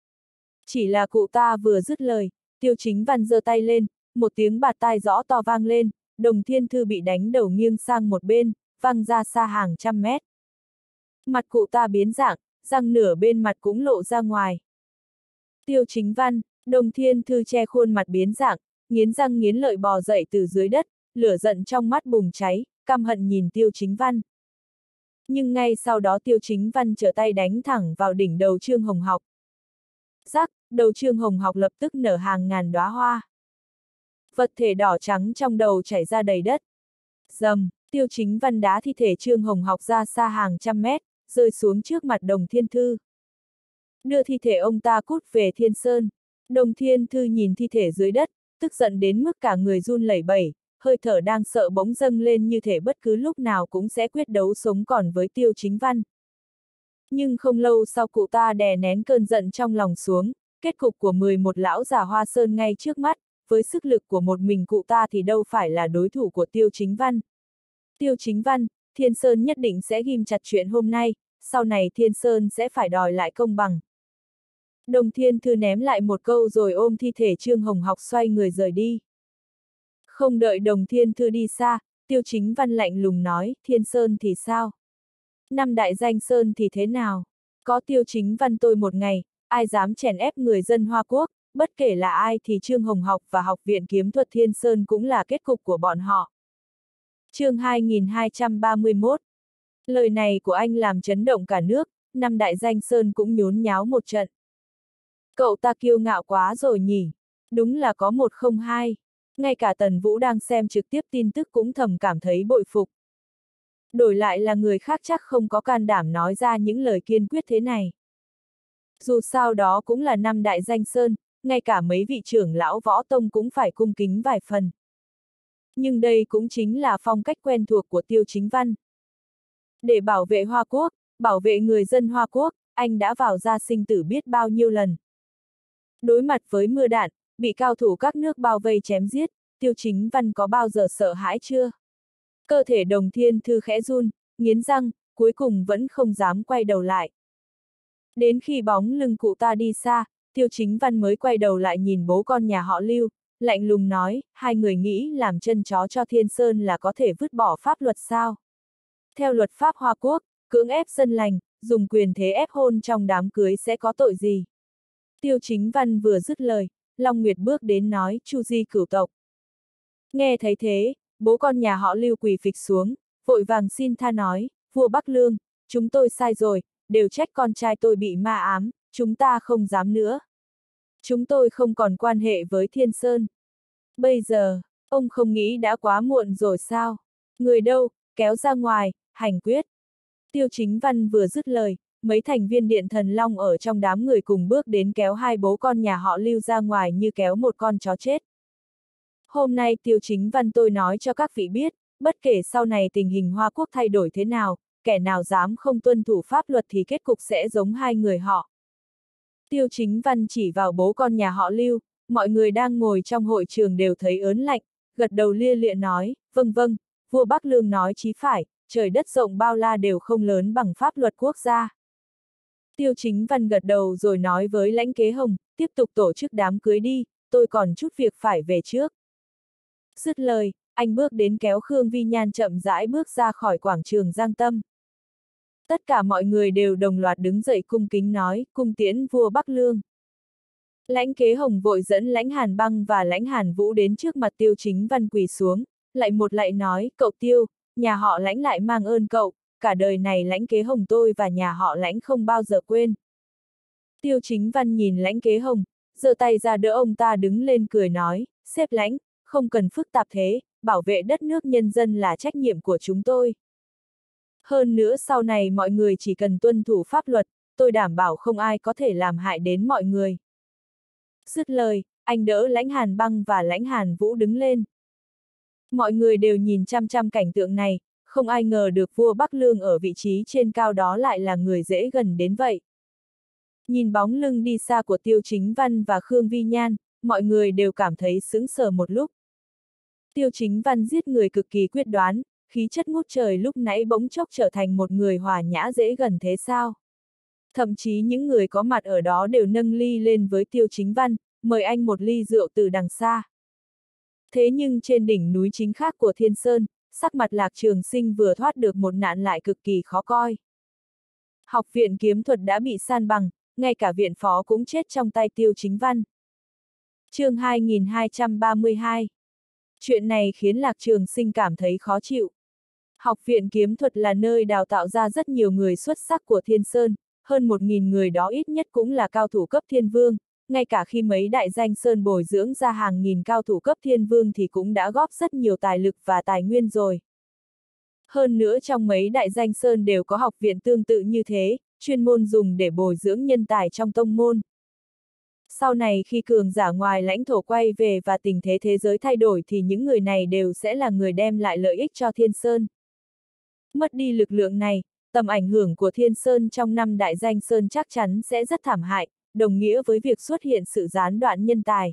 Chỉ là cụ ta vừa dứt lời, Tiêu Chính Văn giơ tay lên, một tiếng bạt tai rõ to vang lên, Đồng Thiên Thư bị đánh đầu nghiêng sang một bên, văng ra xa hàng trăm mét. Mặt cụ ta biến dạng, răng nửa bên mặt cũng lộ ra ngoài. Tiêu Chính Văn, Đồng Thiên Thư che khuôn mặt biến dạng, nghiến răng nghiến lợi bò dậy từ dưới đất, lửa giận trong mắt bùng cháy, căm hận nhìn Tiêu Chính Văn. Nhưng ngay sau đó Tiêu Chính Văn trở tay đánh thẳng vào đỉnh đầu Trương Hồng Học. Rắc, đầu Trương Hồng Học lập tức nở hàng ngàn đóa hoa. Vật thể đỏ trắng trong đầu chảy ra đầy đất. Rầm, Tiêu Chính Văn đá thi thể Trương Hồng Học ra xa hàng trăm mét, rơi xuống trước mặt Đồng Thiên Thư. Đưa thi thể ông ta cút về Thiên Sơn. Đồng Thiên Thư nhìn thi thể dưới đất, tức giận đến mức cả người run lẩy bẩy, hơi thở đang sợ bỗng dâng lên như thể bất cứ lúc nào cũng sẽ quyết đấu sống còn với Tiêu Chính Văn. Nhưng không lâu sau cụ ta đè nén cơn giận trong lòng xuống, kết cục của 11 lão già Hoa Sơn ngay trước mắt, với sức lực của một mình cụ ta thì đâu phải là đối thủ của Tiêu Chính Văn. Tiêu Chính Văn, Thiên Sơn nhất định sẽ ghim chặt chuyện hôm nay, sau này Thiên Sơn sẽ phải đòi lại công bằng. Đồng Thiên Thư ném lại một câu rồi ôm thi thể Trương Hồng Học xoay người rời đi. Không đợi Đồng Thiên Thư đi xa, Tiêu Chính Văn lạnh lùng nói, Thiên Sơn thì sao? Năm đại danh sơn thì thế nào? Có Tiêu Chính Văn tôi một ngày, ai dám chèn ép người dân Hoa Quốc, bất kể là ai thì Trương Hồng Học và Học viện Kiếm thuật Thiên Sơn cũng là kết cục của bọn họ. Chương 2231. Lời này của anh làm chấn động cả nước, năm đại danh sơn cũng nhốn nháo một trận. Cậu ta kiêu ngạo quá rồi nhỉ? Đúng là có một không hai. Ngay cả Tần Vũ đang xem trực tiếp tin tức cũng thầm cảm thấy bội phục. Đổi lại là người khác chắc không có can đảm nói ra những lời kiên quyết thế này. Dù sao đó cũng là năm đại danh sơn, ngay cả mấy vị trưởng lão võ tông cũng phải cung kính vài phần. Nhưng đây cũng chính là phong cách quen thuộc của Tiêu Chính Văn. Để bảo vệ Hoa Quốc, bảo vệ người dân Hoa Quốc, anh đã vào ra sinh tử biết bao nhiêu lần. Đối mặt với mưa đạn, bị cao thủ các nước bao vây chém giết, Tiêu Chính Văn có bao giờ sợ hãi chưa? Cơ thể Đồng Thiên Thư khẽ run, nghiến răng, cuối cùng vẫn không dám quay đầu lại. Đến khi bóng lưng cụ ta đi xa, Tiêu Chính Văn mới quay đầu lại nhìn bố con nhà họ Lưu, lạnh lùng nói, hai người nghĩ làm chân chó cho Thiên Sơn là có thể vứt bỏ pháp luật sao? Theo luật pháp Hoa Quốc, cưỡng ép dân lành, dùng quyền thế ép hôn trong đám cưới sẽ có tội gì? Tiêu Chính Văn vừa dứt lời, Long Nguyệt bước đến nói, Chu Di cửu tộc. Nghe thấy thế, bố con nhà họ Lưu quỳ phịch xuống, vội vàng xin tha nói, vua Bắc Lương, chúng tôi sai rồi, đều trách con trai tôi bị ma ám, chúng ta không dám nữa. Chúng tôi không còn quan hệ với Thiên Sơn. Bây giờ, ông không nghĩ đã quá muộn rồi sao? Người đâu, kéo ra ngoài, hành quyết. Tiêu Chính Văn vừa dứt lời, mấy thành viên Điện Thần Long ở trong đám người cùng bước đến kéo hai bố con nhà họ Lưu ra ngoài như kéo một con chó chết. Hôm nay Tiêu Chính Văn tôi nói cho các vị biết, bất kể sau này tình hình Hoa Quốc thay đổi thế nào, kẻ nào dám không tuân thủ pháp luật thì kết cục sẽ giống hai người họ. Tiêu Chính Văn chỉ vào bố con nhà họ Lưu, mọi người đang ngồi trong hội trường đều thấy ớn lạnh, gật đầu lia lịa nói, vâng vâng, vua Bắc Lương nói chí phải, trời đất rộng bao la đều không lớn bằng pháp luật quốc gia. Tiêu Chính Văn gật đầu rồi nói với Lãnh Kế Hồng, tiếp tục tổ chức đám cưới đi, tôi còn chút việc phải về trước. Dứt lời, anh bước đến kéo Khương Vi Nhan chậm rãi bước ra khỏi quảng trường Giang Tâm. Tất cả mọi người đều đồng loạt đứng dậy cung kính nói, cung tiễn vua Bắc Lương. Lãnh Kế Hồng vội dẫn Lãnh Hàn Băng và Lãnh Hàn Vũ đến trước mặt Tiêu Chính Văn quỳ xuống, lại một lại nói, cậu Tiêu, nhà họ Lãnh lại mang ơn cậu, cả đời này Lãnh Kế Hồng tôi và nhà họ Lãnh không bao giờ quên. Tiêu Chính Văn nhìn Lãnh Kế Hồng, giơ tay ra đỡ ông ta đứng lên cười nói, sếp Lãnh, không cần phức tạp thế, bảo vệ đất nước nhân dân là trách nhiệm của chúng tôi. Hơn nữa sau này mọi người chỉ cần tuân thủ pháp luật, tôi đảm bảo không ai có thể làm hại đến mọi người. Dứt lời, anh đỡ Lãnh Hàn Băng và Lãnh Hàn Vũ đứng lên. Mọi người đều nhìn chăm chăm cảnh tượng này, không ai ngờ được vua Bắc Lương ở vị trí trên cao đó lại là người dễ gần đến vậy. Nhìn bóng lưng đi xa của Tiêu Chính Văn và Khương Vi Nhan, mọi người đều cảm thấy sững sờ một lúc. Tiêu Chính Văn giết người cực kỳ quyết đoán, khí chất ngút trời lúc nãy bỗng chốc trở thành một người hòa nhã dễ gần thế sao? Thậm chí những người có mặt ở đó đều nâng ly lên với Tiêu Chính Văn, mời anh một ly rượu từ đằng xa. Thế nhưng trên đỉnh núi chính khác của Thiên Sơn, sắc mặt Lạc Trường Sinh vừa thoát được một nạn lại cực kỳ khó coi. Học viện kiếm thuật đã bị san bằng, ngay cả viện phó cũng chết trong tay Tiêu Chính Văn. Chương 2232. Chuyện này khiến Lạc Trường Sinh cảm thấy khó chịu. Học viện kiếm thuật là nơi đào tạo ra rất nhiều người xuất sắc của Thiên Sơn, hơn 1.000 người đó ít nhất cũng là cao thủ cấp thiên vương, ngay cả khi mấy đại danh sơn bồi dưỡng ra hàng nghìn cao thủ cấp thiên vương thì cũng đã góp rất nhiều tài lực và tài nguyên rồi. Hơn nữa trong mấy đại danh sơn đều có học viện tương tự như thế, chuyên môn dùng để bồi dưỡng nhân tài trong tông môn. Sau này khi cường giả ngoài lãnh thổ quay về và tình thế thế giới thay đổi thì những người này đều sẽ là người đem lại lợi ích cho Thiên Sơn. Mất đi lực lượng này, tầm ảnh hưởng của Thiên Sơn trong năm đại danh sơn chắc chắn sẽ rất thảm hại, đồng nghĩa với việc xuất hiện sự gián đoạn nhân tài.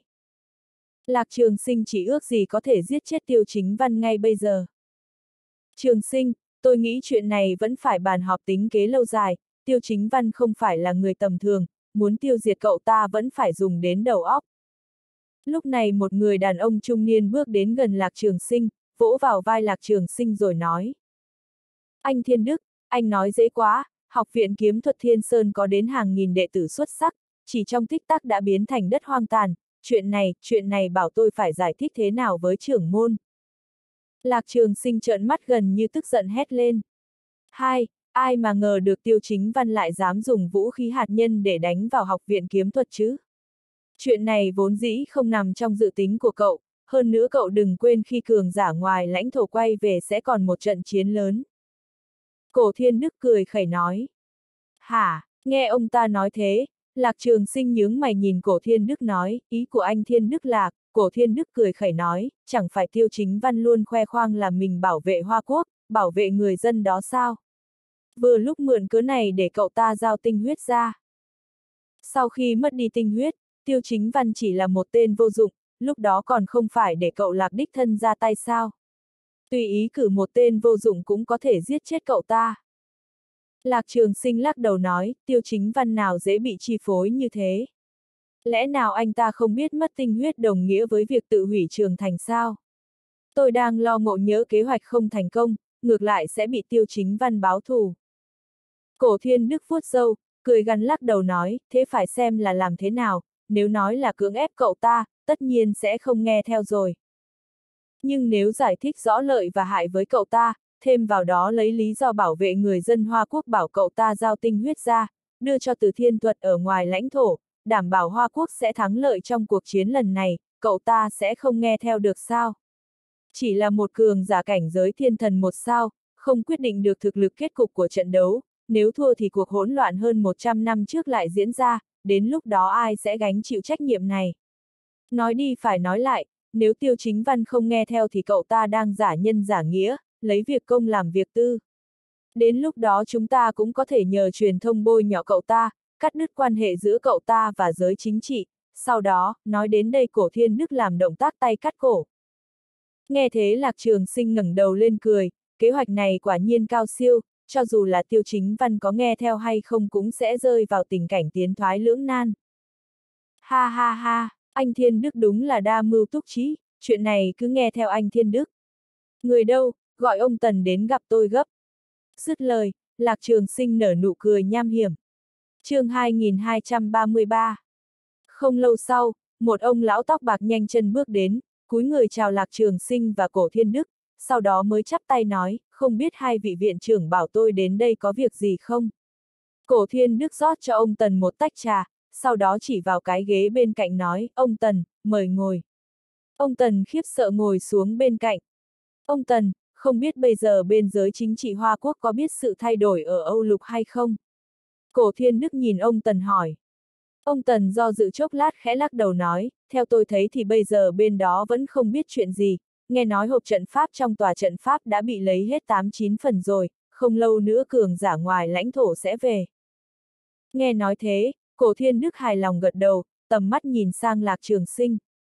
Lạc Trường Sinh chỉ ước gì có thể giết chết Tiêu Chính Văn ngay bây giờ. Trường Sinh, tôi nghĩ chuyện này vẫn phải bàn họp tính kế lâu dài, Tiêu Chính Văn không phải là người tầm thường, muốn tiêu diệt cậu ta vẫn phải dùng đến đầu óc. Lúc này một người đàn ông trung niên bước đến gần Lạc Trường Sinh, vỗ vào vai Lạc Trường Sinh rồi nói. Anh Thiên Đức, anh nói dễ quá, học viện kiếm thuật Thiên Sơn có đến hàng nghìn đệ tử xuất sắc, chỉ trong tích tắc đã biến thành đất hoang tàn, chuyện này bảo tôi phải giải thích thế nào với trưởng môn. Lạc Trường Sinh trợn mắt gần như tức giận hét lên. Ai mà ngờ được Tiêu Chính Văn lại dám dùng vũ khí hạt nhân để đánh vào học viện kiếm thuật chứ? Chuyện này vốn dĩ không nằm trong dự tính của cậu, hơn nữa cậu đừng quên khi cường giả ngoài lãnh thổ quay về sẽ còn một trận chiến lớn. Cổ Thiên Đức cười khẩy nói. Hả, nghe ông ta nói thế, Lạc Trường Sinh nhướng mày nhìn Cổ Thiên Đức nói, ý của anh Thiên Đức là, Cổ Thiên Đức cười khẩy nói, chẳng phải Tiêu Chính Văn luôn khoe khoang là mình bảo vệ Hoa Quốc, bảo vệ người dân đó sao? Vừa lúc mượn cớ này để cậu ta giao tinh huyết ra. Sau khi mất đi tinh huyết, Tiêu Chính Văn chỉ là một tên vô dụng, lúc đó còn không phải để cậu Lạc đích thân ra tay sao? Tùy ý cử một tên vô dụng cũng có thể giết chết cậu ta. Lạc Trường Sinh lắc đầu nói, Tiêu Chính Văn nào dễ bị chi phối như thế. Lẽ nào anh ta không biết mất tinh huyết đồng nghĩa với việc tự hủy trường thành sao? Tôi đang lo ngộ nhỡ kế hoạch không thành công, ngược lại sẽ bị Tiêu Chính Văn báo thù. Cổ Thiên Đức vuốt râu, cười gằn lắc đầu nói, thế phải xem là làm thế nào, nếu nói là cưỡng ép cậu ta, tất nhiên sẽ không nghe theo rồi. Nhưng nếu giải thích rõ lợi và hại với cậu ta, thêm vào đó lấy lý do bảo vệ người dân Hoa Quốc bảo cậu ta giao tinh huyết ra, đưa cho Từ Thiên Thuật ở ngoài lãnh thổ, đảm bảo Hoa Quốc sẽ thắng lợi trong cuộc chiến lần này, cậu ta sẽ không nghe theo được sao? Chỉ là một cường giả cảnh giới thiên thần một sao, không quyết định được thực lực kết cục của trận đấu, nếu thua thì cuộc hỗn loạn hơn 100 năm trước lại diễn ra, đến lúc đó ai sẽ gánh chịu trách nhiệm này? Nói đi phải nói lại, nếu Tiêu Chính Văn không nghe theo thì cậu ta đang giả nhân giả nghĩa, lấy việc công làm việc tư. Đến lúc đó chúng ta cũng có thể nhờ truyền thông bôi nhọ cậu ta, cắt đứt quan hệ giữa cậu ta và giới chính trị, sau đó, nói đến đây Cổ Thiên Đức làm động tác tay cắt cổ. Nghe thế Lạc Trường Sinh ngẩng đầu lên cười, kế hoạch này quả nhiên cao siêu, cho dù là Tiêu Chính Văn có nghe theo hay không cũng sẽ rơi vào tình cảnh tiến thoái lưỡng nan. Ha ha ha, anh Thiên Đức đúng là đa mưu túc trí, chuyện này cứ nghe theo anh Thiên Đức. Người đâu, gọi ông Tần đến gặp tôi gấp. Dứt lời, Lạc Trường Sinh nở nụ cười nham hiểm. Chương 2233. Không lâu sau, một ông lão tóc bạc nhanh chân bước đến, cúi người chào Lạc Trường Sinh và Cổ Thiên Đức, sau đó mới chắp tay nói, không biết hai vị viện trưởng bảo tôi đến đây có việc gì không? Cổ Thiên Đức rót cho ông Tần một tách trà, sau đó chỉ vào cái ghế bên cạnh nói, ông Tần, mời ngồi. Ông Tần khiếp sợ ngồi xuống bên cạnh. Ông Tần, không biết bây giờ bên giới chính trị Hoa Quốc có biết sự thay đổi ở Âu Lục hay không? Cổ Thiên Đức nhìn ông Tần hỏi. Ông Tần do dự chốc lát khẽ lắc đầu nói, theo tôi thấy thì bây giờ bên đó vẫn không biết chuyện gì, nghe nói hộp trận pháp trong tòa trận pháp đã bị lấy hết 8-9 phần rồi, không lâu nữa cường giả ngoài lãnh thổ sẽ về. Nghe nói thế, Cổ Thiên Đức hài lòng gật đầu, tầm mắt nhìn sang Lạc Trường Sinh.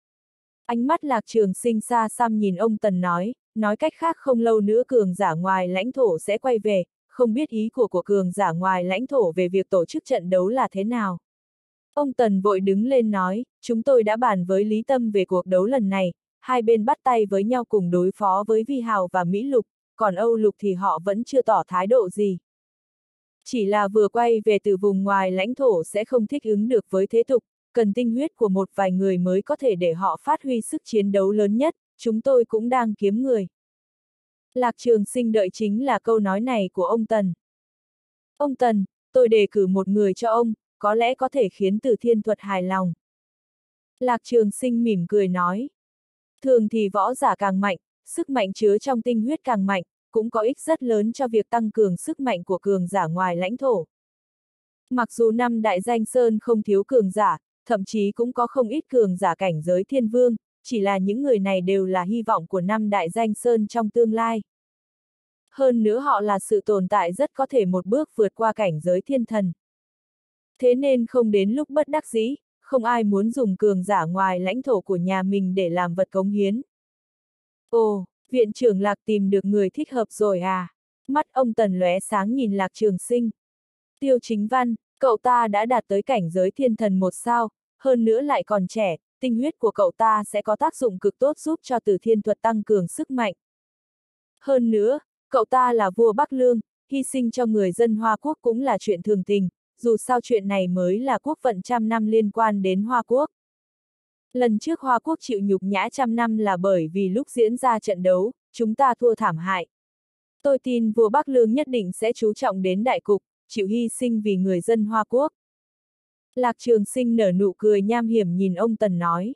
Ánh mắt Lạc Trường Sinh xa xăm nhìn ông Tần nói cách khác không lâu nữa cường giả ngoài lãnh thổ sẽ quay về, không biết ý của cường giả ngoài lãnh thổ về việc tổ chức trận đấu là thế nào. Ông Tần vội đứng lên nói, chúng tôi đã bàn với Lý Tâm về cuộc đấu lần này, hai bên bắt tay với nhau cùng đối phó với Vi Hào và Mỹ Lục, còn Âu Lục thì họ vẫn chưa tỏ thái độ gì. Chỉ là vừa quay về từ vùng ngoài lãnh thổ sẽ không thích ứng được với thế tục, cần tinh huyết của một vài người mới có thể để họ phát huy sức chiến đấu lớn nhất, chúng tôi cũng đang kiếm người. Lạc Trường Sinh đợi chính là câu nói này của ông Tần. Ông Tần, tôi đề cử một người cho ông, có lẽ có thể khiến Từ Thiên Thuật hài lòng. Lạc Trường Sinh mỉm cười nói. Thường thì võ giả càng mạnh, sức mạnh chứa trong tinh huyết càng mạnh, cũng có ích rất lớn cho việc tăng cường sức mạnh của cường giả ngoài lãnh thổ. Mặc dù năm đại danh sơn không thiếu cường giả, thậm chí cũng có không ít cường giả cảnh giới thiên vương, chỉ là những người này đều là hy vọng của năm đại danh sơn trong tương lai. Hơn nữa họ là sự tồn tại rất có thể một bước vượt qua cảnh giới thiên thần. Thế nên không đến lúc bất đắc dĩ, không ai muốn dùng cường giả ngoài lãnh thổ của nhà mình để làm vật cống hiến. Ồ, viện trưởng Lạc tìm được người thích hợp rồi à? Mắt ông Tần lóe sáng nhìn Lạc Trường Sinh. Tiêu Chính Văn, cậu ta đã đạt tới cảnh giới thiên thần một sao, hơn nữa lại còn trẻ, tinh huyết của cậu ta sẽ có tác dụng cực tốt giúp cho Từ Thiên Thuật tăng cường sức mạnh. Hơn nữa, cậu ta là vua Bắc Lương, hy sinh cho người dân Hoa Quốc cũng là chuyện thường tình, dù sao chuyện này mới là quốc vận trăm năm liên quan đến Hoa Quốc. Lần trước Hoa Quốc chịu nhục nhã trăm năm là bởi vì lúc diễn ra trận đấu, chúng ta thua thảm hại. Tôi tin vua Bắc Lương nhất định sẽ chú trọng đến đại cục, chịu hy sinh vì người dân Hoa Quốc. Lạc Trường Sinh nở nụ cười nham hiểm nhìn ông Tần nói.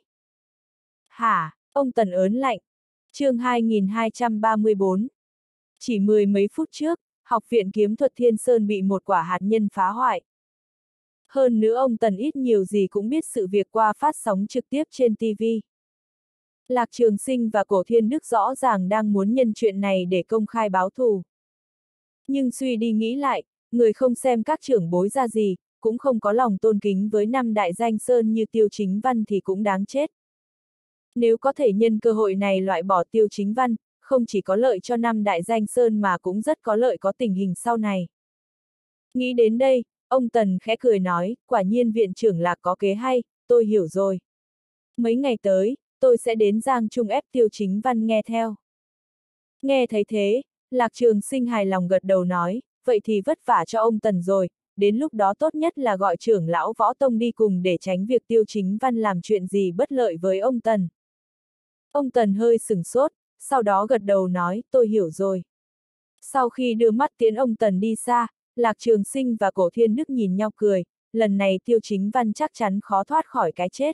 Hả, ông Tần ớn lạnh. Chương 2234. Chỉ mười mấy phút trước, Học viện Kiếm thuật Thiên Sơn bị một quả hạt nhân phá hoại. Hơn nữa ông Tần ít nhiều gì cũng biết sự việc qua phát sóng trực tiếp trên TV. Lạc Trường Sinh và Cổ Thiên Đức rõ ràng đang muốn nhân chuyện này để công khai báo thù. Nhưng suy đi nghĩ lại, người không xem các trưởng bối ra gì, cũng không có lòng tôn kính với năm đại danh sơn như Tiêu Chính Văn thì cũng đáng chết. Nếu có thể nhân cơ hội này loại bỏ Tiêu Chính Văn, không chỉ có lợi cho năm đại danh sơn mà cũng rất có lợi có tình hình sau này. Nghĩ đến đây, ông Tần khẽ cười nói, quả nhiên viện trưởng Lạc có kế hay, tôi hiểu rồi. Mấy ngày tới, tôi sẽ đến Giang Trung ép Tiêu Chính Văn nghe theo. Nghe thấy thế, Lạc Trường Sinh hài lòng gật đầu nói, vậy thì vất vả cho ông Tần rồi, đến lúc đó tốt nhất là gọi trưởng lão Võ Tông đi cùng để tránh việc Tiêu Chính Văn làm chuyện gì bất lợi với ông Tần. Ông Tần hơi sửng sốt, sau đó gật đầu nói, tôi hiểu rồi. Sau khi đưa mắt tiến ông Tần đi xa, Lạc Trường Sinh và Cổ Thiên Đức nhìn nhau cười, lần này Tiêu Chính Văn chắc chắn khó thoát khỏi cái chết.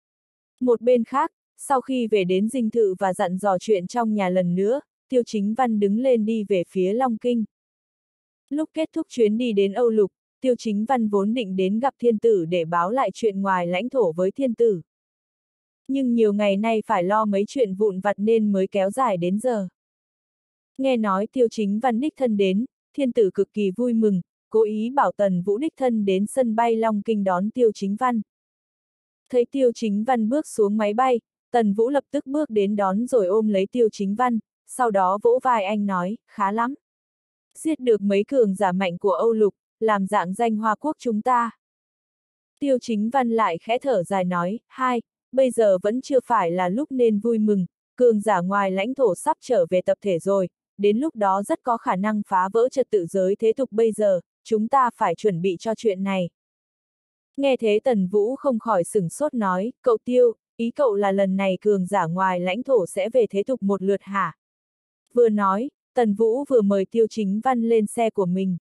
Một bên khác, sau khi về đến dinh thự và dặn dò chuyện trong nhà lần nữa, Tiêu Chính Văn đứng lên đi về phía Long Kinh. Lúc kết thúc chuyến đi đến Âu Lục, Tiêu Chính Văn vốn định đến gặp thiên tử để báo lại chuyện ngoài lãnh thổ với thiên tử. Nhưng nhiều ngày nay phải lo mấy chuyện vụn vặt nên mới kéo dài đến giờ. Nghe nói Tiêu Chính Văn đích thân đến, thiên tử cực kỳ vui mừng, cố ý bảo Tần Vũ đích thân đến sân bay Long Kinh đón Tiêu Chính Văn. Thấy Tiêu Chính Văn bước xuống máy bay, Tần Vũ lập tức bước đến đón rồi ôm lấy Tiêu Chính Văn, sau đó vỗ vai anh nói, khá lắm. Giết được mấy cường giả mạnh của Âu Lục, làm rạng danh Hoa Quốc chúng ta. Tiêu Chính Văn lại khẽ thở dài nói, bây giờ vẫn chưa phải là lúc nên vui mừng, cường giả ngoài lãnh thổ sắp trở về tập thể rồi, đến lúc đó rất có khả năng phá vỡ trật tự giới thế tục bây giờ, chúng ta phải chuẩn bị cho chuyện này. Nghe thế Tần Vũ không khỏi sửng sốt nói, cậu Tiêu, ý cậu là lần này cường giả ngoài lãnh thổ sẽ về thế tục một lượt hả? Vừa nói, Tần Vũ vừa mời Tiêu Chính Văn lên xe của mình.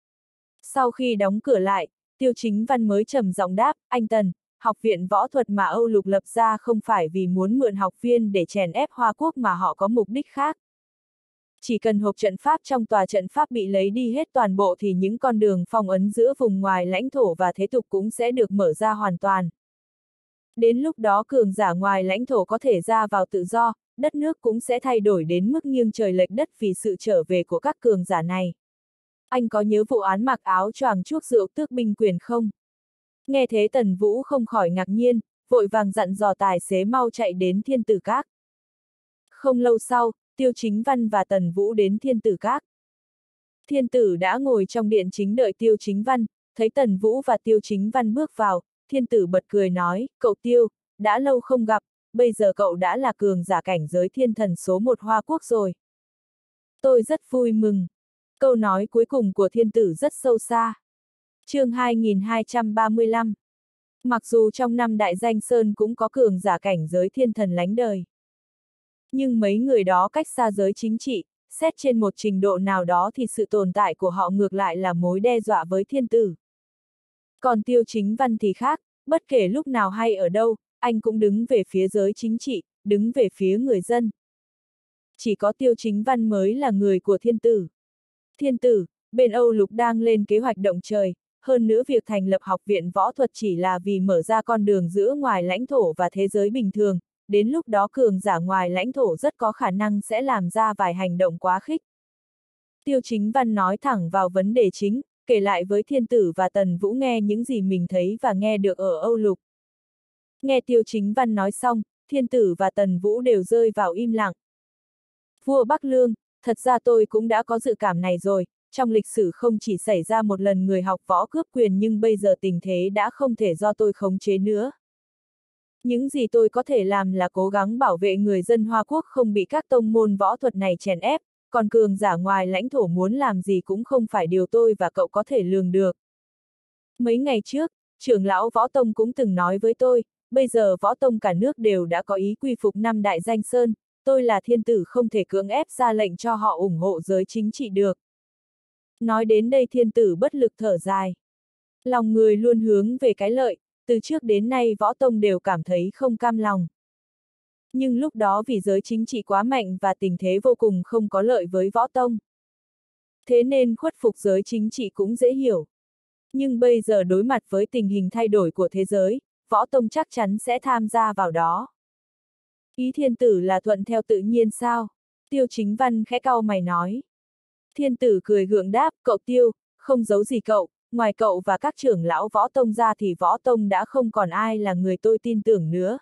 Sau khi đóng cửa lại, Tiêu Chính Văn mới trầm giọng đáp, anh Tần, học viện võ thuật mà Âu Lục lập ra không phải vì muốn mượn học viên để chèn ép Hoa Quốc mà họ có mục đích khác. Chỉ cần hộp trận pháp trong tòa trận pháp bị lấy đi hết toàn bộ thì những con đường phong ấn giữa vùng ngoài lãnh thổ và thế tục cũng sẽ được mở ra hoàn toàn. Đến lúc đó cường giả ngoài lãnh thổ có thể ra vào tự do, đất nước cũng sẽ thay đổi đến mức nghiêng trời lệch đất vì sự trở về của các cường giả này. Anh có nhớ vụ án mặc áo choàng chuốc rượu tước binh quyền không? Nghe thế Tần Vũ không khỏi ngạc nhiên, vội vàng dặn dò tài xế mau chạy đến Thiên Tử Các. Không lâu sau, Tiêu Chính Văn và Tần Vũ đến Thiên Tử Các. Thiên tử đã ngồi trong điện chính đợi Tiêu Chính Văn, thấy Tần Vũ và Tiêu Chính Văn bước vào, thiên tử bật cười nói, cậu Tiêu, đã lâu không gặp, bây giờ cậu đã là cường giả cảnh giới thiên thần số 1 Hoa Quốc rồi. Tôi rất vui mừng. Câu nói cuối cùng của thiên tử rất sâu xa. Chương 2235. Mặc dù trong năm Đại Danh Sơn cũng có cường giả cảnh giới thiên thần lánh đời. Nhưng mấy người đó cách xa giới chính trị, xét trên một trình độ nào đó thì sự tồn tại của họ ngược lại là mối đe dọa với thiên tử. Còn Tiêu Chính Văn thì khác, bất kể lúc nào hay ở đâu, anh cũng đứng về phía giới chính trị, đứng về phía người dân. Chỉ có Tiêu Chính Văn mới là người của thiên tử. Thiên tử, bên Âu Lục đang lên kế hoạch động trời, hơn nữa việc thành lập học viện võ thuật chỉ là vì mở ra con đường giữa ngoài lãnh thổ và thế giới bình thường, đến lúc đó cường giả ngoài lãnh thổ rất có khả năng sẽ làm ra vài hành động quá khích. Tiêu Chính Văn nói thẳng vào vấn đề chính, kể lại với thiên tử và Tần Vũ nghe những gì mình thấy và nghe được ở Âu Lục. Nghe Tiêu Chính Văn nói xong, thiên tử và Tần Vũ đều rơi vào im lặng. Vua Bắc Lương, thật ra tôi cũng đã có dự cảm này rồi, trong lịch sử không chỉ xảy ra một lần người học võ cướp quyền nhưng bây giờ tình thế đã không thể do tôi khống chế nữa. Những gì tôi có thể làm là cố gắng bảo vệ người dân Hoa Quốc không bị các tông môn võ thuật này chèn ép, còn cường giả ngoài lãnh thổ muốn làm gì cũng không phải điều tôi và cậu có thể lường được. Mấy ngày trước, trưởng lão Võ Tông cũng từng nói với tôi, bây giờ Võ Tông cả nước đều đã có ý quy phục năm Đại Danh Sơn, tôi là thiên tử không thể cưỡng ép ra lệnh cho họ ủng hộ giới chính trị được. Nói đến đây thiên tử bất lực thở dài. Lòng người luôn hướng về cái lợi, từ trước đến nay Võ Tông đều cảm thấy không cam lòng. Nhưng lúc đó vì giới chính trị quá mạnh và tình thế vô cùng không có lợi với Võ Tông. Thế nên khuất phục giới chính trị cũng dễ hiểu. Nhưng bây giờ đối mặt với tình hình thay đổi của thế giới, Võ Tông chắc chắn sẽ tham gia vào đó. Ý thiên tử là thuận theo tự nhiên sao? Tiêu Chính Văn khẽ cau mày nói. Thiên tử cười gượng đáp, cậu Tiêu, không giấu gì cậu, ngoài cậu và các trưởng lão Võ Tông ra thì Võ Tông đã không còn ai là người tôi tin tưởng nữa.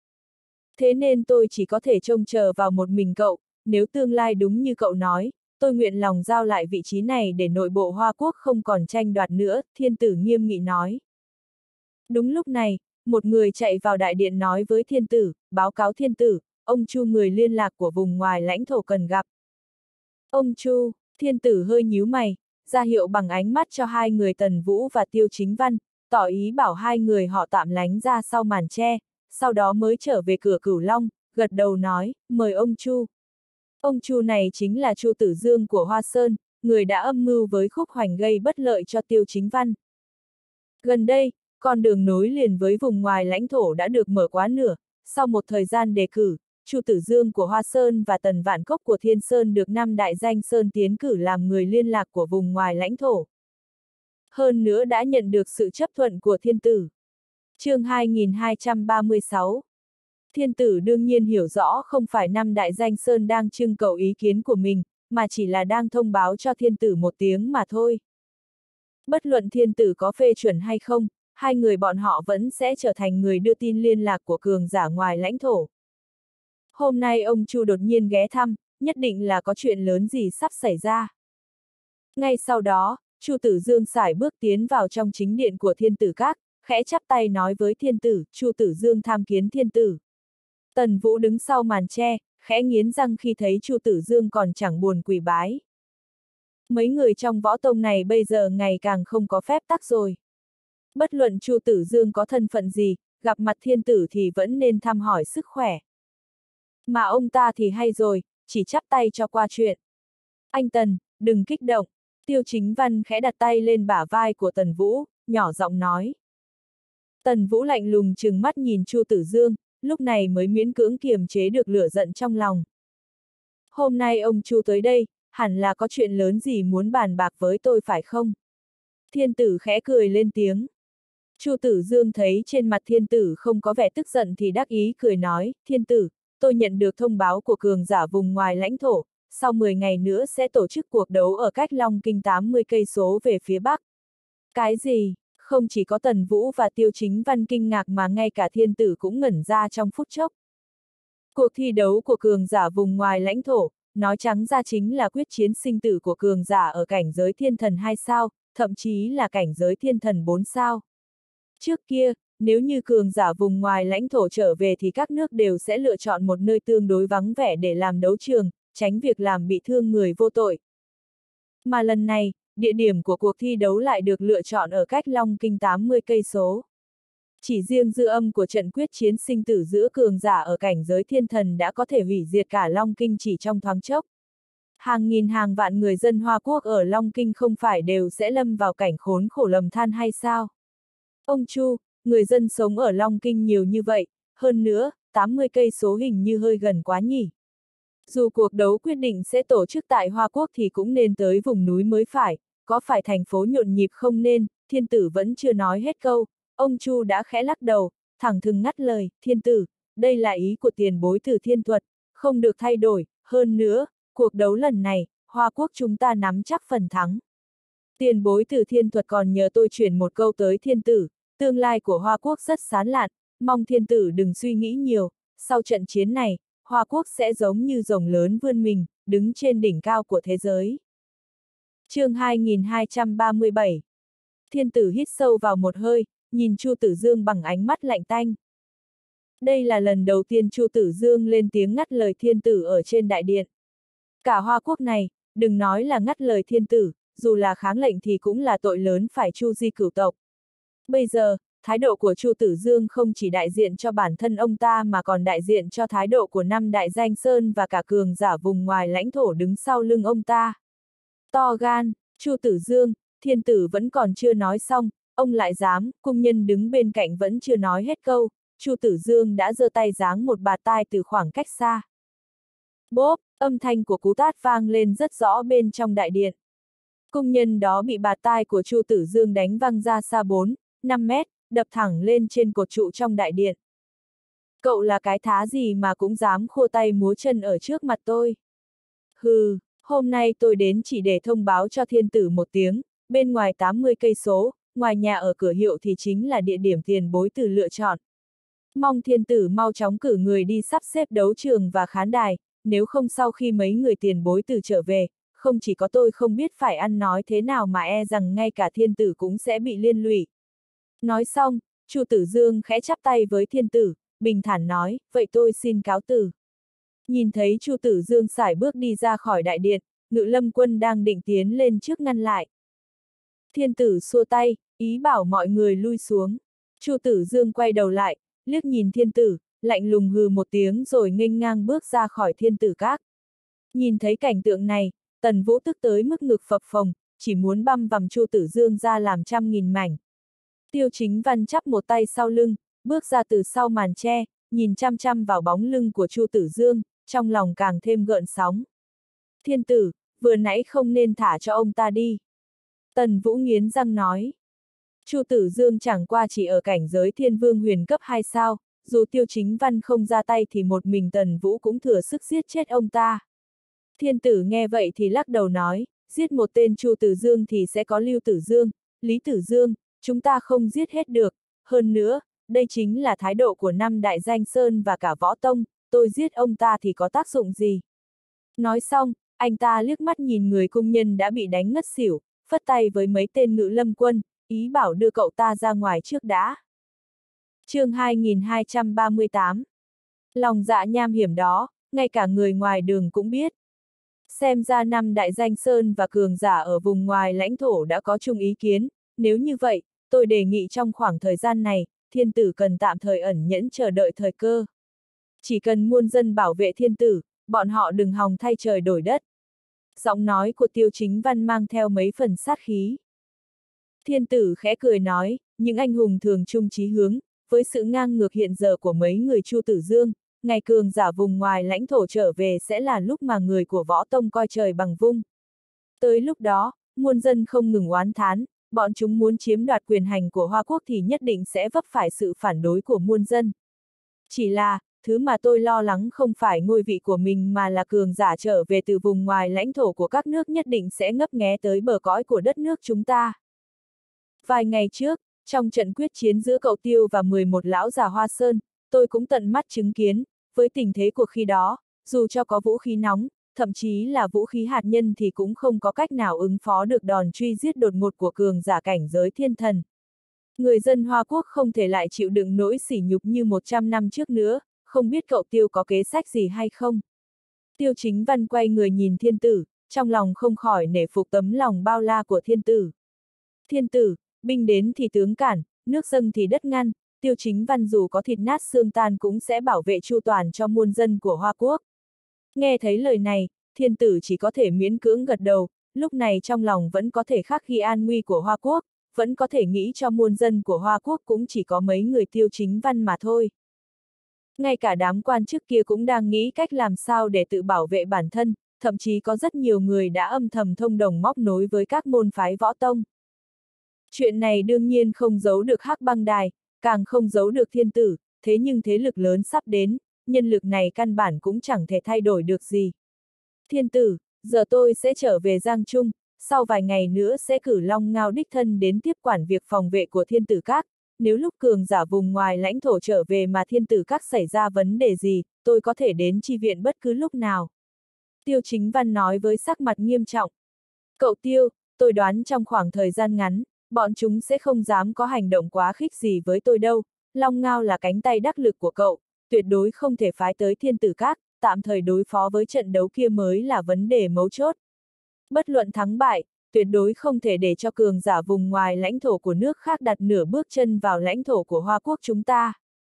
Thế nên tôi chỉ có thể trông chờ vào một mình cậu, nếu tương lai đúng như cậu nói, tôi nguyện lòng giao lại vị trí này để nội bộ Hoa Quốc không còn tranh đoạt nữa, thiên tử nghiêm nghị nói. Đúng lúc này, một người chạy vào đại điện nói với thiên tử, báo cáo thiên tử, ông Chu người liên lạc của vùng ngoài lãnh thổ cần gặp. Ông Chu, thiên tử hơi nhíu mày, ra hiệu bằng ánh mắt cho hai người Tần Vũ và Tiêu Chính Văn, tỏ ý bảo hai người họ tạm lánh ra sau màn tre, sau đó mới trở về cửa Cửu Long, gật đầu nói, mời ông Chu. Ông Chu này chính là Chu Tử Dương của Hoa Sơn, người đã âm mưu với Khúc Hoành gây bất lợi cho Tiêu Chính Văn. Gần đây, con đường nối liền với vùng ngoài lãnh thổ đã được mở quá nửa, sau một thời gian đề cử, Chu Tử Dương của Hoa Sơn và Tần Vạn Cốc của Thiên Sơn được 5 đại danh Sơn tiến cử làm người liên lạc của vùng ngoài lãnh thổ. Hơn nữa đã nhận được sự chấp thuận của thiên tử. Chương 2236. Thiên tử đương nhiên hiểu rõ không phải 5 đại danh Sơn đang trưng cầu ý kiến của mình, mà chỉ là đang thông báo cho thiên tử một tiếng mà thôi. Bất luận thiên tử có phê chuẩn hay không, hai người bọn họ vẫn sẽ trở thành người đưa tin liên lạc của cường giả ngoài lãnh thổ. Hôm nay ông Chu đột nhiên ghé thăm, nhất định là có chuyện lớn gì sắp xảy ra. Ngay sau đó, Chu Tử Dương sải bước tiến vào trong chính điện của Thiên Tử Các, khẽ chắp tay nói với thiên tử, Chu Tử Dương tham kiến thiên tử. Tần Vũ đứng sau màn tre, khẽ nghiến răng khi thấy Chu Tử Dương còn chẳng buồn quỳ bái. Mấy người trong võ tông này bây giờ ngày càng không có phép tắc rồi. Bất luận Chu Tử Dương có thân phận gì, gặp mặt thiên tử thì vẫn nên thăm hỏi sức khỏe. Mà ông ta thì hay rồi, chỉ chắp tay cho qua chuyện. Anh Tần, đừng kích động. Tiêu Chính Văn khẽ đặt tay lên bả vai của Tần Vũ, nhỏ giọng nói. Tần Vũ lạnh lùng trừng mắt nhìn Chu Tử Dương, lúc này mới miễn cưỡng kiềm chế được lửa giận trong lòng. Hôm nay ông Chu tới đây, hẳn là có chuyện lớn gì muốn bàn bạc với tôi phải không? Thiên tử khẽ cười lên tiếng. Chu Tử Dương thấy trên mặt thiên tử không có vẻ tức giận thì đắc ý cười nói, thiên tử, tôi nhận được thông báo của cường giả vùng ngoài lãnh thổ, sau 10 ngày nữa sẽ tổ chức cuộc đấu ở cách Long Kinh 80 cây số về phía bắc. Cái gì? Không chỉ có Tần Vũ và Tiêu Chính Văn kinh ngạc mà ngay cả thiên tử cũng ngẩn ra trong phút chốc. Cuộc thi đấu của cường giả vùng ngoài lãnh thổ, nói trắng ra chính là quyết chiến sinh tử của cường giả ở cảnh giới thiên thần 2 sao, thậm chí là cảnh giới thiên thần 4 sao. Trước kia, nếu như cường giả vùng ngoài lãnh thổ trở về thì các nước đều sẽ lựa chọn một nơi tương đối vắng vẻ để làm đấu trường, tránh việc làm bị thương người vô tội. Mà lần này, địa điểm của cuộc thi đấu lại được lựa chọn ở cách Long Kinh 80 cây số. Chỉ riêng dư âm của trận quyết chiến sinh tử giữa cường giả ở cảnh giới thiên thần đã có thể hủy diệt cả Long Kinh chỉ trong thoáng chốc. Hàng nghìn hàng vạn người dân Hoa Quốc ở Long Kinh không phải đều sẽ lâm vào cảnh khốn khổ lầm than hay sao? Ông Chu, người dân sống ở Long Kinh nhiều như vậy, hơn nữa, 80 cây số hình như hơi gần quá nhỉ. Dù cuộc đấu quyết định sẽ tổ chức tại Hoa Quốc thì cũng nên tới vùng núi mới phải, có phải thành phố nhộn nhịp không nên, thiên tử vẫn chưa nói hết câu, ông Chu đã khẽ lắc đầu, thẳng thừng ngắt lời, thiên tử, đây là ý của tiền bối Tử Thiên Thuật, không được thay đổi, hơn nữa, cuộc đấu lần này, Hoa Quốc chúng ta nắm chắc phần thắng. Tiền bối Tử Thiên Thuật còn nhờ tôi chuyển một câu tới thiên tử, tương lai của Hoa Quốc rất sáng lạn, mong thiên tử đừng suy nghĩ nhiều, sau trận chiến này, Hoa Quốc sẽ giống như rồng lớn vươn mình, đứng trên đỉnh cao của thế giới. Chương 2237. Thiên tử hít sâu vào một hơi, nhìn Chu Tử Dương bằng ánh mắt lạnh tanh. Đây là lần đầu tiên Chu Tử Dương lên tiếng ngắt lời thiên tử ở trên đại điện. Cả Hoa Quốc này, đừng nói là ngắt lời thiên tử, dù là kháng lệnh thì cũng là tội lớn phải chu di cửu tộc. Bây giờ, thái độ của Chu Tử Dương không chỉ đại diện cho bản thân ông ta mà còn đại diện cho thái độ của 5 đại danh Sơn và cả cường giả vùng ngoài lãnh thổ đứng sau lưng ông ta. To gan, Chu Tử Dương, thiên tử vẫn còn chưa nói xong, ông lại dám, cung nhân đứng bên cạnh vẫn chưa nói hết câu, Chu Tử Dương đã giơ tay giáng một bạt tai từ khoảng cách xa. Bốp, âm thanh của cú tát vang lên rất rõ bên trong đại điện. Cung nhân đó bị bạt tai của Chu Tử Dương đánh văng ra xa 4-5 mét, đập thẳng lên trên cột trụ trong đại điện. Cậu là cái thá gì mà cũng dám khua tay múa chân ở trước mặt tôi? Hừ, hôm nay tôi đến chỉ để thông báo cho thiên tử một tiếng, bên ngoài 80 cây số, ngoài nhà ở cửa hiệu thì chính là địa điểm tiền bối Tử lựa chọn. Mong thiên tử mau chóng cử người đi sắp xếp đấu trường và khán đài, nếu không sau khi mấy người tiền bối Tử trở về, không chỉ có tôi không biết phải ăn nói thế nào mà e rằng ngay cả thiên tử cũng sẽ bị liên lụy. Nói xong, Chu Tử Dương khẽ chắp tay với thiên tử, bình thản nói, vậy tôi xin cáo từ. Nhìn thấy Chu Tử Dương sải bước đi ra khỏi đại điện, Ngự Lâm Quân đang định tiến lên trước ngăn lại. Thiên tử xua tay, ý bảo mọi người lui xuống. Chu Tử Dương quay đầu lại, liếc nhìn thiên tử, lạnh lùng hừ một tiếng rồi nghênh ngang bước ra khỏi thiên tử các. Nhìn thấy cảnh tượng này, Tần Vũ tức tới mức ngực phập phồng, chỉ muốn băm vằm Chu Tử Dương ra làm trăm nghìn mảnh. Tiêu Chính Văn chắp một tay sau lưng, bước ra từ sau màn tre, nhìn chăm chăm vào bóng lưng của Chu Tử Dương, trong lòng càng thêm gợn sóng. Thiên tử, vừa nãy không nên thả cho ông ta đi. Tần Vũ nghiến răng nói. Chu Tử Dương chẳng qua chỉ ở cảnh giới Thiên Vương huyền cấp 2 sao, dù Tiêu Chính Văn không ra tay thì một mình Tần Vũ cũng thừa sức giết chết ông ta. Thiên tử nghe vậy thì lắc đầu nói, giết một tên Chu Tử Dương thì sẽ có Lưu Tử Dương, Lý Tử Dương, chúng ta không giết hết được. Hơn nữa, đây chính là thái độ của năm đại danh sơn và cả võ tông, tôi giết ông ta thì có tác dụng gì? Nói xong, anh ta liếc mắt nhìn người cung nhân đã bị đánh ngất xỉu, phất tay với mấy tên Ngự Lâm Quân, ý bảo đưa cậu ta ra ngoài trước đã. Chương 2238. Lòng dạ nham hiểm đó, ngay cả người ngoài đường cũng biết. Xem ra năm đại danh sơn và cường giả ở vùng ngoài lãnh thổ đã có chung ý kiến, nếu như vậy, tôi đề nghị trong khoảng thời gian này, thiên tử cần tạm thời ẩn nhẫn chờ đợi thời cơ. Chỉ cần muôn dân bảo vệ thiên tử, bọn họ đừng hòng thay trời đổi đất. Giọng nói của Tiêu Chính Văn mang theo mấy phần sát khí. Thiên tử khẽ cười nói, những anh hùng thường chung chí hướng, với sự ngang ngược hiện giờ của mấy người Chu Tử Dương, ngày cường giả vùng ngoài lãnh thổ trở về sẽ là lúc mà người của võ tông coi trời bằng vung. Tới lúc đó, muôn dân không ngừng oán thán, bọn chúng muốn chiếm đoạt quyền hành của Hoa Quốc thì nhất định sẽ vấp phải sự phản đối của muôn dân. Chỉ là, thứ mà tôi lo lắng không phải ngôi vị của mình mà là cường giả trở về từ vùng ngoài lãnh thổ của các nước nhất định sẽ ngấp nghé tới bờ cõi của đất nước chúng ta. Vài ngày trước, trong trận quyết chiến giữa cậu Tiêu và 11 lão già Hoa Sơn, tôi cũng tận mắt chứng kiến, với tình thế của khi đó, dù cho có vũ khí nóng, thậm chí là vũ khí hạt nhân thì cũng không có cách nào ứng phó được đòn truy giết đột ngột của cường giả cảnh giới thiên thần. Người dân Hoa Quốc không thể lại chịu đựng nỗi sỉ nhục như 100 năm trước nữa, không biết cậu Tiêu có kế sách gì hay không? Tiêu Chính Văn quay người nhìn thiên tử, trong lòng không khỏi nể phục tấm lòng bao la của thiên tử. Thiên tử, binh đến thì tướng cản, nước dâng thì đất ngăn, Tiêu Chính Văn dù có thịt nát xương tan cũng sẽ bảo vệ chu toàn cho muôn dân của Hoa Quốc. Nghe thấy lời này, thiên tử chỉ có thể miễn cưỡng gật đầu, lúc này trong lòng vẫn có thể khắc ghi an nguy của Hoa Quốc, vẫn có thể nghĩ cho muôn dân của Hoa Quốc cũng chỉ có mấy người Tiêu Chính Văn mà thôi. Ngay cả đám quan chức kia cũng đang nghĩ cách làm sao để tự bảo vệ bản thân, thậm chí có rất nhiều người đã âm thầm thông đồng móc nối với các môn phái võ tông. Chuyện này đương nhiên không giấu được Hắc Băng Đài, càng không giấu được thiên tử, thế nhưng thế lực lớn sắp đến, nhân lực này căn bản cũng chẳng thể thay đổi được gì. Thiên tử, giờ tôi sẽ trở về Giang Trung, sau vài ngày nữa sẽ cử Long Ngao đích thân đến tiếp quản việc phòng vệ của thiên tử các, nếu lúc cường giả vùng ngoài lãnh thổ trở về mà thiên tử các xảy ra vấn đề gì, tôi có thể đến chi viện bất cứ lúc nào. Tiêu Chính Văn nói với sắc mặt nghiêm trọng. Cậu Tiêu, tôi đoán trong khoảng thời gian ngắn, bọn chúng sẽ không dám có hành động quá khích gì với tôi đâu, Long Ngao là cánh tay đắc lực của cậu, tuyệt đối không thể phái tới thiên tử các, tạm thời đối phó với trận đấu kia mới là vấn đề mấu chốt. Bất luận thắng bại, tuyệt đối không thể để cho cường giả vùng ngoài lãnh thổ của nước khác đặt nửa bước chân vào lãnh thổ của Hoa Quốc chúng ta.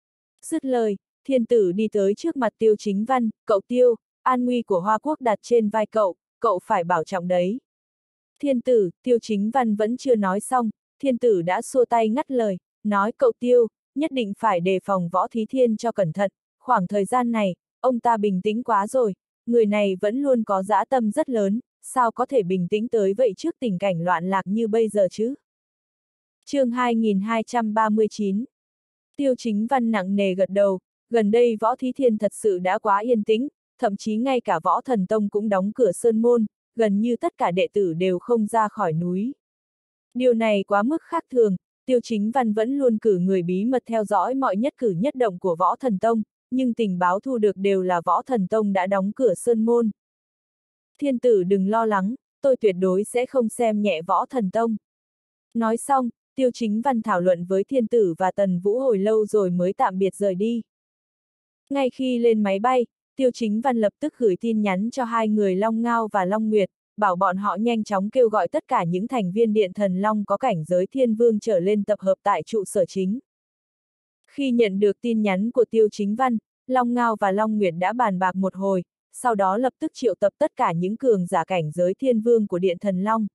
Dứt lời, thiên tử đi tới trước mặt Tiêu Chính Văn, cậu Tiêu, an nguy của Hoa Quốc đặt trên vai cậu phải bảo trọng đấy. Thiên tử, Tiêu Chính Văn vẫn chưa nói xong, thiên tử đã xua tay ngắt lời, nói cậu Tiêu, nhất định phải đề phòng Võ Thí Thiên cho cẩn thận, khoảng thời gian này, ông ta bình tĩnh quá rồi, người này vẫn luôn có dã tâm rất lớn, sao có thể bình tĩnh tới vậy trước tình cảnh loạn lạc như bây giờ chứ? Chương 2239. Tiêu Chính Văn nặng nề gật đầu, gần đây Võ Thí Thiên thật sự đã quá yên tĩnh, thậm chí ngay cả Võ Thần Tông cũng đóng cửa sơn môn, gần như tất cả đệ tử đều không ra khỏi núi. Điều này quá mức khác thường, Tiêu Chính Văn vẫn luôn cử người bí mật theo dõi mọi nhất cử nhất động của Võ Thần Tông, nhưng tình báo thu được đều là Võ Thần Tông đã đóng cửa sơn môn. Thiên tử đừng lo lắng, tôi tuyệt đối sẽ không xem nhẹ Võ Thần Tông. Nói xong, Tiêu Chính Văn thảo luận với Thiên Tử và Tần Vũ hồi lâu rồi mới tạm biệt rời đi. Ngay khi lên máy bay, Tiêu Chính Văn lập tức gửi tin nhắn cho hai người Long Ngao và Long Nguyệt, bảo bọn họ nhanh chóng kêu gọi tất cả những thành viên Điện Thần Long có cảnh giới Thiên Vương trở lên tập hợp tại trụ sở chính. Khi nhận được tin nhắn của Tiêu Chính Văn, Long Ngao và Long Nguyệt đã bàn bạc một hồi, sau đó lập tức triệu tập tất cả những cường giả cảnh giới Thiên Vương của Điện Thần Long.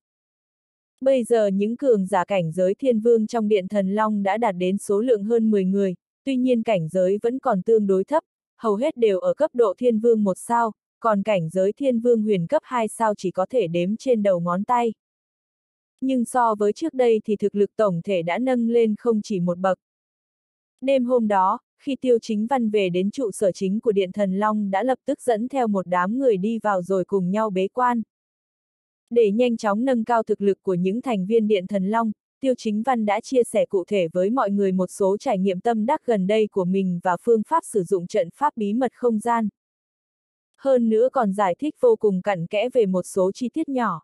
Bây giờ những cường giả cảnh giới Thiên Vương trong Điện Thần Long đã đạt đến số lượng hơn 10 người, tuy nhiên cảnh giới vẫn còn tương đối thấp, hầu hết đều ở cấp độ Thiên Vương 1 sao, còn cảnh giới Thiên Vương huyền cấp 2 sao chỉ có thể đếm trên đầu ngón tay. Nhưng so với trước đây thì thực lực tổng thể đã nâng lên không chỉ một bậc. Đêm hôm đó, khi Tiêu Chính Văn về đến trụ sở chính của Điện Thần Long đã lập tức dẫn theo một đám người đi vào rồi cùng nhau bế quan. Để nhanh chóng nâng cao thực lực của những thành viên Điện Thần Long, Tiêu Chính Văn đã chia sẻ cụ thể với mọi người một số trải nghiệm tâm đắc gần đây của mình và phương pháp sử dụng trận pháp bí mật không gian. Hơn nữa còn giải thích vô cùng cặn kẽ về một số chi tiết nhỏ.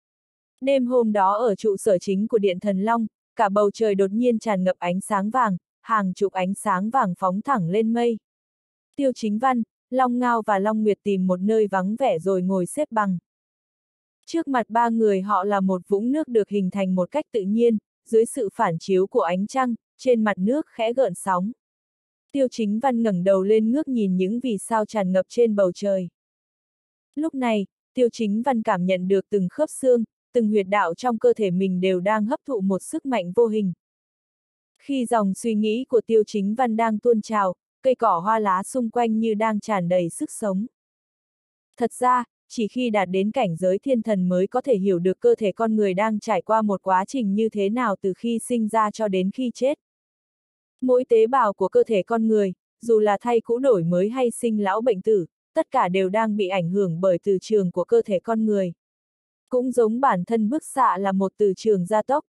Đêm hôm đó ở trụ sở chính của Điện Thần Long, cả bầu trời đột nhiên tràn ngập ánh sáng vàng, hàng chục ánh sáng vàng phóng thẳng lên mây. Tiêu Chính Văn, Long Ngao và Long Nguyệt tìm một nơi vắng vẻ rồi ngồi xếp bằng. Trước mặt ba người họ là một vũng nước được hình thành một cách tự nhiên, dưới sự phản chiếu của ánh trăng, trên mặt nước khẽ gợn sóng. Tiêu Chính Văn ngẩng đầu lên ngước nhìn những vì sao tràn ngập trên bầu trời. Lúc này, Tiêu Chính Văn cảm nhận được từng khớp xương, từng huyệt đạo trong cơ thể mình đều đang hấp thụ một sức mạnh vô hình. Khi dòng suy nghĩ của Tiêu Chính Văn đang tuôn trào, cây cỏ hoa lá xung quanh như đang tràn đầy sức sống. Thật ra, chỉ khi đạt đến cảnh giới thiên thần mới có thể hiểu được cơ thể con người đang trải qua một quá trình như thế nào từ khi sinh ra cho đến khi chết. Mỗi tế bào của cơ thể con người, dù là thay cũ đổi mới hay sinh lão bệnh tử, tất cả đều đang bị ảnh hưởng bởi từ trường của cơ thể con người. Cũng giống bản thân bức xạ là một từ trường gia tốc.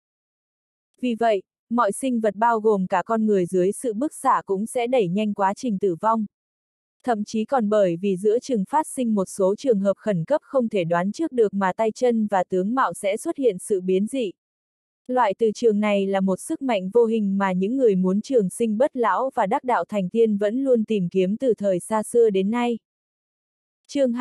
Vì vậy, mọi sinh vật bao gồm cả con người dưới sự bức xạ cũng sẽ đẩy nhanh quá trình tử vong. Thậm chí còn bởi vì giữa chừng phát sinh một số trường hợp khẩn cấp không thể đoán trước được mà tay chân và tướng mạo sẽ xuất hiện sự biến dị. Loại từ trường này là một sức mạnh vô hình mà những người muốn trường sinh bất lão và đắc đạo thành tiên vẫn luôn tìm kiếm từ thời xa xưa đến nay. Chương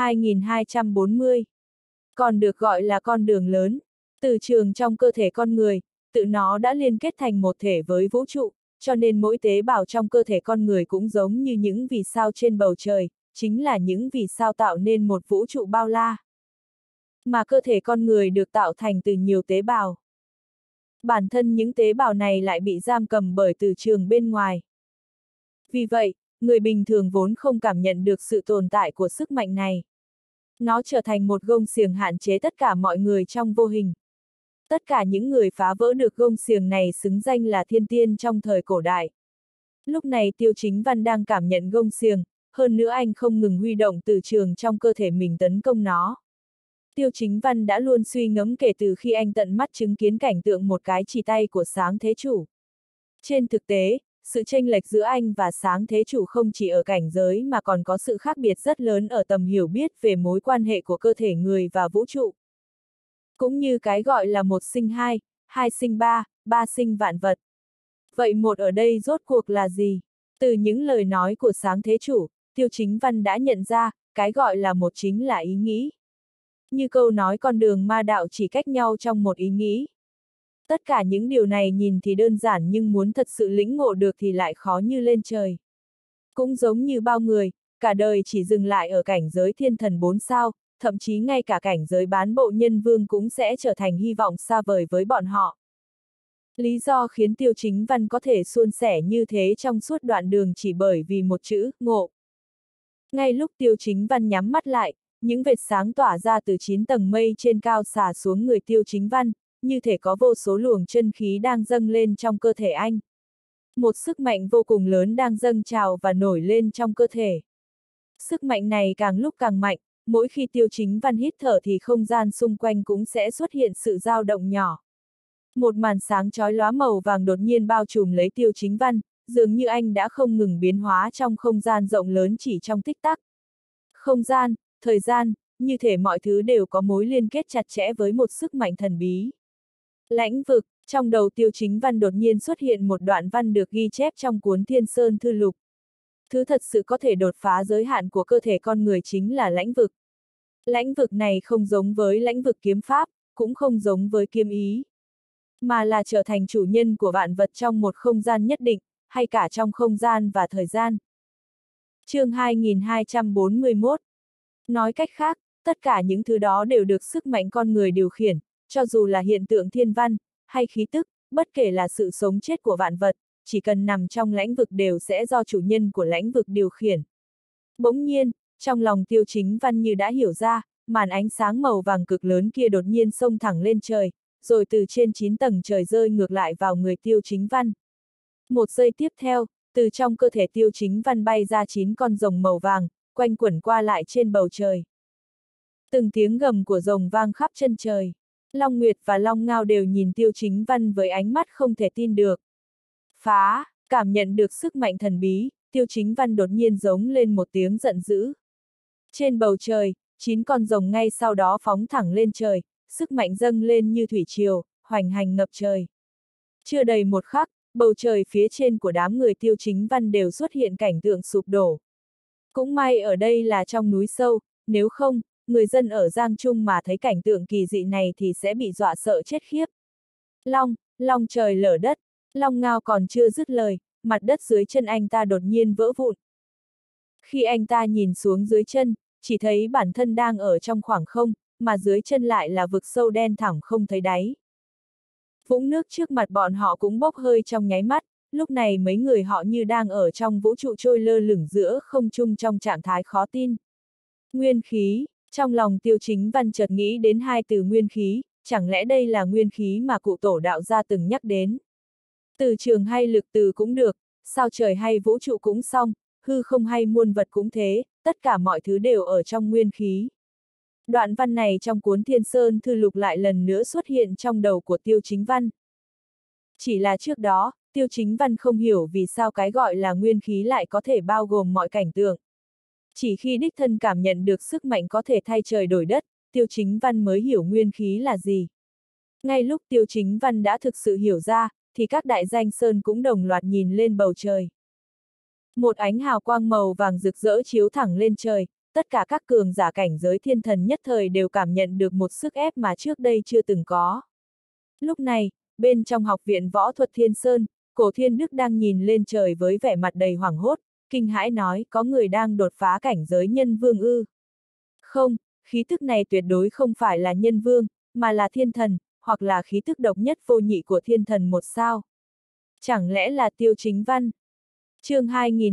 2240. Còn được gọi là con đường lớn. Từ trường trong cơ thể con người, tự nó đã liên kết thành một thể với vũ trụ, cho nên mỗi tế bào trong cơ thể con người cũng giống như những vì sao trên bầu trời, chính là những vì sao tạo nên một vũ trụ bao la. Mà cơ thể con người được tạo thành từ nhiều tế bào. Bản thân những tế bào này lại bị giam cầm bởi từ trường bên ngoài. Vì vậy, người bình thường vốn không cảm nhận được sự tồn tại của sức mạnh này. Nó trở thành một gông xiềng hạn chế tất cả mọi người trong vô hình. Tất cả những người phá vỡ được gông xiềng này xứng danh là thiên tiên trong thời cổ đại. Lúc này Tiêu Chính Văn đang cảm nhận gông xiềng, hơn nữa anh không ngừng huy động từ trường trong cơ thể mình tấn công nó. Tiêu Chính Văn đã luôn suy ngẫm kể từ khi anh tận mắt chứng kiến cảnh tượng một cái chỉ tay của Sáng Thế Chủ. Trên thực tế, sự chênh lệch giữa anh và Sáng Thế Chủ không chỉ ở cảnh giới mà còn có sự khác biệt rất lớn ở tầm hiểu biết về mối quan hệ của cơ thể người và vũ trụ. Cũng như cái gọi là một sinh hai, hai sinh ba, ba sinh vạn vật. Vậy một ở đây rốt cuộc là gì? Từ những lời nói của Sáng Thế Chủ, Tiêu Chính Văn đã nhận ra, cái gọi là một chính là ý nghĩ. Như câu nói con đường ma đạo chỉ cách nhau trong một ý nghĩ. Tất cả những điều này nhìn thì đơn giản nhưng muốn thật sự lĩnh ngộ được thì lại khó như lên trời. Cũng giống như bao người, cả đời chỉ dừng lại ở cảnh giới thiên thần 4 sao, thậm chí ngay cả cảnh giới bán bộ nhân vương cũng sẽ trở thành hy vọng xa vời với bọn họ. Lý do khiến Tiêu Chính Văn có thể suôn sẻ như thế trong suốt đoạn đường chỉ bởi vì một chữ, ngộ. Ngay lúc Tiêu Chính Văn nhắm mắt lại, những vệt sáng tỏa ra từ 9 tầng mây trên cao xả xuống người Tiêu Chính Văn, như thể có vô số luồng chân khí đang dâng lên trong cơ thể anh. Một sức mạnh vô cùng lớn đang dâng trào và nổi lên trong cơ thể. Sức mạnh này càng lúc càng mạnh, mỗi khi Tiêu Chính Văn hít thở thì không gian xung quanh cũng sẽ xuất hiện sự dao động nhỏ. Một màn sáng chói lóa màu vàng đột nhiên bao trùm lấy Tiêu Chính Văn, dường như anh đã không ngừng biến hóa trong không gian rộng lớn chỉ trong tích tắc. Không gian, thời gian, như thể mọi thứ đều có mối liên kết chặt chẽ với một sức mạnh thần bí. Lãnh vực, trong đầu Tiêu Chính Văn đột nhiên xuất hiện một đoạn văn được ghi chép trong cuốn Thiên Sơn Thư Lục. Thứ thật sự có thể đột phá giới hạn của cơ thể con người chính là lãnh vực. Lãnh vực này không giống với lãnh vực kiếm pháp, cũng không giống với kiếm ý, mà là trở thành chủ nhân của vạn vật trong một không gian nhất định, hay cả trong không gian và thời gian. Chương 2241. Nói cách khác, tất cả những thứ đó đều được sức mạnh con người điều khiển, cho dù là hiện tượng thiên văn, hay khí tức, bất kể là sự sống chết của vạn vật, chỉ cần nằm trong lãnh vực đều sẽ do chủ nhân của lãnh vực điều khiển. Bỗng nhiên, trong lòng Tiêu Chính Văn như đã hiểu ra, màn ánh sáng màu vàng cực lớn kia đột nhiên xông thẳng lên trời, rồi từ trên 9 tầng trời rơi ngược lại vào người Tiêu Chính Văn. Một giây tiếp theo, từ trong cơ thể Tiêu Chính Văn bay ra 9 con rồng màu vàng, quanh quẩn qua lại trên bầu trời. Từng tiếng gầm của rồng vang khắp chân trời. Long Nguyệt và Long Ngao đều nhìn Tiêu Chính Văn với ánh mắt không thể tin được. Phá, cảm nhận được sức mạnh thần bí, Tiêu Chính Văn đột nhiên giống lên một tiếng giận dữ. Trên bầu trời, 9 con rồng ngay sau đó phóng thẳng lên trời, sức mạnh dâng lên như thủy triều, hoành hành ngập trời. Chưa đầy một khắc, bầu trời phía trên của đám người Tiêu Chính Văn đều xuất hiện cảnh tượng sụp đổ. Cũng may ở đây là trong núi sâu, nếu không, người dân ở Giang Trung mà thấy cảnh tượng kỳ dị này thì sẽ bị dọa sợ chết khiếp. Long trời lở đất, Long Ngao còn chưa dứt lời, mặt đất dưới chân anh ta đột nhiên vỡ vụn. Khi anh ta nhìn xuống dưới chân, chỉ thấy bản thân đang ở trong khoảng không, mà dưới chân lại là vực sâu đen thẳm không thấy đáy. Vũng nước trước mặt bọn họ cũng bốc hơi trong nháy mắt, lúc này mấy người họ như đang ở trong vũ trụ trôi lơ lửng giữa không trung trong trạng thái khó tin. Nguyên khí, trong lòng Tiêu Chính Văn chợt nghĩ đến hai từ nguyên khí, chẳng lẽ đây là nguyên khí mà cụ tổ đạo gia từng nhắc đến. Từ trường hay lực từ cũng được, sao trời hay vũ trụ cũng xong, hư không hay muôn vật cũng thế, tất cả mọi thứ đều ở trong nguyên khí. Đoạn văn này trong cuốn Thiên Sơn Thư Lục lại lần nữa xuất hiện trong đầu của Tiêu Chính Văn. Chỉ là trước đó, Tiêu Chính Văn không hiểu vì sao cái gọi là nguyên khí lại có thể bao gồm mọi cảnh tượng. Chỉ khi đích thân cảm nhận được sức mạnh có thể thay trời đổi đất, Tiêu Chính Văn mới hiểu nguyên khí là gì. Ngay lúc Tiêu Chính Văn đã thực sự hiểu ra, thì các đại danh sơn cũng đồng loạt nhìn lên bầu trời. Một ánh hào quang màu vàng rực rỡ chiếu thẳng lên trời, tất cả các cường giả cảnh giới thiên thần nhất thời đều cảm nhận được một sức ép mà trước đây chưa từng có. Lúc này, bên trong học viện võ thuật Thiên Sơn, Cổ Thiên Đức đang nhìn lên trời với vẻ mặt đầy hoảng hốt, kinh hãi nói có người đang đột phá cảnh giới nhân vương ư. Không, khí tức này tuyệt đối không phải là nhân vương, mà là thiên thần, hoặc là khí tức độc nhất vô nhị của thiên thần một sao. Chẳng lẽ là Tiêu Chính Văn? Chương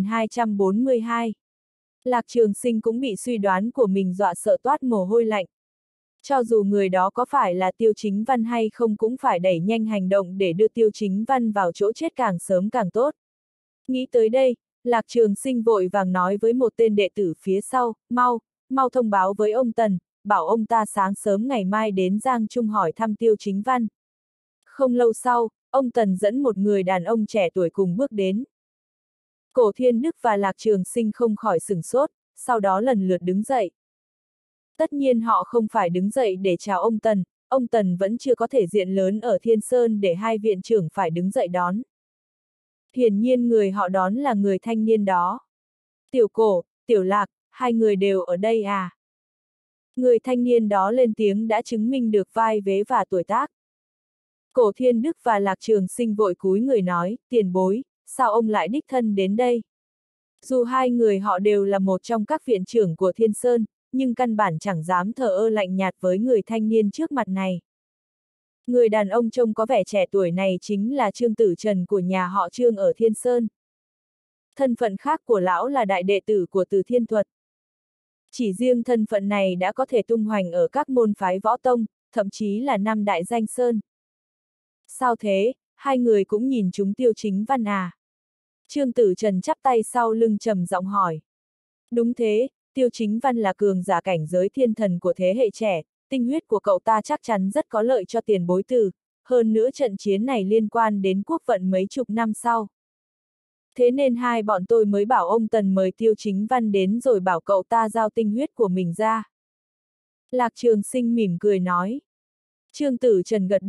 2242. Lạc Trường Sinh cũng bị suy đoán của mình dọa sợ toát mồ hôi lạnh. Cho dù người đó có phải là Tiêu Chính Văn hay không cũng phải đẩy nhanh hành động để đưa Tiêu Chính Văn vào chỗ chết càng sớm càng tốt. Nghĩ tới đây, Lạc Trường Sinh vội vàng nói với một tên đệ tử phía sau, mau thông báo với ông Tần, bảo ông ta sáng sớm ngày mai đến Giang Trung hỏi thăm Tiêu Chính Văn. Không lâu sau, ông Tần dẫn một người đàn ông trẻ tuổi cùng bước đến. Cổ Thiên Đức và Lạc Trường Sinh không khỏi sửng sốt, sau đó lần lượt đứng dậy. Tất nhiên họ không phải đứng dậy để chào ông Tần vẫn chưa có thể diện lớn ở Thiên Sơn để hai viện trưởng phải đứng dậy đón. Hiển nhiên người họ đón là người thanh niên đó. Tiểu Cổ, Tiểu Lạc, hai người đều ở đây à? Người thanh niên đó lên tiếng đã chứng minh được vai vế và tuổi tác. Cổ Thiên Đức và Lạc Trường Sinh vội cúi người nói, tiền bối, sao ông lại đích thân đến đây? Dù hai người họ đều là một trong các viện trưởng của Thiên Sơn, nhưng căn bản chẳng dám thờ ơ lạnh nhạt với người thanh niên trước mặt này. Người đàn ông trông có vẻ trẻ tuổi này chính là Trương Tử Trần của nhà họ Trương ở Thiên Sơn. Thân phận khác của lão là đại đệ tử của Từ Thiên Thuật. Chỉ riêng thân phận này đã có thể tung hoành ở các môn phái võ tông, thậm chí là năm đại danh sơn. Sao thế, hai người cũng nhìn chúng Tiêu Chính Văn à? Trương Tử Trần chắp tay sau lưng trầm giọng hỏi. Đúng thế, Tiêu Chính Văn là cường giả cảnh giới thiên thần của thế hệ trẻ, tinh huyết của cậu ta chắc chắn rất có lợi cho tiền bối Từ, hơn nữa trận chiến này liên quan đến quốc vận mấy chục năm sau. Thế nên hai bọn tôi mới bảo ông Tần mời Tiêu Chính Văn đến rồi bảo cậu ta giao tinh huyết của mình ra. Lạc Trường Sinh mỉm cười nói. Trương Tử Trần gật đầu,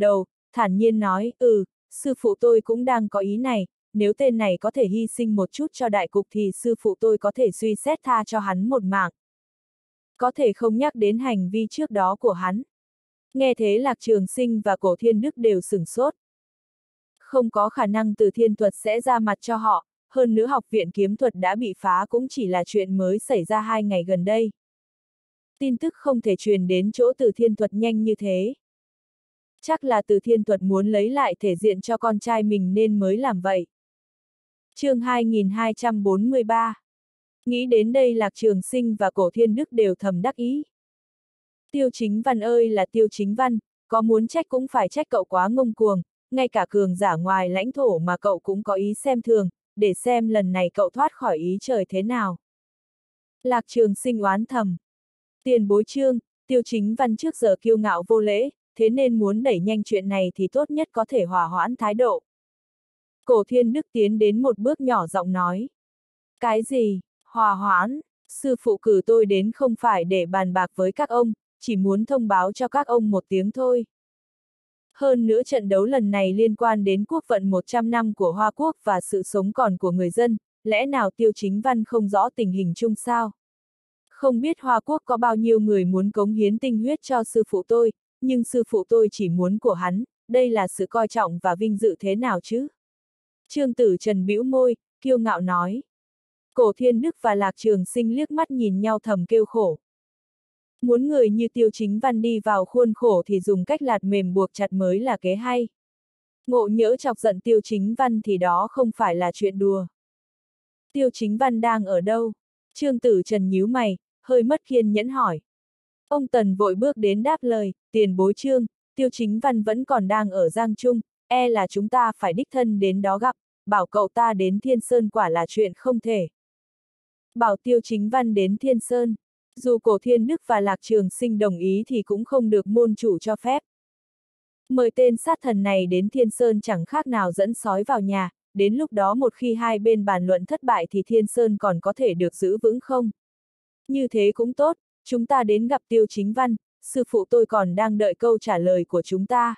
thản nhiên nói, sư phụ tôi cũng đang có ý này, nếu tên này có thể hy sinh một chút cho đại cục thì sư phụ tôi có thể suy xét tha cho hắn một mạng. Có thể không nhắc đến hành vi trước đó của hắn. Nghe thế Lạc Trường Sinh và Cổ Thiên Đức đều sửng sốt. Không có khả năng Từ Thiên Thuật sẽ ra mặt cho họ, hơn nữa học viện kiếm thuật đã bị phá cũng chỉ là chuyện mới xảy ra 2 ngày gần đây. Tin tức không thể truyền đến chỗ Từ Thiên Thuật nhanh như thế. Chắc là Từ Thiên Thuật muốn lấy lại thể diện cho con trai mình nên mới làm vậy. Chương 2243. Nghĩ đến đây Lạc Trường Sinh và Cổ Thiên Đức đều thầm đắc ý. Tiêu Chính Văn ơi là Tiêu Chính Văn, có muốn trách cũng phải trách cậu quá ngông cuồng, ngay cả cường giả ngoài lãnh thổ mà cậu cũng có ý xem thường, để xem lần này cậu thoát khỏi ý trời thế nào. Lạc Trường Sinh oán thầm. Tiền bối Trương, Tiêu Chính Văn trước giờ kiêu ngạo vô lễ, thế nên muốn đẩy nhanh chuyện này thì tốt nhất có thể hòa hoãn thái độ. Cổ Thiên Đức tiến đến một bước nhỏ giọng nói. Cái gì, hòa hoãn, sư phụ cử tôi đến không phải để bàn bạc với các ông, chỉ muốn thông báo cho các ông một tiếng thôi. Hơn nữa trận đấu lần này liên quan đến quốc vận 100 năm của Hoa Quốc và sự sống còn của người dân, lẽ nào Tiêu Chính Văn không rõ tình hình chung sao? Không biết Hoa Quốc có bao nhiêu người muốn cống hiến tinh huyết cho sư phụ tôi, nhưng sư phụ tôi chỉ muốn của hắn, đây là sự coi trọng và vinh dự thế nào chứ? Trương Tử Trần bĩu môi, kiêu ngạo nói. Cổ Thiên Đức và Lạc Trường Sinh liếc mắt nhìn nhau thầm kêu khổ. Muốn người như Tiêu Chính Văn đi vào khuôn khổ thì dùng cách lạt mềm buộc chặt mới là kế hay. Ngộ nhỡ chọc giận Tiêu Chính Văn thì đó không phải là chuyện đùa. Tiêu Chính Văn đang ở đâu? Trương Tử Trần nhíu mày, hơi mất kiên nhẫn hỏi. Ông Tần vội bước đến đáp lời, tiền bối Trương, Tiêu Chính Văn vẫn còn đang ở Giang Trung, e là chúng ta phải đích thân đến đó gặp, bảo cậu ta đến Thiên Sơn quả là chuyện không thể. Bảo Tiêu Chính Văn đến Thiên Sơn, dù Cổ Thiên Đức và Lạc Trường Sinh đồng ý thì cũng không được môn chủ cho phép. Mời tên sát thần này đến Thiên Sơn chẳng khác nào dẫn sói vào nhà, đến lúc đó một khi hai bên bàn luận thất bại thì Thiên Sơn còn có thể được giữ vững không? Như thế cũng tốt, chúng ta đến gặp Tiêu Chính Văn, sư phụ tôi còn đang đợi câu trả lời của chúng ta.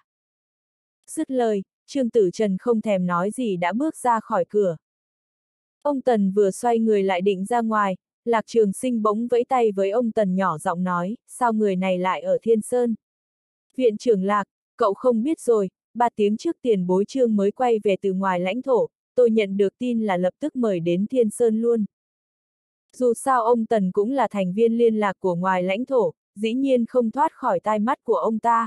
Dứt lời, Trương Tử Trần không thèm nói gì đã bước ra khỏi cửa. Ông Tần vừa xoay người lại định ra ngoài, Lạc Trường Sinh bỗng vẫy tay với ông Tần nhỏ giọng nói, sao người này lại ở Thiên Sơn? Viện trưởng Lạc, cậu không biết rồi, 3 tiếng trước tiền bối Trương mới quay về từ ngoài lãnh thổ, tôi nhận được tin là lập tức mời đến Thiên Sơn luôn. Dù sao ông Tần cũng là thành viên liên lạc của ngoài lãnh thổ, dĩ nhiên không thoát khỏi tai mắt của ông ta.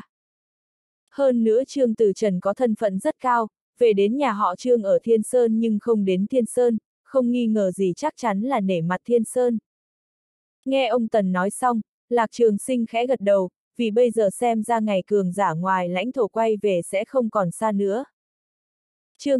Hơn nữa Trương Tử Trần có thân phận rất cao, về đến nhà họ Trương ở Thiên Sơn nhưng không đến Thiên Sơn, không nghi ngờ gì chắc chắn là nể mặt Thiên Sơn. Nghe ông Tần nói xong, Lạc Trường Sinh khẽ gật đầu, vì bây giờ xem ra ngày cường giả ngoài lãnh thổ quay về sẽ không còn xa nữa. Chương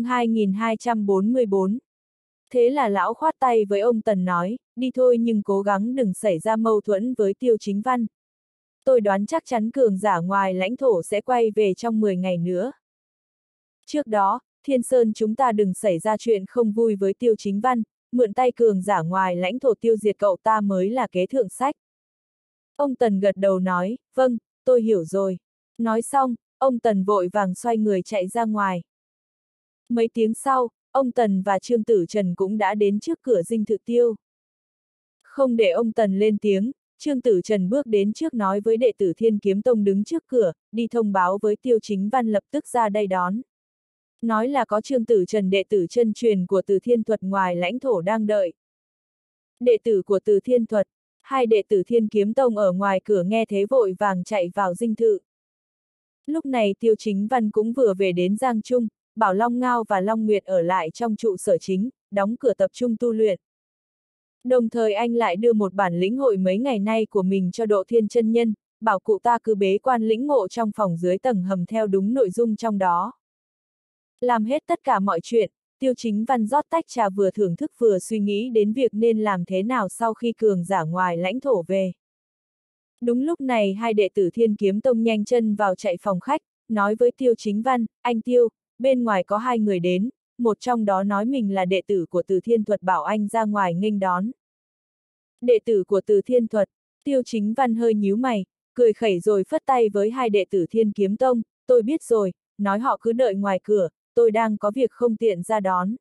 2244. Thế là lão khoát tay với ông Tần nói, đi thôi nhưng cố gắng đừng xảy ra mâu thuẫn với Tiêu Chính Văn. Tôi đoán chắc chắn cường giả ngoài lãnh thổ sẽ quay về trong 10 ngày nữa. Trước đó, Thiên Sơn chúng ta đừng xảy ra chuyện không vui với Tiêu Chính Văn, mượn tay cường giả ngoài lãnh thổ tiêu diệt cậu ta mới là kế thượng sách. Ông Tần gật đầu nói, vâng, tôi hiểu rồi. Nói xong, ông Tần vội vàng xoay người chạy ra ngoài. Mấy tiếng sau, ông Tần và Trương Tử Trần cũng đã đến trước cửa dinh thự Tiêu. Không để ông Tần lên tiếng, Trương Tử Trần bước đến trước nói với đệ tử Thiên Kiếm Tông đứng trước cửa, đi thông báo với Tiêu Chính Văn lập tức ra đây đón. Nói là có Trương Tử Trần đệ tử chân truyền của Từ Thiên Thuật ngoài lãnh thổ đang đợi. Đệ tử của Từ Thiên Thuật, hai đệ tử Thiên Kiếm Tông ở ngoài cửa nghe thế vội vàng chạy vào dinh thự. Lúc này Tiêu Chính Văn cũng vừa về đến Giang Trung, bảo Long Ngao và Long Nguyệt ở lại trong trụ sở chính, đóng cửa tập trung tu luyện. Đồng thời anh lại đưa một bản lĩnh hội mấy ngày nay của mình cho Độ Thiên chân nhân, bảo cụ ta cứ bế quan lĩnh ngộ trong phòng dưới tầng hầm theo đúng nội dung trong đó. Làm hết tất cả mọi chuyện, Tiêu Chính Văn rót tách trà vừa thưởng thức vừa suy nghĩ đến việc nên làm thế nào sau khi cường giả ngoài lãnh thổ về. Đúng lúc này hai đệ tử Thiên Kiếm Tông nhanh chân vào chạy phòng khách, nói với Tiêu Chính Văn, anh Tiêu, bên ngoài có 2 người đến, một trong đó nói mình là đệ tử của Từ Thiên Thuật bảo anh ra ngoài nghênh đón. Đệ tử của Từ Thiên Thuật, Tiêu Chính Văn hơi nhíu mày, cười khẩy rồi phất tay với hai đệ tử Thiên Kiếm Tông, tôi biết rồi, nói họ cứ đợi ngoài cửa, tôi đang có việc không tiện ra đón.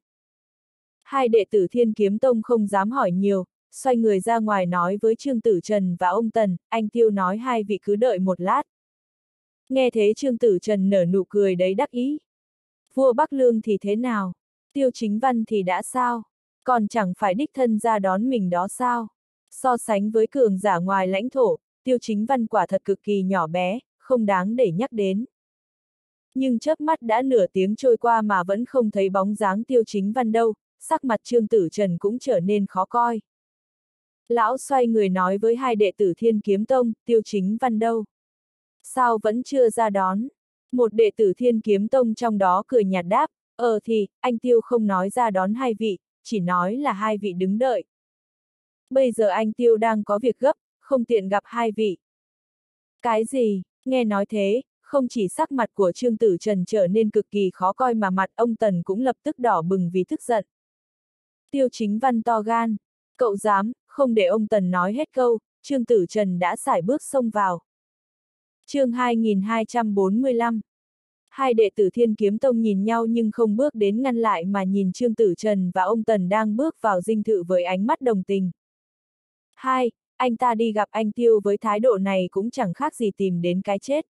Hai đệ tử Thiên Kiếm Tông không dám hỏi nhiều, xoay người ra ngoài nói với Trương Tử Trần và ông Tần, anh Tiêu nói hai vị cứ đợi một lát. Nghe thế Trương Tử Trần nở nụ cười đấy đắc ý. Vua Bắc Lương thì thế nào? Tiêu Chính Văn thì đã sao? Còn chẳng phải đích thân ra đón mình đó sao? So sánh với cường giả ngoài lãnh thổ, Tiêu Chính Văn quả thật cực kỳ nhỏ bé, không đáng để nhắc đến. Nhưng chớp mắt đã nửa tiếng trôi qua mà vẫn không thấy bóng dáng Tiêu Chính Văn đâu, sắc mặt Trương Tử Trần cũng trở nên khó coi. Lão xoay người nói với hai đệ tử Thiên Kiếm Tông, Tiêu Chính Văn đâu? Sao vẫn chưa ra đón? Một đệ tử Thiên Kiếm Tông trong đó cười nhạt đáp, thì, anh Tiêu không nói ra đón hai vị, chỉ nói là hai vị đứng đợi. Bây giờ anh Tiêu đang có việc gấp, không tiện gặp hai vị. Cái gì? Nghe nói thế, không chỉ sắc mặt của Trương Tử Trần trở nên cực kỳ khó coi mà mặt ông Tần cũng lập tức đỏ bừng vì tức giận. Tiêu Chính Văn to gan, cậu dám, không để ông Tần nói hết câu, Trương Tử Trần đã sải bước xông vào. Chương 2245. Hai đệ tử Thiên Kiếm Tông nhìn nhau nhưng không bước đến ngăn lại mà nhìn Trương Tử Trần và ông Tần đang bước vào dinh thự với ánh mắt đồng tình. Hai, anh ta đi gặp anh Tiêu với thái độ này cũng chẳng khác gì tìm đến cái chết.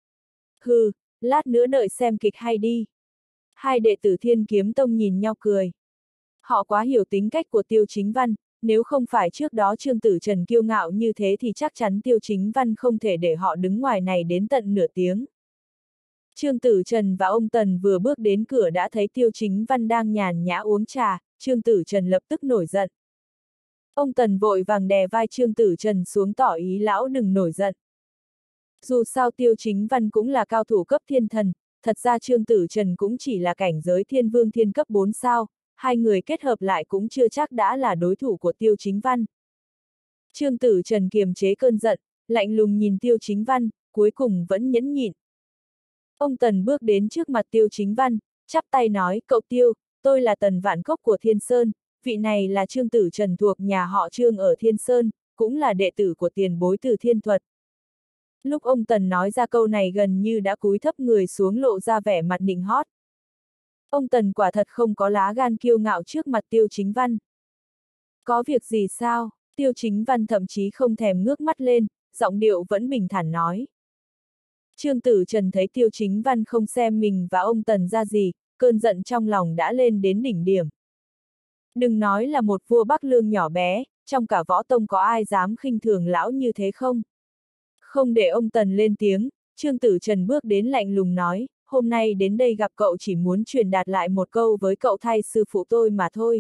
Hừ, lát nữa đợi xem kịch hay đi. Hai đệ tử Thiên Kiếm Tông nhìn nhau cười. Họ quá hiểu tính cách của Tiêu Chính Văn, nếu không phải trước đó Trương Tử Trần kiêu ngạo như thế thì chắc chắn Tiêu Chính Văn không thể để họ đứng ngoài này đến tận nửa tiếng. Trương Tử Trần và ông Tần vừa bước đến cửa đã thấy Tiêu Chính Văn đang nhàn nhã uống trà, Trương Tử Trần lập tức nổi giận. Ông Tần vội vàng đè vai Trương Tử Trần xuống tỏ ý lão đừng nổi giận. Dù sao Tiêu Chính Văn cũng là cao thủ cấp thiên thần, thật ra Trương Tử Trần cũng chỉ là cảnh giới thiên vương thiên cấp 4 sao, hai người kết hợp lại cũng chưa chắc đã là đối thủ của Tiêu Chính Văn. Trương Tử Trần kiềm chế cơn giận, lạnh lùng nhìn Tiêu Chính Văn, cuối cùng vẫn nhẫn nhịn. Ông Tần bước đến trước mặt Tiêu Chính Văn, chắp tay nói, cậu Tiêu, tôi là Tần Vạn Cốc của Thiên Sơn, vị này là Trương Tử Trần thuộc nhà họ Trương ở Thiên Sơn, cũng là đệ tử của tiền bối Từ Thiên Thuật. Lúc ông Tần nói ra câu này gần như đã cúi thấp người xuống lộ ra vẻ mặt nịnh hót. Ông Tần quả thật không có lá gan kiêu ngạo trước mặt Tiêu Chính Văn. Có việc gì sao? Tiêu Chính Văn thậm chí không thèm ngước mắt lên, giọng điệu vẫn bình thản nói. Trương Tử Trần thấy Tiêu Chính Văn không xem mình và ông Tần ra gì, cơn giận trong lòng đã lên đến đỉnh điểm. Đừng nói là một vua Bắc Lương nhỏ bé, trong cả võ tông có ai dám khinh thường lão như thế không? Không để ông Tần lên tiếng, Trương Tử Trần bước đến lạnh lùng nói, hôm nay đến đây gặp cậu chỉ muốn truyền đạt lại một câu với cậu thay sư phụ tôi mà thôi.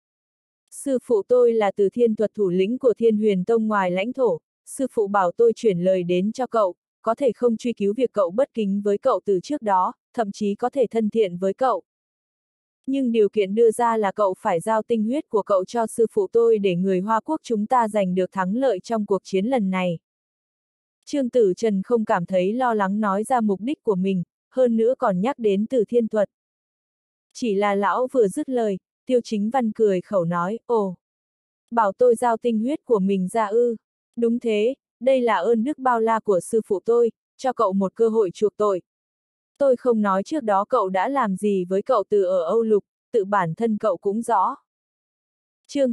Sư phụ tôi là Từ Thiên Thuật thủ lĩnh của Thiên Huyền Tông ngoài lãnh thổ, sư phụ bảo tôi chuyển lời đến cho cậu, có thể không truy cứu việc cậu bất kính với cậu từ trước đó, thậm chí có thể thân thiện với cậu. Nhưng điều kiện đưa ra là cậu phải giao tinh huyết của cậu cho sư phụ tôi để người Hoa Quốc chúng ta giành được thắng lợi trong cuộc chiến lần này. Trương Tử Trần không cảm thấy lo lắng nói ra mục đích của mình, hơn nữa còn nhắc đến Từ Thiên Thuật. Chỉ là lão vừa dứt lời, Tiêu Chính Văn cười khẩu nói, ồ, bảo tôi giao tinh huyết của mình ra ư, đúng thế, đây là ơn đức bao la của sư phụ tôi, cho cậu một cơ hội chuộc tội. Tôi không nói trước đó cậu đã làm gì với cậu từ ở Âu Lục, tự bản thân cậu cũng rõ. Chương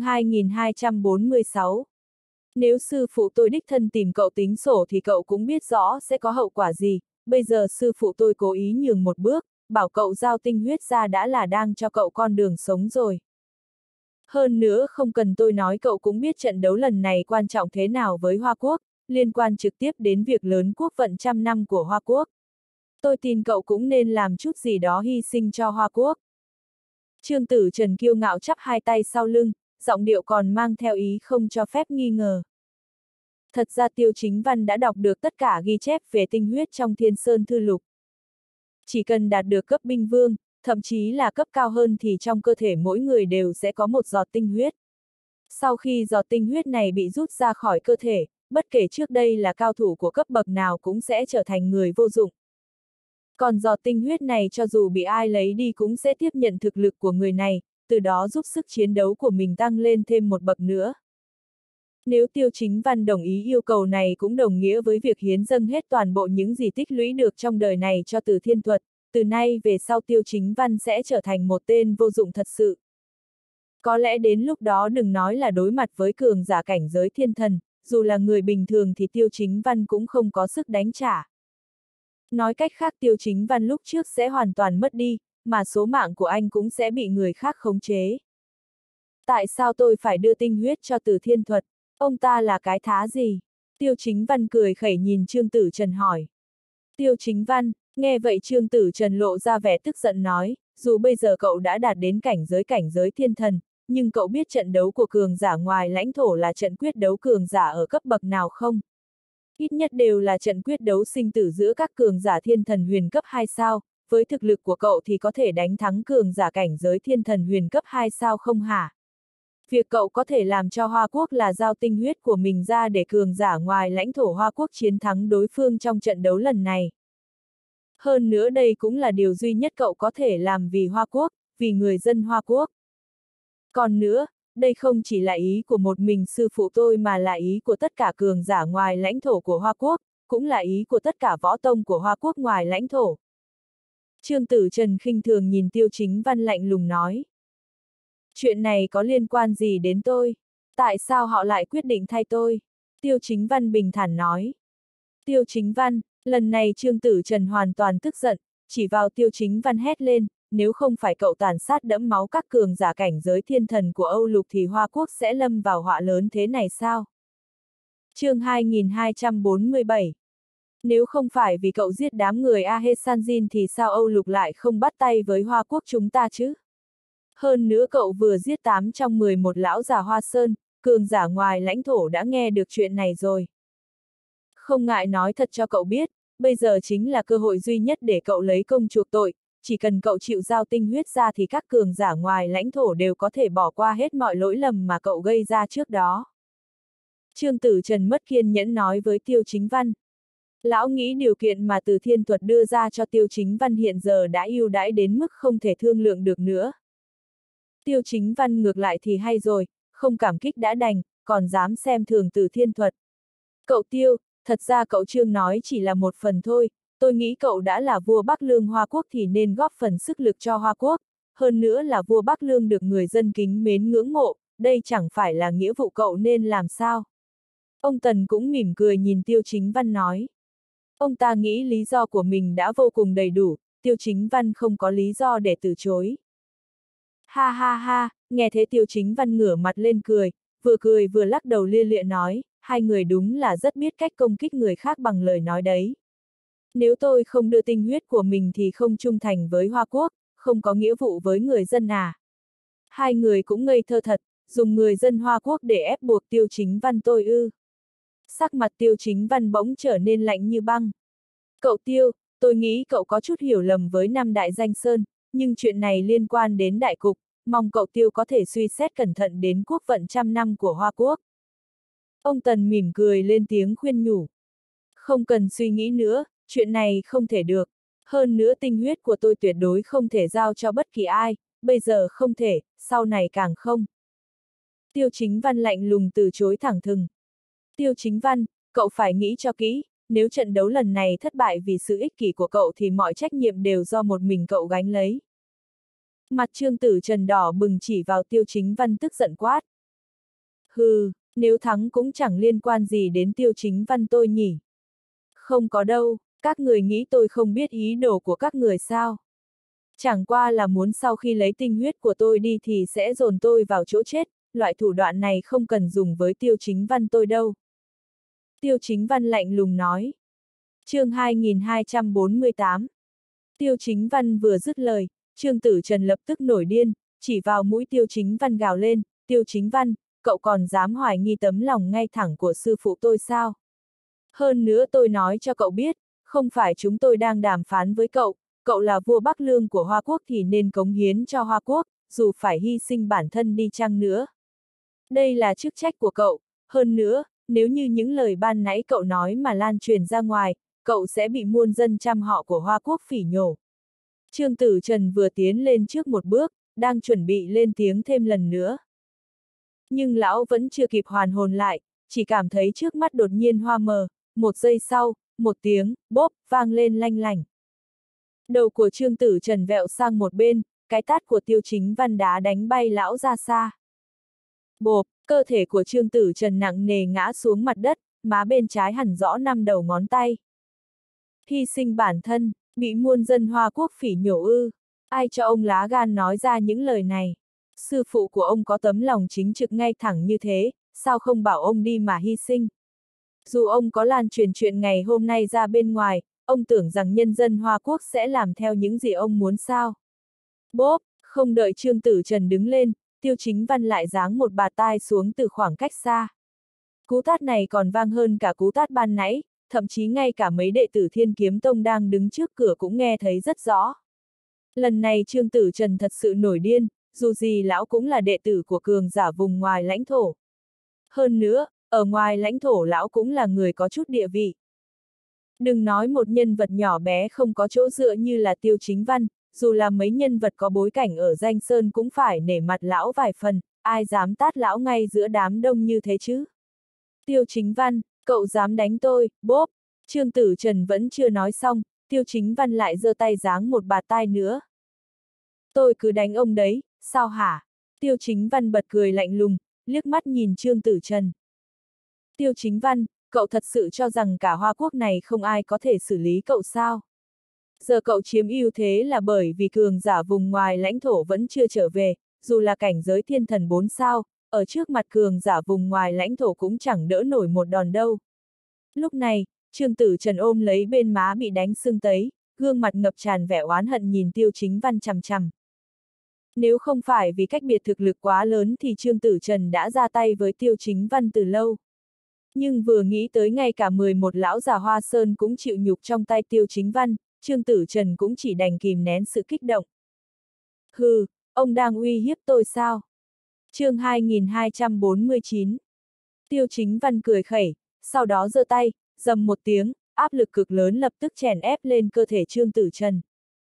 2246. Nếu sư phụ tôi đích thân tìm cậu tính sổ thì cậu cũng biết rõ sẽ có hậu quả gì, bây giờ sư phụ tôi cố ý nhường một bước, bảo cậu giao tinh huyết ra đã là đang cho cậu con đường sống rồi. Hơn nữa không cần tôi nói cậu cũng biết trận đấu lần này quan trọng thế nào với Hoa Quốc, liên quan trực tiếp đến việc lớn quốc vận trăm năm của Hoa Quốc. Tôi tin cậu cũng nên làm chút gì đó hy sinh cho Hoa Quốc. Trương Tử Trần kiêu ngạo chắp hai tay sau lưng, giọng điệu còn mang theo ý không cho phép nghi ngờ. Thật ra Tiêu Chính Văn đã đọc được tất cả ghi chép về tinh huyết trong Thiên Sơn Thư Lục. Chỉ cần đạt được cấp binh vương, thậm chí là cấp cao hơn thì trong cơ thể mỗi người đều sẽ có một giọt tinh huyết. Sau khi giọt tinh huyết này bị rút ra khỏi cơ thể, bất kể trước đây là cao thủ của cấp bậc nào cũng sẽ trở thành người vô dụng. Còn giọt tinh huyết này cho dù bị ai lấy đi cũng sẽ tiếp nhận thực lực của người này, từ đó giúp sức chiến đấu của mình tăng lên thêm một bậc nữa. Nếu Tiêu Chính Văn đồng ý yêu cầu này cũng đồng nghĩa với việc hiến dâng hết toàn bộ những gì tích lũy được trong đời này cho Từ Thiên Thuật, từ nay về sau Tiêu Chính Văn sẽ trở thành một tên vô dụng thật sự. Có lẽ đến lúc đó đừng nói là đối mặt với cường giả cảnh giới thiên thần, dù là người bình thường thì Tiêu Chính Văn cũng không có sức đánh trả. Nói cách khác Tiêu Chính Văn lúc trước sẽ hoàn toàn mất đi, mà số mạng của anh cũng sẽ bị người khác khống chế. Tại sao tôi phải đưa tinh huyết cho Từ Thiên Thuật? Ông ta là cái thá gì? Tiêu Chính Văn cười khẩy nhìn Trương Tử Trần hỏi. Tiêu Chính Văn, nghe vậy Trương Tử Trần lộ ra vẻ tức giận nói, dù bây giờ cậu đã đạt đến cảnh giới thiên thần, nhưng cậu biết trận đấu của cường giả ngoài lãnh thổ là trận quyết đấu cường giả ở cấp bậc nào không? Ít nhất đều là trận quyết đấu sinh tử giữa các cường giả thiên thần huyền cấp 2 sao, với thực lực của cậu thì có thể đánh thắng cường giả cảnh giới thiên thần huyền cấp 2 sao không hả? Việc cậu có thể làm cho Hoa Quốc là giao tinh huyết của mình ra để cường giả ngoài lãnh thổ Hoa Quốc chiến thắng đối phương trong trận đấu lần này. Hơn nữa đây cũng là điều duy nhất cậu có thể làm vì Hoa Quốc, vì người dân Hoa Quốc. Còn nữa, đây không chỉ là ý của một mình sư phụ tôi mà là ý của tất cả cường giả ngoài lãnh thổ của Hoa Quốc, cũng là ý của tất cả võ tông của Hoa Quốc ngoài lãnh thổ. Trương Tử Trần khinh thường nhìn Tiêu Chính Văn lạnh lùng nói. Chuyện này có liên quan gì đến tôi? Tại sao họ lại quyết định thay tôi? Tiêu Chính Văn bình thản nói. Tiêu Chính Văn, lần này Trương Tử Trần hoàn toàn tức giận, chỉ vào Tiêu Chính Văn hét lên, nếu không phải cậu tàn sát đẫm máu các cường giả cảnh giới thiên thần của Âu Lục thì Hoa Quốc sẽ lâm vào họa lớn thế này sao? Chương 2247. Nếu không phải vì cậu giết đám người Ahesanjin thì sao Âu Lục lại không bắt tay với Hoa Quốc chúng ta chứ? Hơn nữa cậu vừa giết 8 trong 11 lão già Hoa Sơn, cường giả ngoài lãnh thổ đã nghe được chuyện này rồi. Không ngại nói thật cho cậu biết, bây giờ chính là cơ hội duy nhất để cậu lấy công chuộc tội, chỉ cần cậu chịu giao tinh huyết ra thì các cường giả ngoài lãnh thổ đều có thể bỏ qua hết mọi lỗi lầm mà cậu gây ra trước đó. Trương Tử Trần mất kiên nhẫn nói với Tiêu Chính Văn. Lão nghĩ điều kiện mà Từ Thiên Thuật đưa ra cho Tiêu Chính Văn hiện giờ đã ưu đãi đến mức không thể thương lượng được nữa. Tiêu Chính Văn ngược lại thì hay rồi, không cảm kích đã đành, còn dám xem thường Từ Thiên Thuật. Cậu Tiêu, thật ra cậu Trương nói chỉ là một phần thôi, tôi nghĩ cậu đã là vua Bắc Lương Hoa Quốc thì nên góp phần sức lực cho Hoa Quốc, hơn nữa là vua Bắc Lương được người dân kính mến ngưỡng mộ, đây chẳng phải là nghĩa vụ cậu nên làm sao. Ông Tần cũng mỉm cười nhìn Tiêu Chính Văn nói. Ông ta nghĩ lý do của mình đã vô cùng đầy đủ, Tiêu Chính Văn không có lý do để từ chối. Ha ha ha, nghe thế Tiêu Chính Văn ngửa mặt lên cười vừa lắc đầu lia lịa nói, hai người đúng là rất biết cách công kích người khác bằng lời nói đấy. Nếu tôi không đưa tinh huyết của mình thì không trung thành với Hoa Quốc, không có nghĩa vụ với người dân à. Hai người cũng ngây thơ thật, dùng người dân Hoa Quốc để ép buộc Tiêu Chính Văn tôi ư. Sắc mặt Tiêu Chính Văn bỗng trở nên lạnh như băng. Cậu Tiêu, tôi nghĩ cậu có chút hiểu lầm với năm đại danh sơn, nhưng chuyện này liên quan đến đại cục, mong cậu Tiêu có thể suy xét cẩn thận đến quốc vận trăm năm của Hoa Quốc. Ông Tần mỉm cười lên tiếng khuyên nhủ. Không cần suy nghĩ nữa, chuyện này không thể được. Hơn nữa tinh huyết của tôi tuyệt đối không thể giao cho bất kỳ ai, bây giờ không thể, sau này càng không. Tiêu Chính Văn lạnh lùng từ chối thẳng thừng. Tiêu Chính Văn, cậu phải nghĩ cho kỹ, nếu trận đấu lần này thất bại vì sự ích kỷ của cậu thì mọi trách nhiệm đều do một mình cậu gánh lấy. Mặt Trương Tử Trần đỏ bừng chỉ vào Tiêu Chính Văn tức giận quát. Hừ, nếu thắng cũng chẳng liên quan gì đến Tiêu Chính Văn tôi nhỉ. Không có đâu, các người nghĩ tôi không biết ý đồ của các người sao. Chẳng qua là muốn sau khi lấy tinh huyết của tôi đi thì sẽ dồn tôi vào chỗ chết, loại thủ đoạn này không cần dùng với Tiêu Chính Văn tôi đâu. Tiêu Chính Văn lạnh lùng nói. Chương 2248. Tiêu Chính Văn vừa dứt lời, Trương Tử Trần lập tức nổi điên, chỉ vào mũi Tiêu Chính Văn gào lên, Tiêu Chính Văn, cậu còn dám hoài nghi tấm lòng ngay thẳng của sư phụ tôi sao? Hơn nữa tôi nói cho cậu biết, không phải chúng tôi đang đàm phán với cậu, cậu là vua Bắc Lương của Hoa Quốc thì nên cống hiến cho Hoa Quốc, dù phải hy sinh bản thân đi chăng nữa. Đây là chức trách của cậu, hơn nữa, nếu như những lời ban nãy cậu nói mà lan truyền ra ngoài, cậu sẽ bị muôn dân trăm họ của Hoa Quốc phỉ nhổ. Trương Tử Trần vừa tiến lên trước một bước, đang chuẩn bị lên tiếng thêm lần nữa. Nhưng lão vẫn chưa kịp hoàn hồn lại, chỉ cảm thấy trước mắt đột nhiên hoa mờ, một giây sau, một tiếng, bốp, vang lên lanh lảnh. Đầu của Trương Tử Trần vẹo sang một bên, cái tát của Tiêu Chính Văn đá đánh bay lão ra xa. Bộp, cơ thể của Trương Tử Trần nặng nề ngã xuống mặt đất, má bên trái hẳn rõ 5 đầu ngón tay. Hy sinh bản thân, bị muôn dân Hoa Quốc phỉ nhổ ư. Ai cho ông lá gan nói ra những lời này? Sư phụ của ông có tấm lòng chính trực ngay thẳng như thế, sao không bảo ông đi mà hy sinh? Dù ông có lan truyền chuyện ngày hôm nay ra bên ngoài, ông tưởng rằng nhân dân Hoa Quốc sẽ làm theo những gì ông muốn sao? Bốp, không đợi Trương Tử Trần đứng lên, Tiêu Chính Văn lại giáng một bạt tai xuống từ khoảng cách xa. Cú tát này còn vang hơn cả cú tát ban nãy, thậm chí ngay cả mấy đệ tử Thiên Kiếm Tông đang đứng trước cửa cũng nghe thấy rất rõ. Lần này Trương Tử Trần thật sự nổi điên, dù gì lão cũng là đệ tử của cường giả vùng ngoài lãnh thổ. Hơn nữa, ở ngoài lãnh thổ lão cũng là người có chút địa vị. Đừng nói một nhân vật nhỏ bé không có chỗ dựa như là Tiêu Chính Văn, dù là mấy nhân vật có bối cảnh ở Danh Sơn cũng phải nể mặt lão vài phần, ai dám tát lão ngay giữa đám đông như thế chứ? Tiêu Chính Văn, cậu dám đánh tôi, bốp! Trương Tử Trần vẫn chưa nói xong, Tiêu Chính Văn lại giơ tay giáng một bạt tai nữa. Tôi cứ đánh ông đấy, sao hả? Tiêu Chính Văn bật cười lạnh lùng, liếc mắt nhìn Trương Tử Trần. Tiêu Chính Văn, cậu thật sự cho rằng cả Hoa Quốc này không ai có thể xử lý cậu sao? Giờ cậu chiếm ưu thế là bởi vì cường giả vùng ngoài lãnh thổ vẫn chưa trở về, dù là cảnh giới thiên thần 4 sao, ở trước mặt cường giả vùng ngoài lãnh thổ cũng chẳng đỡ nổi một đòn đâu. Lúc này, Trương Tử Trần ôm lấy bên má bị đánh sưng tấy, gương mặt ngập tràn vẻ oán hận nhìn Tiêu Chính Văn chằm chằm. Nếu không phải vì cách biệt thực lực quá lớn thì Trương Tử Trần đã ra tay với Tiêu Chính Văn từ lâu. Nhưng vừa nghĩ tới ngay cả 11 lão già Hoa Sơn cũng chịu nhục trong tay Tiêu Chính Văn, Trương Tử Trần cũng chỉ đành kìm nén sự kích động. Hừ, ông đang uy hiếp tôi sao? Chương 2249. Tiêu Chính Văn cười khẩy, sau đó giơ tay, rầm một tiếng, áp lực cực lớn lập tức chèn ép lên cơ thể Trương Tử Trần.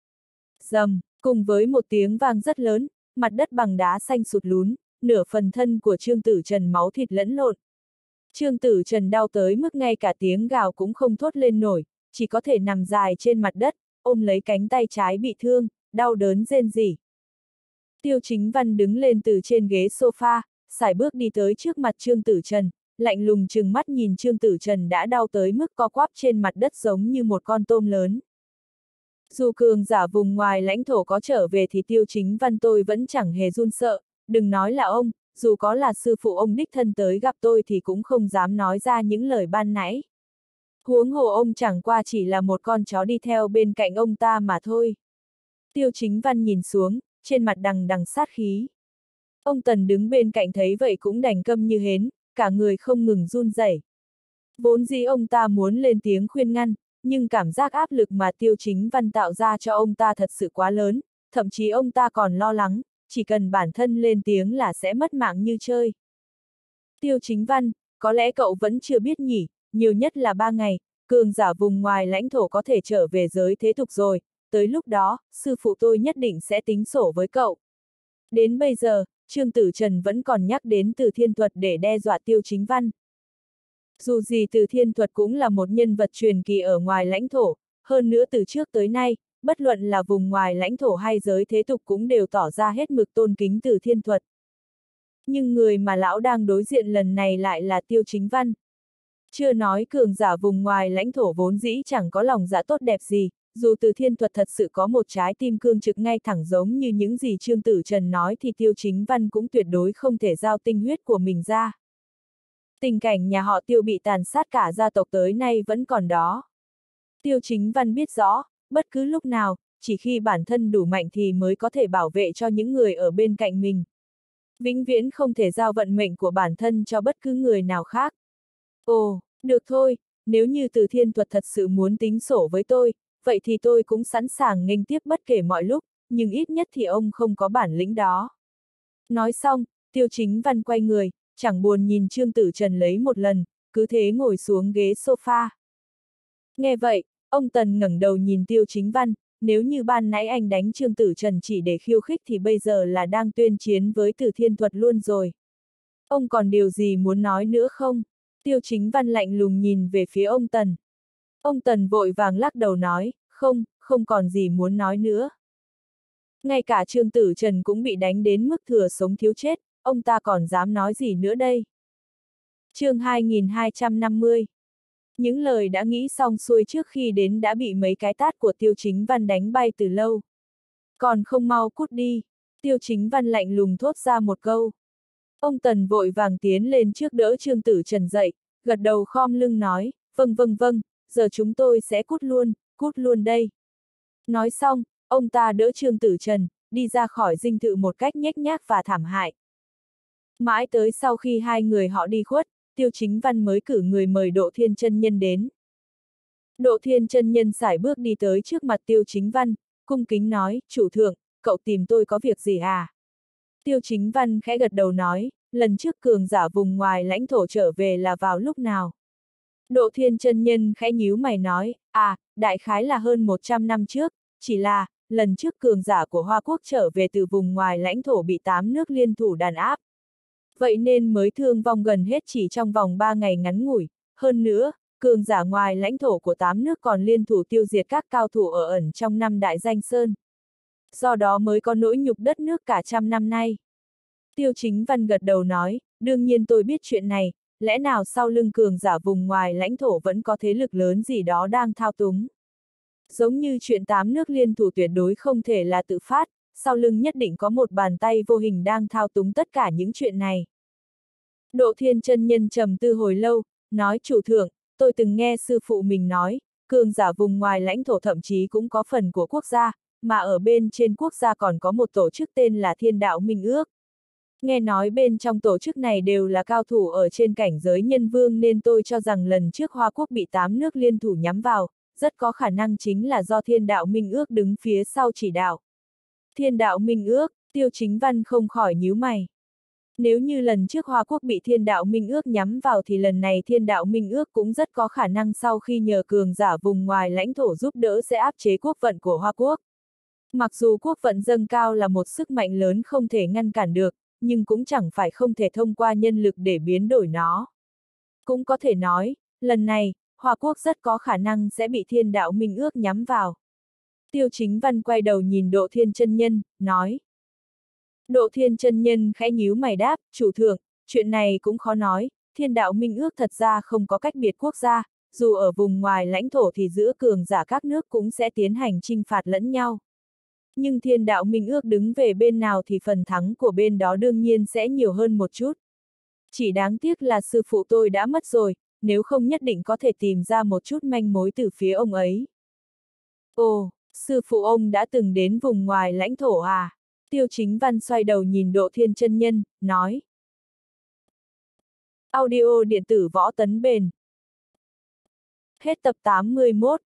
Rầm, cùng với một tiếng vang rất lớn, mặt đất bằng đá xanh sụt lún, nửa phần thân của Trương Tử Trần máu thịt lẫn lộn. Trương Tử Trần đau tới mức ngay cả tiếng gào cũng không thốt lên nổi, chỉ có thể nằm dài trên mặt đất, ôm lấy cánh tay trái bị thương, đau đớn rên rỉ. Tiêu Chính Văn đứng lên từ trên ghế sofa, sải bước đi tới trước mặt Trương Tử Trần, lạnh lùng trừng mắt nhìn Trương Tử Trần đã đau tới mức co quắp trên mặt đất giống như một con tôm lớn. Dù cường giả vùng ngoài lãnh thổ có trở về thì Tiêu Chính Văn tôi vẫn chẳng hề run sợ, đừng nói là ông, dù có là sư phụ ông đích thân tới gặp tôi thì cũng không dám nói ra những lời ban nãy. Huống hồ ông chẳng qua chỉ là một con chó đi theo bên cạnh ông ta mà thôi. Tiêu Chính Văn nhìn xuống, trên mặt đằng đằng sát khí. Ông Tần đứng bên cạnh thấy vậy cũng đành câm như hến, cả người không ngừng run rẩy. Vốn dĩ ông ta muốn lên tiếng khuyên ngăn, nhưng cảm giác áp lực mà Tiêu Chính Văn tạo ra cho ông ta thật sự quá lớn, thậm chí ông ta còn lo lắng, chỉ cần bản thân lên tiếng là sẽ mất mạng như chơi. Tiêu Chính Văn, có lẽ cậu vẫn chưa biết nhỉ, nhiều nhất là 3 ngày, cường giả vùng ngoài lãnh thổ có thể trở về giới thế tục rồi, tới lúc đó, sư phụ tôi nhất định sẽ tính sổ với cậu. Đến bây giờ, Trương Tử Trần vẫn còn nhắc đến Từ Thiên Thuật để đe dọa Tiêu Chính Văn. Dù gì Từ Thiên Thuật cũng là một nhân vật truyền kỳ ở ngoài lãnh thổ, hơn nữa từ trước tới nay, bất luận là vùng ngoài lãnh thổ hay giới thế tục cũng đều tỏ ra hết mực tôn kính Từ Thiên Thuật. Nhưng người mà lão đang đối diện lần này lại là Tiêu Chính Văn. Chưa nói cường giả vùng ngoài lãnh thổ vốn dĩ chẳng có lòng dạ tốt đẹp gì, dù Từ Thiên Thuật thật sự có một trái tim cương trực ngay thẳng giống như những gì Trương Tử Trần nói thì Tiêu Chính Văn cũng tuyệt đối không thể giao tinh huyết của mình ra. Tình cảnh nhà họ Tiêu bị tàn sát cả gia tộc tới nay vẫn còn đó. Tiêu Chính Văn biết rõ, bất cứ lúc nào, chỉ khi bản thân đủ mạnh thì mới có thể bảo vệ cho những người ở bên cạnh mình. Vĩnh viễn không thể giao vận mệnh của bản thân cho bất cứ người nào khác. Ồ, được thôi, nếu như Từ Thiên Thuật thật sự muốn tính sổ với tôi, vậy thì tôi cũng sẵn sàng nghênh tiếp bất kể mọi lúc, nhưng ít nhất thì ông không có bản lĩnh đó. Nói xong, Tiêu Chính Văn quay người, chẳng buồn nhìn Trương Tử Trần lấy một lần, cứ thế ngồi xuống ghế sofa. Nghe vậy, ông Tần ngẩng đầu nhìn Tiêu Chính Văn, nếu như ban nãy anh đánh Trương Tử Trần chỉ để khiêu khích thì bây giờ là đang tuyên chiến với Từ Thiên Thuật luôn rồi. Ông còn điều gì muốn nói nữa không? Tiêu Chính Văn lạnh lùng nhìn về phía ông Tần. Ông Tần vội vàng lắc đầu nói, không còn gì muốn nói nữa. Ngay cả Trương Tử Trần cũng bị đánh đến mức thừa sống thiếu chết, ông ta còn dám nói gì nữa đây? Chương 2250. Những lời đã nghĩ xong xuôi trước khi đến đã bị mấy cái tát của Tiêu Chính Văn đánh bay từ lâu. Còn không mau cút đi, Tiêu Chính Văn lạnh lùng thốt ra một câu. Ông Tần vội vàng tiến lên trước đỡ Trương Tử Trần dậy, gật đầu khom lưng nói, vâng, giờ chúng tôi sẽ cút luôn đây. Nói xong, ông ta đỡ Trương Tử Trần, đi ra khỏi dinh thự một cách nhếch nhác và thảm hại. Mãi tới sau khi hai người họ đi khuất, Tiêu Chính Văn mới cử người mời Độ Thiên Chân Nhân đến. Độ Thiên Chân Nhân sải bước đi tới trước mặt Tiêu Chính Văn, cung kính nói, chủ thượng, cậu tìm tôi có việc gì à? Tiêu Chính Văn khẽ gật đầu nói, lần trước cường giả vùng ngoài lãnh thổ trở về là vào lúc nào? Độ Thiên Chân Nhân khẽ nhíu mày nói, đại khái là hơn 100 năm trước, chỉ là, lần trước cường giả của Hoa Quốc trở về từ vùng ngoài lãnh thổ bị 8 nước liên thủ đàn áp. Vậy nên mới thương vong gần hết chỉ trong vòng 3 ngày ngắn ngủi, hơn nữa, cường giả ngoài lãnh thổ của 8 nước còn liên thủ tiêu diệt các cao thủ ở ẩn trong 5 đại danh sơn. Do đó mới có nỗi nhục đất nước cả trăm năm nay. Tiêu Chính Văn gật đầu nói, đương nhiên tôi biết chuyện này, lẽ nào sau lưng cường giả vùng ngoài lãnh thổ vẫn có thế lực lớn gì đó đang thao túng. Giống như chuyện 8 nước liên thủ tuyệt đối không thể là tự phát, sau lưng nhất định có một bàn tay vô hình đang thao túng tất cả những chuyện này. Độ Thiên Chân Nhân trầm tư hồi lâu, nói chủ thượng, tôi từng nghe sư phụ mình nói, cường giả vùng ngoài lãnh thổ thậm chí cũng có phần của quốc gia, mà ở bên trên quốc gia còn có một tổ chức tên là Thiên Đạo Minh Ước. Nghe nói bên trong tổ chức này đều là cao thủ ở trên cảnh giới nhân vương nên tôi cho rằng lần trước Hoa Quốc bị 8 nước liên thủ nhắm vào, rất có khả năng chính là do Thiên Đạo Minh Ước đứng phía sau chỉ đạo. Thiên Đạo Minh Ước, Tiêu Chính Văn không khỏi nhíu mày. Nếu như lần trước Hoa Quốc bị Thiên Đạo Minh Ước nhắm vào thì lần này Thiên Đạo Minh Ước cũng rất có khả năng sau khi nhờ cường giả vùng ngoài lãnh thổ giúp đỡ sẽ áp chế quốc vận của Hoa Quốc. Mặc dù quốc vận dâng cao là một sức mạnh lớn không thể ngăn cản được, nhưng cũng chẳng phải không thể thông qua nhân lực để biến đổi nó. Cũng có thể nói, lần này, Hoa Quốc rất có khả năng sẽ bị Thiên Đạo Minh Ước nhắm vào. Tiêu Chính Văn quay đầu nhìn Độ Thiên Chân Nhân, nói. Độ Thiên Chân Nhân khẽ nhíu mày đáp, chủ thượng, chuyện này cũng khó nói, Thiên Đạo Minh Ước thật ra không có cách biệt quốc gia, dù ở vùng ngoài lãnh thổ thì giữa cường giả các nước cũng sẽ tiến hành chinh phạt lẫn nhau. Nhưng Thiên Đạo Minh Ước đứng về bên nào thì phần thắng của bên đó đương nhiên sẽ nhiều hơn một chút. Chỉ đáng tiếc là sư phụ tôi đã mất rồi, nếu không nhất định có thể tìm ra một chút manh mối từ phía ông ấy. Ồ, sư phụ ông đã từng đến vùng ngoài lãnh thổ à? Tiêu Chính Văn xoay đầu nhìn Độ Thiên Chân Nhân, nói. Audio điện tử Võ Tấn Bền. Hết tập 81.